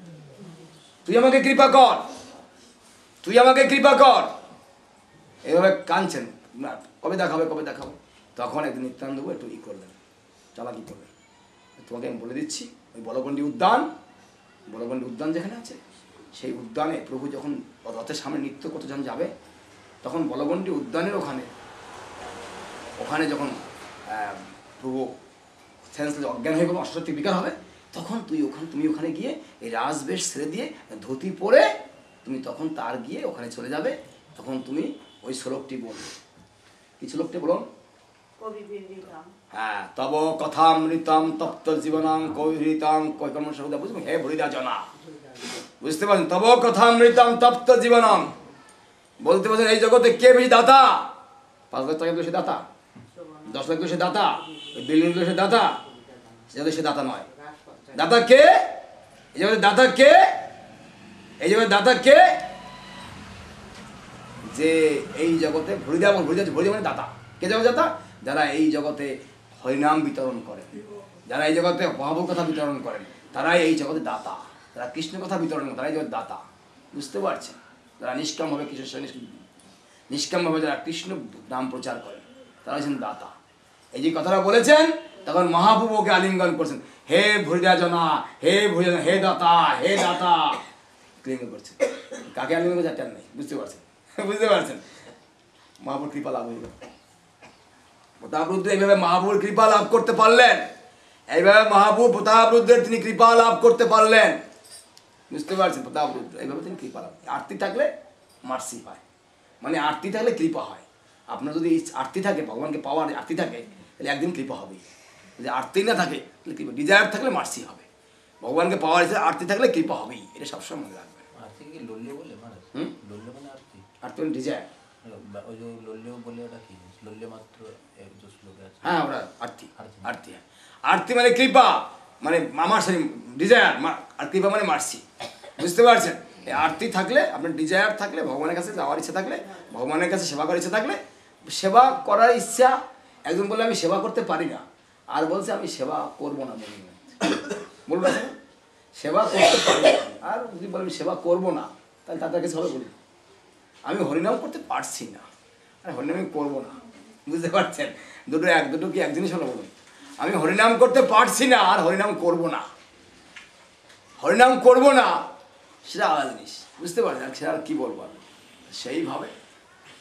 তুই আমাকে কৃপা কর, তুই আমাকে কৃপা কর। এভাবে কাঁদছেন, না কবে দেখাবে কবে দেখাবে। তখন একদিন নিত্যানন্দ একটু ই করলেন, চালাকি করলেন, তোমাকে আমি বলে দিচ্ছি ওই বলগণ্ডী উদ্যান, বলগণ্ডী উদ্যান যেখানে আছে সেই উদ্যানে প্রভু যখন রথের সামনে নৃত্য করতে যখন যাবে, তখন বলগণ্ডী উদ্যানের ওখানে ওখানে যখন প্রভু সেন্সলেস অজ্ঞান হয়ে কোনো অস্বস্তি বিকার হবে, তখন তুই ওখানে তুমি ওখানে গিয়ে এই রাজবেশ ছেড়ে দিয়ে ধুতি পরে তুমি তখন তার গিয়ে ওখানে চলে যাবে, তখন তুমি ওই শ্লোকটি বলবে। কি শ্লোকটি বলুন? হ্যাঁ, তব কথামৃতম তপ্ত জীবনং কবিহৃতং কৈকর্ম সৌদা, বুঝবেন? হে ভরিদা জনা, বুঝতে পারছেন? তব কথামৃতম তপ্ত জীবনং, বলতে পারছেন এই জগতে কে বেশি দাতা? পাঁচ লাখ টাকা সে দাতা, দশ লাখ সে দাতা, ওই বিল্ডিং সে দাতা, সে সে দাতা নয়। দাতা কে? এই জগতে দাতা কে? এই জগতে দাতা কে? যে এই জগতে ভরিদা, ভরিদা ভরিদা মানে দাতা। কে জগৎ দাতা? যারা এই জগতে হরিনাম বিতরণ করেন, যারা এই জগতে মহাপ্রভুর কথা বিতরণ করেন, তারাই এই জগতে দাতা। যারা কৃষ্ণ কথা বিতরণ করেন তারাই জগৎ দাতা। বুঝতে পারছেন? যারা নিষ্কামভাবে কৃষ্ণ নিষ্কামভাবে যারা কৃষ্ণ নাম প্রচার করেন তারা হচ্ছেন দাতা। এই যে কথাটা বলেছেন তখন মহাপ্রভুকে আলিঙ্গন করছেন, হে ভরিদা জনা, হে ভরিদা, হে দাতা, হে দাতা আলিঙ্গন করছেন। কাকে আলিঙ্গন করছে একটা নেই, বুঝতে পারছেন? বুঝতে পারছেন? মহাপ্রভুর কৃপা লাভ হয়ে গেল। প্রতাপরুদ্র এইভাবে মহাপ্রভুর কৃপা লাভ করতে পারলেন, এইভাবে মহাপ্রভু প্রতাপরুদ্রের তিনি কৃপা লাভ করতে পারলেন। বুঝতে পারছেন? প্রতাপরুদ্র এইভাবে তিনি কৃপা লাভ, আরতি থাকলে মার্সি হয়, মানে আরতি থাকলে কৃপা হয়। আপনার যদি আরতি থাকে, ভগবানকে পাওয়ার আরতি থাকে, তাহলে একদিন কৃপা হবেই। যদি আরতি না থাকে তাহলে কৃপা, ডিজায়ার থাকলে মার্সি হবে। ভগবানকে পাওয়ার আরতি থাকলে কৃপা হবেই, এটা সবসময় মনে রাখবেন। আরতি কি লল্লে বলে মানে? হুম, লল্লে মানে আরতি, আরতি মানে ডিজায়ার। ওই যে লল্লে বলে ওটা কি? লল্লে মাত্র এক যে শ্লোকে আছে। হ্যাঁ, ওরা আরতি, আরতি। আরতি মানে কৃপা, মানে আমার সরি ডিজায়ার, আর কৃপা মানে মার্সি। বুঝতে পারছেন? এই আরতি থাকলে আপনার ডিজায়ার থাকলে, ভগবানের কাছে যাওয়ার ইচ্ছা থাকলে, ভগবানের কাছে সেবা করার ইচ্ছা থাকলে, সেবা করার ইচ্ছা, একজন বলে আমি সেবা করতে পারি না, আর বলছে আমি সেবা করবো না, বলি বলবেন সেবা করতে পারি না, আর যদি বলে আমি সেবা করবো না, তাহলে তাদের কাছে হবে বলি আমি হরিনাম করতে পারছি না, আর হরিনাম আমি করবো না। বুঝতে পারছেন? দুটো এক দুটো কি এক জিনিস হলো? বলুন, আমি হরিনাম করতে পারছি না আর হরিনাম করবো না, হরিনাম করবো না সেটা আলাদা জিনিস। বুঝতে পারছেন? সেটা আর কি বলবো? সেইভাবে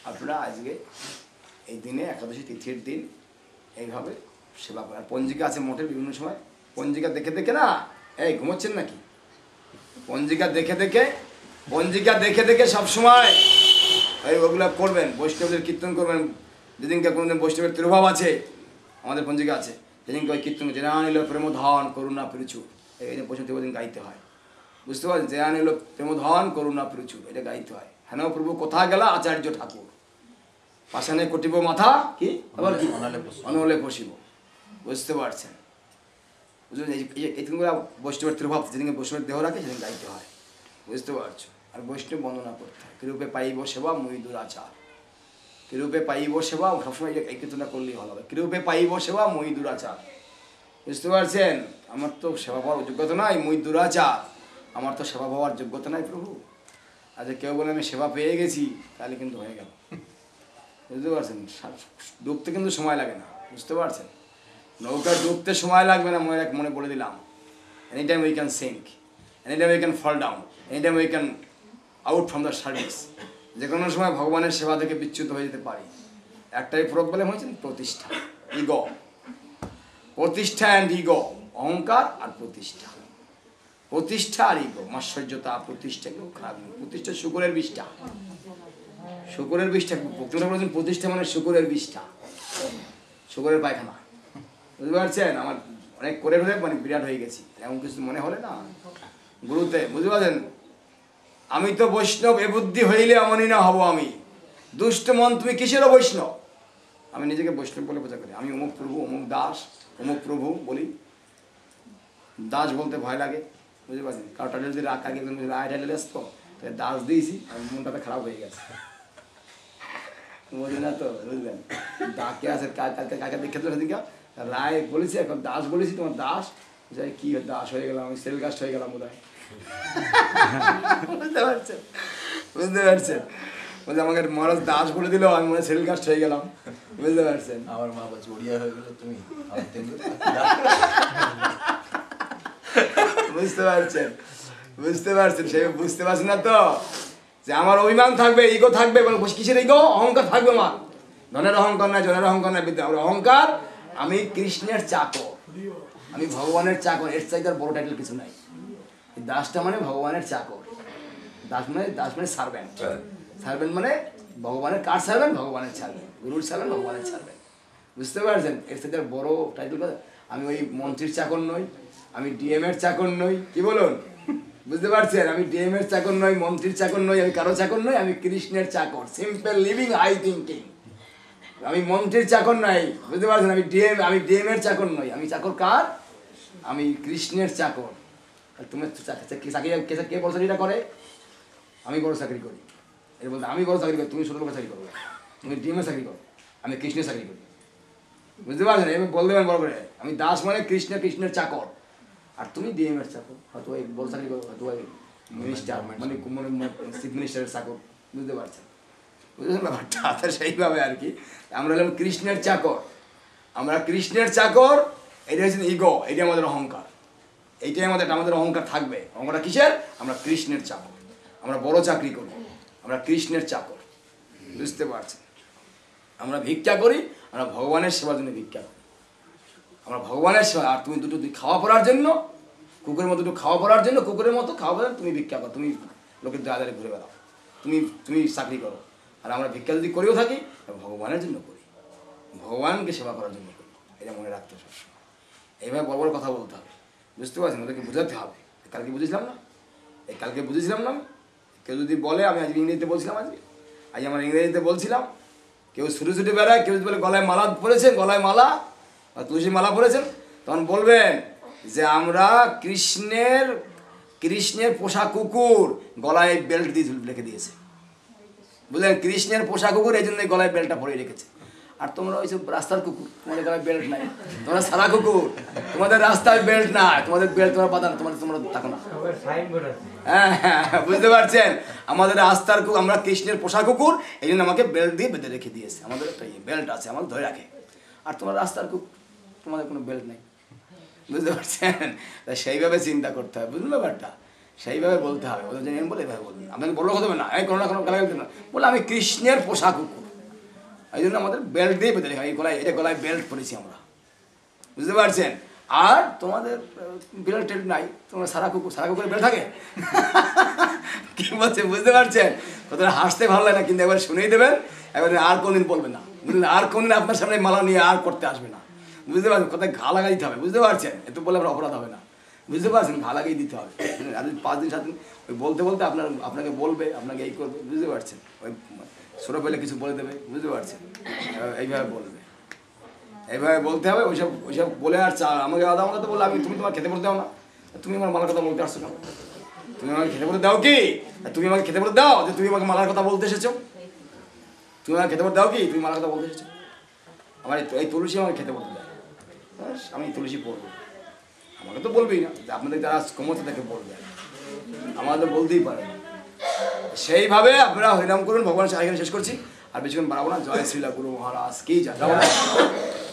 আপনারা আজকে এই দিনে একাদশী তিথির দিন এইভাবে সেবা করেন। পঞ্জিকা আছে মোটের বিভিন্ন সময়, পঞ্জিকা দেখে দেখে না, এই ঘুমোচ্ছেন নাকি? পঞ্জিকা দেখে দেখে পঞ্জিকা দেখে দেখে সবসময় এই ওগুলো করবেন, বৈষ্ণবদের কীর্তন করবেন। যেদিনকে কোনোদিন বৈষ্ণবের তিরোভাব আছে, আমাদের পঞ্জিকা আছে, যেদিনকে ওই কীর্তন জেনা নিল প্রেমধন করুণা প্রচুর, এই যে বৈষ্ণব দিন গাইতে হয়, বুঝতে পারছেন? জেনা নিল প্রেমধন করুণা প্রচুর, এটা গাইতে হয়। হেন প্রভু কোথা গেলা আচার্য ঠাকুর, পাশানে কটিব মাথা কি আবার কি অনলে পশিব, বুঝতে পারছেন? বুঝলেন? এই দিনগুলো বৈষ্ণবের তিরোভাব, যেদিনকে বৈষ্ণবের দেহ রাখে সেদিন গাইতে হয়, বুঝতে পারছো? আর বৈষ্ণব বন্দনা করতে হয়। কিরূপে পাইব সেবা মই দুরাচার, কিরূপে পাইব সেবা, সবসময় এই কীর্তনটা করলেই ভালো হবে। কিরূপে পাইব সেবা মই দুরাচার, বুঝতে পারছেন? আমার তো সেবা পাওয়ার যোগ্যতা নাই, মই দুরাচার, আমার তো সেবা পাওয়ার যোগ্যতা নাই প্রভু। আচ্ছা কেউ বলে আমি সেবা পেয়ে গেছি, তাহলে কিন্তু হয়ে গেল, বুঝতে পারছেন? ডুবতে কিন্তু সময় লাগে না, বুঝতে পারছেন? নৌকা ডুবতে সময় লাগবে না, মনে মনে বলে দিলাম। Any time we can sink, any time we can fall down, any time we can out from the service. যে কোনো সময় ভগবানের সেবা থেকে বিচ্যুত হয়ে যেতে পারি। একটাই প্রবলেম হয়েছে, প্রতিষ্ঠা, ইগো, প্রতিষ্ঠা অ্যান্ড ইগো, অহংকার আর প্রতিষ্ঠা, প্রতিষ্ঠা আর ইগো, মাশ্চর্যতা, প্রতিষ্ঠা এগুলো খারাপ। প্রতিষ্ঠা শুকরের বিষটা, শুকরের বিষটা বক্তব্য বলেছেন, প্রতিষ্ঠা মানে শুকরের বিষটা, শুকরের পায়খানা, বুঝতে পারছেন? আমার অনেক করে হলে মানে বিরাট হয়ে গেছি, এমন কিছু মনে হলে না গুরুতে, বুঝতে পারছেন? আমি তো বৈষ্ণব এ বুদ্ধি হইলে এমনই না হব আমি, দুষ্ট মন তুমি কিসেরও বৈষ্ণব। আমি নিজেকে বৈষ্ণব বলে বোঝা করি, আমি অমুক প্রভু, অমুক দাস, অমুক প্রভু বলি। দাস বলতে ভয় লাগে, বুঝতে পারছেন? কারো টাইটেল যদি রাগ আগে রায় টাইটেল আসতো, তাই দাস দিয়েছি, আমি মনটাতে খারাপ হয়ে গেছে, বুঝলেন না তো? বুঝলেন? ডাকে আছে কালকে কাকে দেখে তো সেদিকে রায় বলেছি, এখন দাস বলেছি, তোমার দাস যাই কি দাস হয়ে গেলাম, আমি সেল গাস্ট হয়ে গেলাম বোধ হয়, বুঝতে পারছেন? বুঝতে পারছেন? বলছে আমাকে মহারাজ দাস বলে দিল, আমি মনে সেল গাস্ট হয়ে গেলাম, বুঝতে পারছেন? আমার মা বলছে ওড়িয়া হয়ে গেলে তুমি, বুঝতে পারছেন? বুঝতে পারছেন? সে বুঝতে পারছেন না তো যে আমার অভিমান থাকবে, ইগো থাকবে, কিসের ইগো? অহংকার থাকবে আমার। ধনের অহংকার নাই, জনের অহংকার নাই, বিদ্যা আমার অহংকার। আমি কৃষ্ণের চাকর, আমি ভগবানের চাকর, এর চাইতে আর বড় টাইটেল কিছু নাই। দাসটা মানে ভগবানের চাকর, দাস মানে দাস মানে সার্ভেন্ট, সার্ভেন্ট মানে ভগবানের কার সার্ভেন্ট? ভগবানের সার্ভেন্ট, গুরুর সার্ভেন্ট, ভগবানের সার্ভেন্ট, বুঝতে পারছেন? এর সাথে আর বড় টাইটেল কথা। আমি ওই মন্ত্রীর চাকর নই, আমি ডিএম এর চাকর নই, কি বলুন? বুঝতে পারছেন? আমি ডিএম এর চাকর নই, মন্ত্রীর চাকর নই, আমি কারো চাকর নই, আমি কৃষ্ণের চাকর, সিম্পল লিভিং হাই থিঙ্কিং। আমি মন্ত্রীর চাকর নই, বুঝতে পারছেন? আমি ডিএম, আমি ডিএম এর চাকর নই, আমি চাকর কার? আমি কৃষ্ণের চাকর। তুমি চাকরি কে বড় চাকরিটা করে? আমি বড় চাকরি করি, এর বলতে আমি বড় চাকরি করি, তুমি ছোট লোকের চাকরি করো, তুমি ডিএম এর চাকরি করো, আমি কৃষ্ণের চাকরি করি, বুঝতে পারছেন? এবার বল দেবেন বড় করে, আমি দাস মানে কৃষ্ণ, কৃষ্ণের চাকর, আর তুমি ডিএম এর চাকর, হয়তো এই বড় চাকরি করো, হয়তো ওই মিনিস্টার মানে চিফ মিনিস্টারের চাকর, বুঝতে পারছেন? বুঝলেন ব্যাপারটা? তা সেইভাবে আর কি আমরা হলাম কৃষ্ণের চাকর, আমরা কৃষ্ণের চাকর। এটা হচ্ছে ইগো, এটাই আমাদের অহংকার, এইটাই আমাদের আমাদের অহংকার থাকবে। অহংকারটা কিসের? আমরা কৃষ্ণের চাকর, আমরা বড় চাকরি করি, আমরা কৃষ্ণের চাকর, বুঝতে পারছেন? আমরা ভিক্ষা করি, আমরা ভগবানের সেবার জন্য ভিক্ষা করি, আমরা ভগবানের সেবা। আর তুমি দুটো খাওয়া পড়ার জন্য, কুকুরের মতো দুটো খাওয়া পড়ার জন্য, কুকুরের মতো খাওয়া পড়ার তুমি ভিক্ষা করো, তুমি লোকের দাদারে ঘুরে বেড়াও, তুমি তুমি চাকরি করো। আর আমরা ভিক্ষা যদি করেও থাকি, ভগবানের জন্য করি, ভগবানকে সেবা করার জন্য করি, এটা মনে রাখতে হবে সবসময়। এইভাবে বড় বড় কথা বলতে হবে, বুঝতে পারছেন? ওদেরকে বোঝাতে হবে। কালকে বুঝেছিলাম না, এই কালকে বুঝেছিলাম না। কেউ যদি বলে আমি আজকে ইংরেজিতে বলছিলাম, আজকে আজ আমার ইংরেজিতে বলছিলাম, কেউ ছুটে ছুটে বেড়ায়, কেউ যদি বলে গলায় মালা পরেছেন, গলায় মালা বা তুলসী মালা পরেছেন, তখন বলবেন যে আমরা কৃষ্ণের কৃষ্ণের পোষা কুকুর, গলায় বেল্ট দিয়ে রেখে দিয়েছে, বুঝলেন? কৃষ্ণের পোষা কুকুর, এই জন্য গলায় বেল্টটা পরে রেখেছে। আর তোমরা ওই সব রাস্তার কুকুর, তোমাদের গলায় বেল্ট নাই, তোমরা সারা কুকুর, তোমাদের রাস্তায় বেল্ট নাই, তোমাদের বেল্ট তোমার পাতা না, তোমাদের তোমরা থাকো না। হ্যাঁ হ্যাঁ, বুঝতে পারছেন? আমাদের রাস্তার কুকুর, আমরা কৃষ্ণের পোষা কুকুর, এই জন্য আমাকে বেল্ট দিয়ে বেঁধে রেখে দিয়েছে, আমাদের একটা বেল্ট আছে, আমাকে ধরে রাখে। আর তোমার রাস্তার কুকুর, তোমাদের কোনো বেল্ট নেই, বুঝতে পারছেন? তাই সেইভাবে চিন্তা করতে হবে, বুঝলেন ব্যাপারটা? সেইভাবে বলতে হবে। ওদের জন্য বলে এভাবে বলবি, আপনাকে বললে কথা হবে না, এই কোনো না কোনো গালা গালি না, বলে আমি কৃষ্ণের পোশাক কুকুর, এই জন্য আমাদের বেল্ট দিয়ে বেঁধে রেখে, এই গলায় এটা গলায় বেল্ট পরেছি আমরা, বুঝতে পারছেন? আর তোমাদের বেল্ট টেল্ট নাই, তোমরা সারা কুকুর, সারা কুকুরের বেল্ট থাকে কি বলছে বুঝতে পারছেন? কতটা হাসতে ভালো লাগে না, কিন্তু একবার শুনেই দেবেন, এবারে আর কোনদিন বলবে না, বুঝলেন? আর কোনদিন আপনার সামনে মালা নিয়ে আর করতে আসবে না, বুঝতে পারছেন? কোথায় ঘা লাগাই দিতে হবে, বুঝতে পারছেন? এত বলে আপনার অপরাধ হবে না, বুঝতে পারছেন? ঘা লাগিয়ে দিতে হবে। আর যদি পাঁচ দিন সাত দিন ওই বলতে বলতে আপনার আপনাকে বলবে, আপনাকে এই করবে, বুঝতে পারছেন? ওই ছোটো পেলে কিছু বলে দেবে, বুঝতে পারছেন? এইভাবে বলবে, এইভাবে বলতে হবে। ওইসব ওইসব বলে আর চা আমাকে আধা আমার কথা বললে আমি, তুমি তোমার খেতে পড়তে দাও না, তুমি আমার মালার কথা বলতে আসছো কেন? তুমি আমাকে খেতে পড়তে দাও কি? তুমি আমাকে খেতে পড়তে দাও যে তুমি আমাকে মালার কথা বলতে এসেছো? তুমি আমাকে খেতে পড়তে দাও কি? তুমি মালার কথা বলতে এসেছো? আমার এই তুলসী আমাকে খেতে পড়তে দেয়, আমি তুলসী পড়বো, আমাকে তো বলবেই না, আপনাদের যারা ক্ষমতা থেকে বলবে, আমাকে তো বলতেই পারে না। সেইভাবে আপনারা হরিনাম করুন। ভগবান এখানে শেষ করছি, আর বেশিক্ষণ বাড়াবো না। জয় শ্রীলা গুরু মহারাজ কি জয়।